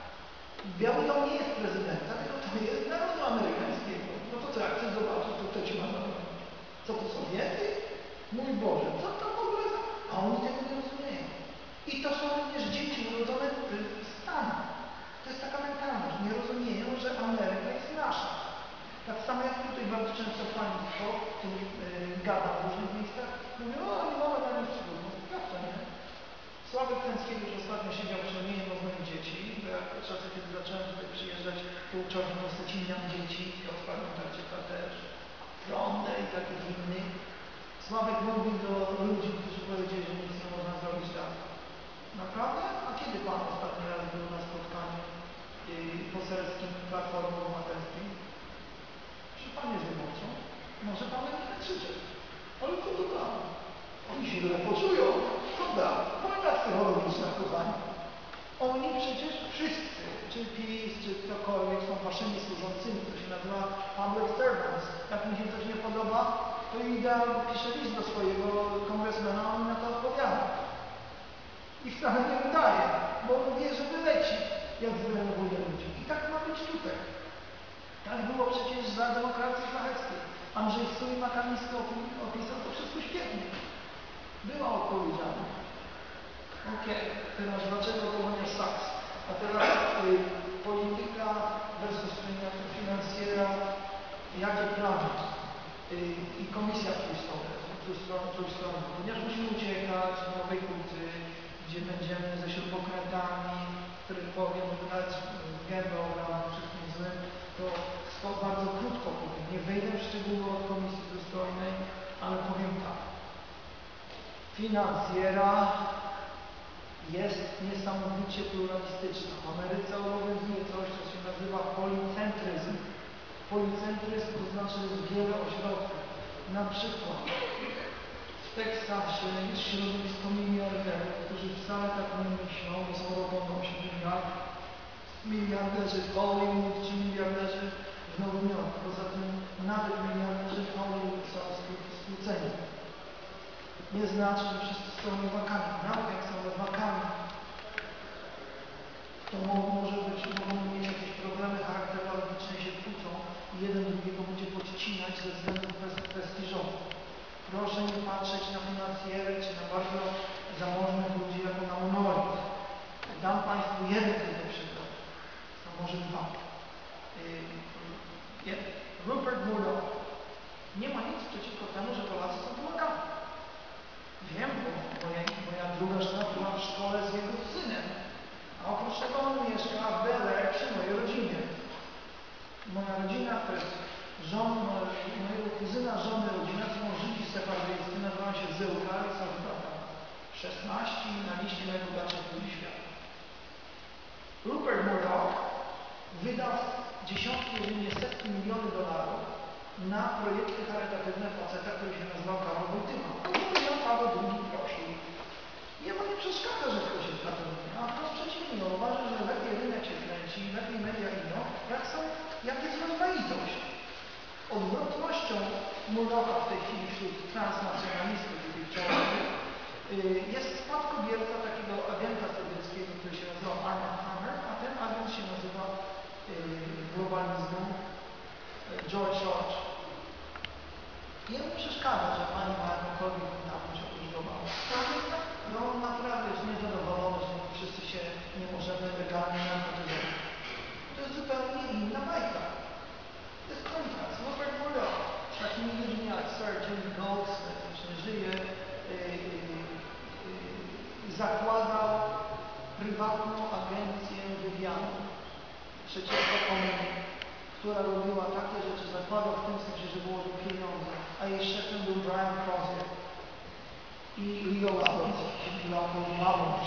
Biały Dom nie jest prezydenta, tylko to jest narodu amerykańskiego. No to co, jak chcesz zobaczyć, to kto ci ma na to? Co to Sowiety? Mój Boże, co to w ogóle za... A oni tego nie rozumieją. I to są również dzieci urodzone w Stanach. To jest taka mentalność. Nie rozumieją, że Ameryka jest nasza. Tak samo jak tutaj bardzo często państwo, tym yy, gada w różnych miejscach, mówią, o, nie mamy na nich przygód. Jak to nie? Sławek Kęckiewicz ostatnio siedział przy mnie jedno z moich dzieci, bo jak w czasie, kiedy zacząłem tutaj przyjeżdżać, to uczono Secinian dzieci, w pamiętacie też, Frondę i takich innych. Sławek mówił do ludzi, którzy powiedzieli, że nic nie można zrobić tak. Naprawdę? A kiedy pan ostatni raz był na spotkaniu yy, poselskim Platformy Obywatelskiej? Czy pan jest wyborcą? Może pan nie krzyczeć. Ale co to tam? Oni się źle poczują. Prawda? Wojna psychologiczna, kochani. Oni przecież wszyscy, czy PiS, czy ktokolwiek, są waszymi służącymi. To się nazywa public servants. Jak mi się coś nie podoba, to idę albo piszę list do swojego kongresmena, on mi na to odpowiada. I wcale nie udaje, bo on wie, że wyleci, jak zdenerwuje ludzi. I tak ma być tutaj. Tak było przecież za demokracji szlacheckiej. Andrzej Stój Makamiński opisał to wszystko świetnie. Była odpowiedzialna. Okej, okay. Teraz dlaczego Polonia Saks? A teraz y, polityka versus finansjera, jakie plany? Y, I komisja trójstronna, trójstronna, ponieważ musimy uciekać do Nowej Huty, gdzie będzie szczegóły od Komisji Dostojnej, ale powiem tak. Finansjera jest niesamowicie pluralistyczna. W Ameryce obowiązuje coś, co się nazywa policentryzm. Policentryzm to znaczy jest wiele ośrodków. Na przykład w Teksasie jest środowisko miliarderów, którzy wcale tak nie myślą, bo skoro mogą się miliard, miliarderzy w Hollywood czy miliarderzy w Nowym Jorku. Poza tym nawet miliarderzy w Hollywood są skróceni. Nie znaczy, że wszyscy są lewakami. Nawet jak są lewakami, to może być, mogą mieć jakieś problemy charakterologiczne i się kłócą i jeden drugiego będzie podcinać ze względów prestiżowych. Proszę nie patrzeć na finansjery czy na bardzo zamożnych ludzi jako na monolit. Dam Państwu jeden tylko przykład, a może dwa. Rupert Murdoch nie ma nic przeciwko temu, że Polacy są Polakami. Wiem, bo moja, moja druga żona była w szkole z jego synem, a oprócz tego on mieszka w Bel Air przy mojej rodzinie. Moja rodzina to jest żon, mojego kuzyna, żony rodzina, są Żydzi separatysty, nazywają się Zyłka i są chyba tam szesnaście na liście najbogatszych ludzi świata. Rupert Murdoch wydał dziesiątki, jeżeli nie setki miliony dolarów na projekty charytatywne faceta, który się nazywał Karol Wojtyła. Jan Paweł drugi prosił. Jemu nie przeszkadza, że ktoś jest katolikiem, a wprost przeciwnie, uważa, że lepiej rynek się kręci, lepiej media idą, jak, są, jak jest rozmaitość. Odwrotnością Murdocha w tej chwili wśród transnacjonalistów tych czołowych jest spadkobierca takiego agenta sowieckiego, który się nazywał Arnold Hammer, a ten agent się nazywa globalizmu George Soros. Jemu przeszkadza, że pani ma jakąkolwiek kontaktność oprócz globalu. No on naprawdę jest niezadowolony, że wszyscy się nie możemy legalnie narkotyzować. To jest zupełnie inna bajka. To jest kontrast. Rupert Murdoch z takimi ludźmi jak Sir Jimmy Goldsmith, już nie żyje, yy, yy, yy, zakładał prywatną agencję wywiadu przeciwko komunii, która robiła takie rzeczy, zakładał w tym sensie, że byłoby pieniądze, a jej szefem był Brian Crozier i Leo Abbott, Pilatus Mamąć,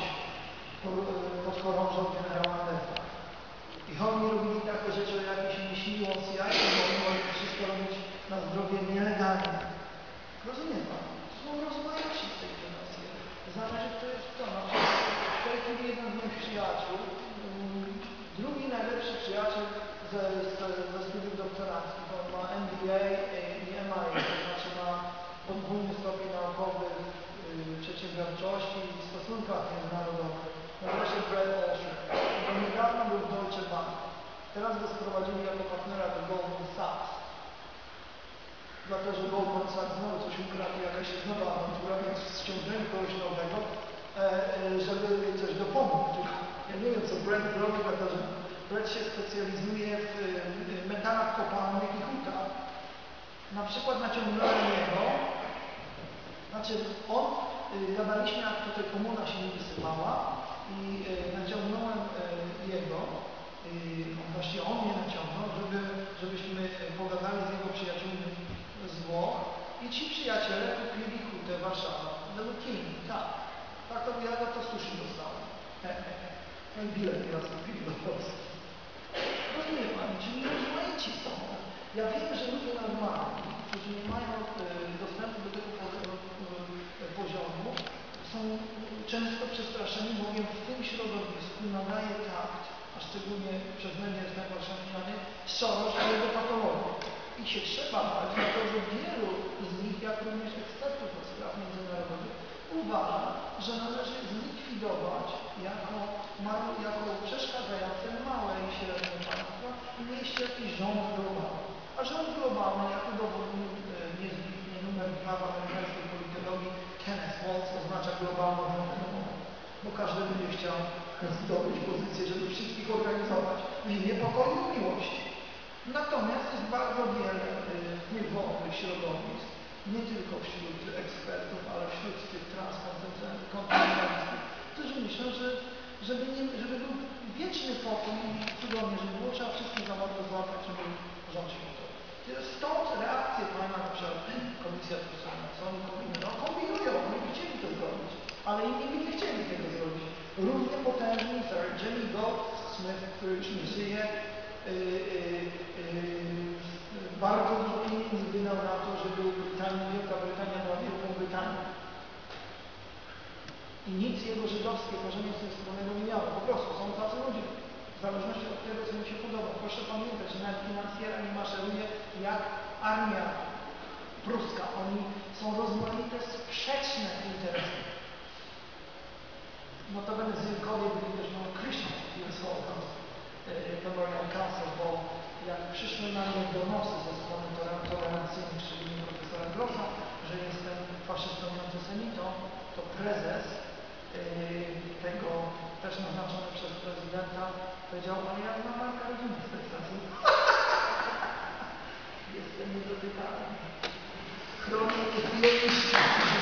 podchorążał generała Neta. I oni robili takie rzeczy, o jakie się nie śniło C I A, bo mogli wszystko robić na zdrowie nielegalnie. Rozumie Pan? Są rozmaici w tej relacji. Zależy, kto jest kto. Na przykład w tej chwili jeden z moich przyjaciół, drugi najlepszy przyjaciel ze, ze, ze studiów doktoranckich. On ma M B A i M I A, to znaczy ma podwójny stopień naukowy w przedsiębiorczości i stosunkach międzynarodowych. Nazywa się Brad Alsher. On niedawno był w Deutsche Bank. Teraz go sprowadzili jako partnera do Goldman Sachs. Dlatego, że Goldman Sachs znowu coś ukradł, jakaś jest nowa awantura, więc ściągnęli kogoś nowego, żeby coś dopomógł. Ja nie wiem, co Brad robi, dlatego że Brad się specjalizuje w metalach kopalnych i hutach. Na przykład naciągnąłem jego, znaczy on, gadaliśmy, jak tutaj komuna się nie wysypała i naciągnąłem jego, właściwie on mnie naciągnął, żeby, żebyśmy pogadali z jego przyjaciółmi z Włoch i ci przyjaciele kupili hutę Warszawa. Do King, tak. Tak to ja za to sushi dostałem. No i bilet teraz kupili do Polski. Rozumie Pani, czyli rozmaici są. Ja wiem, że ludzie normalni, którzy nie mają e, dostępu do tego poziomu, są często przestraszeni, bowiem w tym środowisku nadaje takt, a szczególnie przez media jest nagłaśniany, Soros do jego patologii. I się trzeba bać, dlatego że wielu z nich, jak również ekspertów od spraw międzynarodowych, uważa, że należy zlikwidować jako, jako przeszkadzające małe i średnie państwa i mieć jakiś rząd globalny. A rząd globalny, jak udowodnił e, niezwykle numer dwa w amerykańskiej politologii Kenneth Waltz, oznacza globalną rząd, bo każdy będzie chciał zdobyć pozycję, żeby wszystkich organizować w imię pokoju i miłości. Natomiast jest bardzo wiele y, wpływowych środowisk, nie tylko wśród ekspertów, ale wśród tych transkontynentalistów, którzy myślą, że żeby, nie, żeby był wieczny pokój i cudownie, żeby było trzeba wszystkich za mordę złapać, żeby rząd się utopił. Stąd reakcje Pana, na przykład Komisja Fiskalna, co oni kombinują? No kombinują, oni by chcieli to zrobić, ale inni by nie chcieli tego zrobić. Równie potężni Sir Jimmy Goldsmith, który już nie żyje, yy, yy, yy, bardzo dużo pieniędzy wydał na to, żeby Brytania, Wielka Brytania była Wielką Brytanią. I nic jego żydowskie korzenie z tym wspólnego nie miało. Po prostu są tacy ludzie. W zależności od tego, co mi się podoba. Proszę pamiętać, że nawet finansjera nie maszeruje jak armia pruska. Oni są rozmaite, sprzeczne interesy. Notabene Zylkowie byli też no Christian Fields Holocaust, Memorial Council, bo jak przyszły na mnie donosy ze strony tolerancyjnych, czyli profesora Grossa, że jestem faszystą i antysemitą, to prezes yy, tego, też naznaczony przez prezydenta, powiedział, ale ja znam walkę rodziny z Teksasu. Jestem niedotykany. Chronię uwielbiście.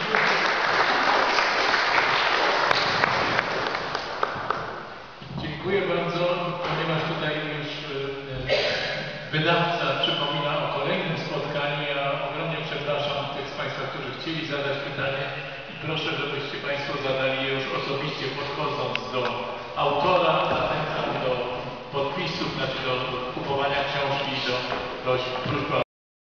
Dziękuję bardzo, ponieważ tutaj już wydawca przypomina o kolejnym spotkaniu. Ja ogromnie przepraszam tych z Państwa, którzy chcieli zadać pytanie i proszę, żebyście Państwo zadali je już osobiście podchodząc do autora.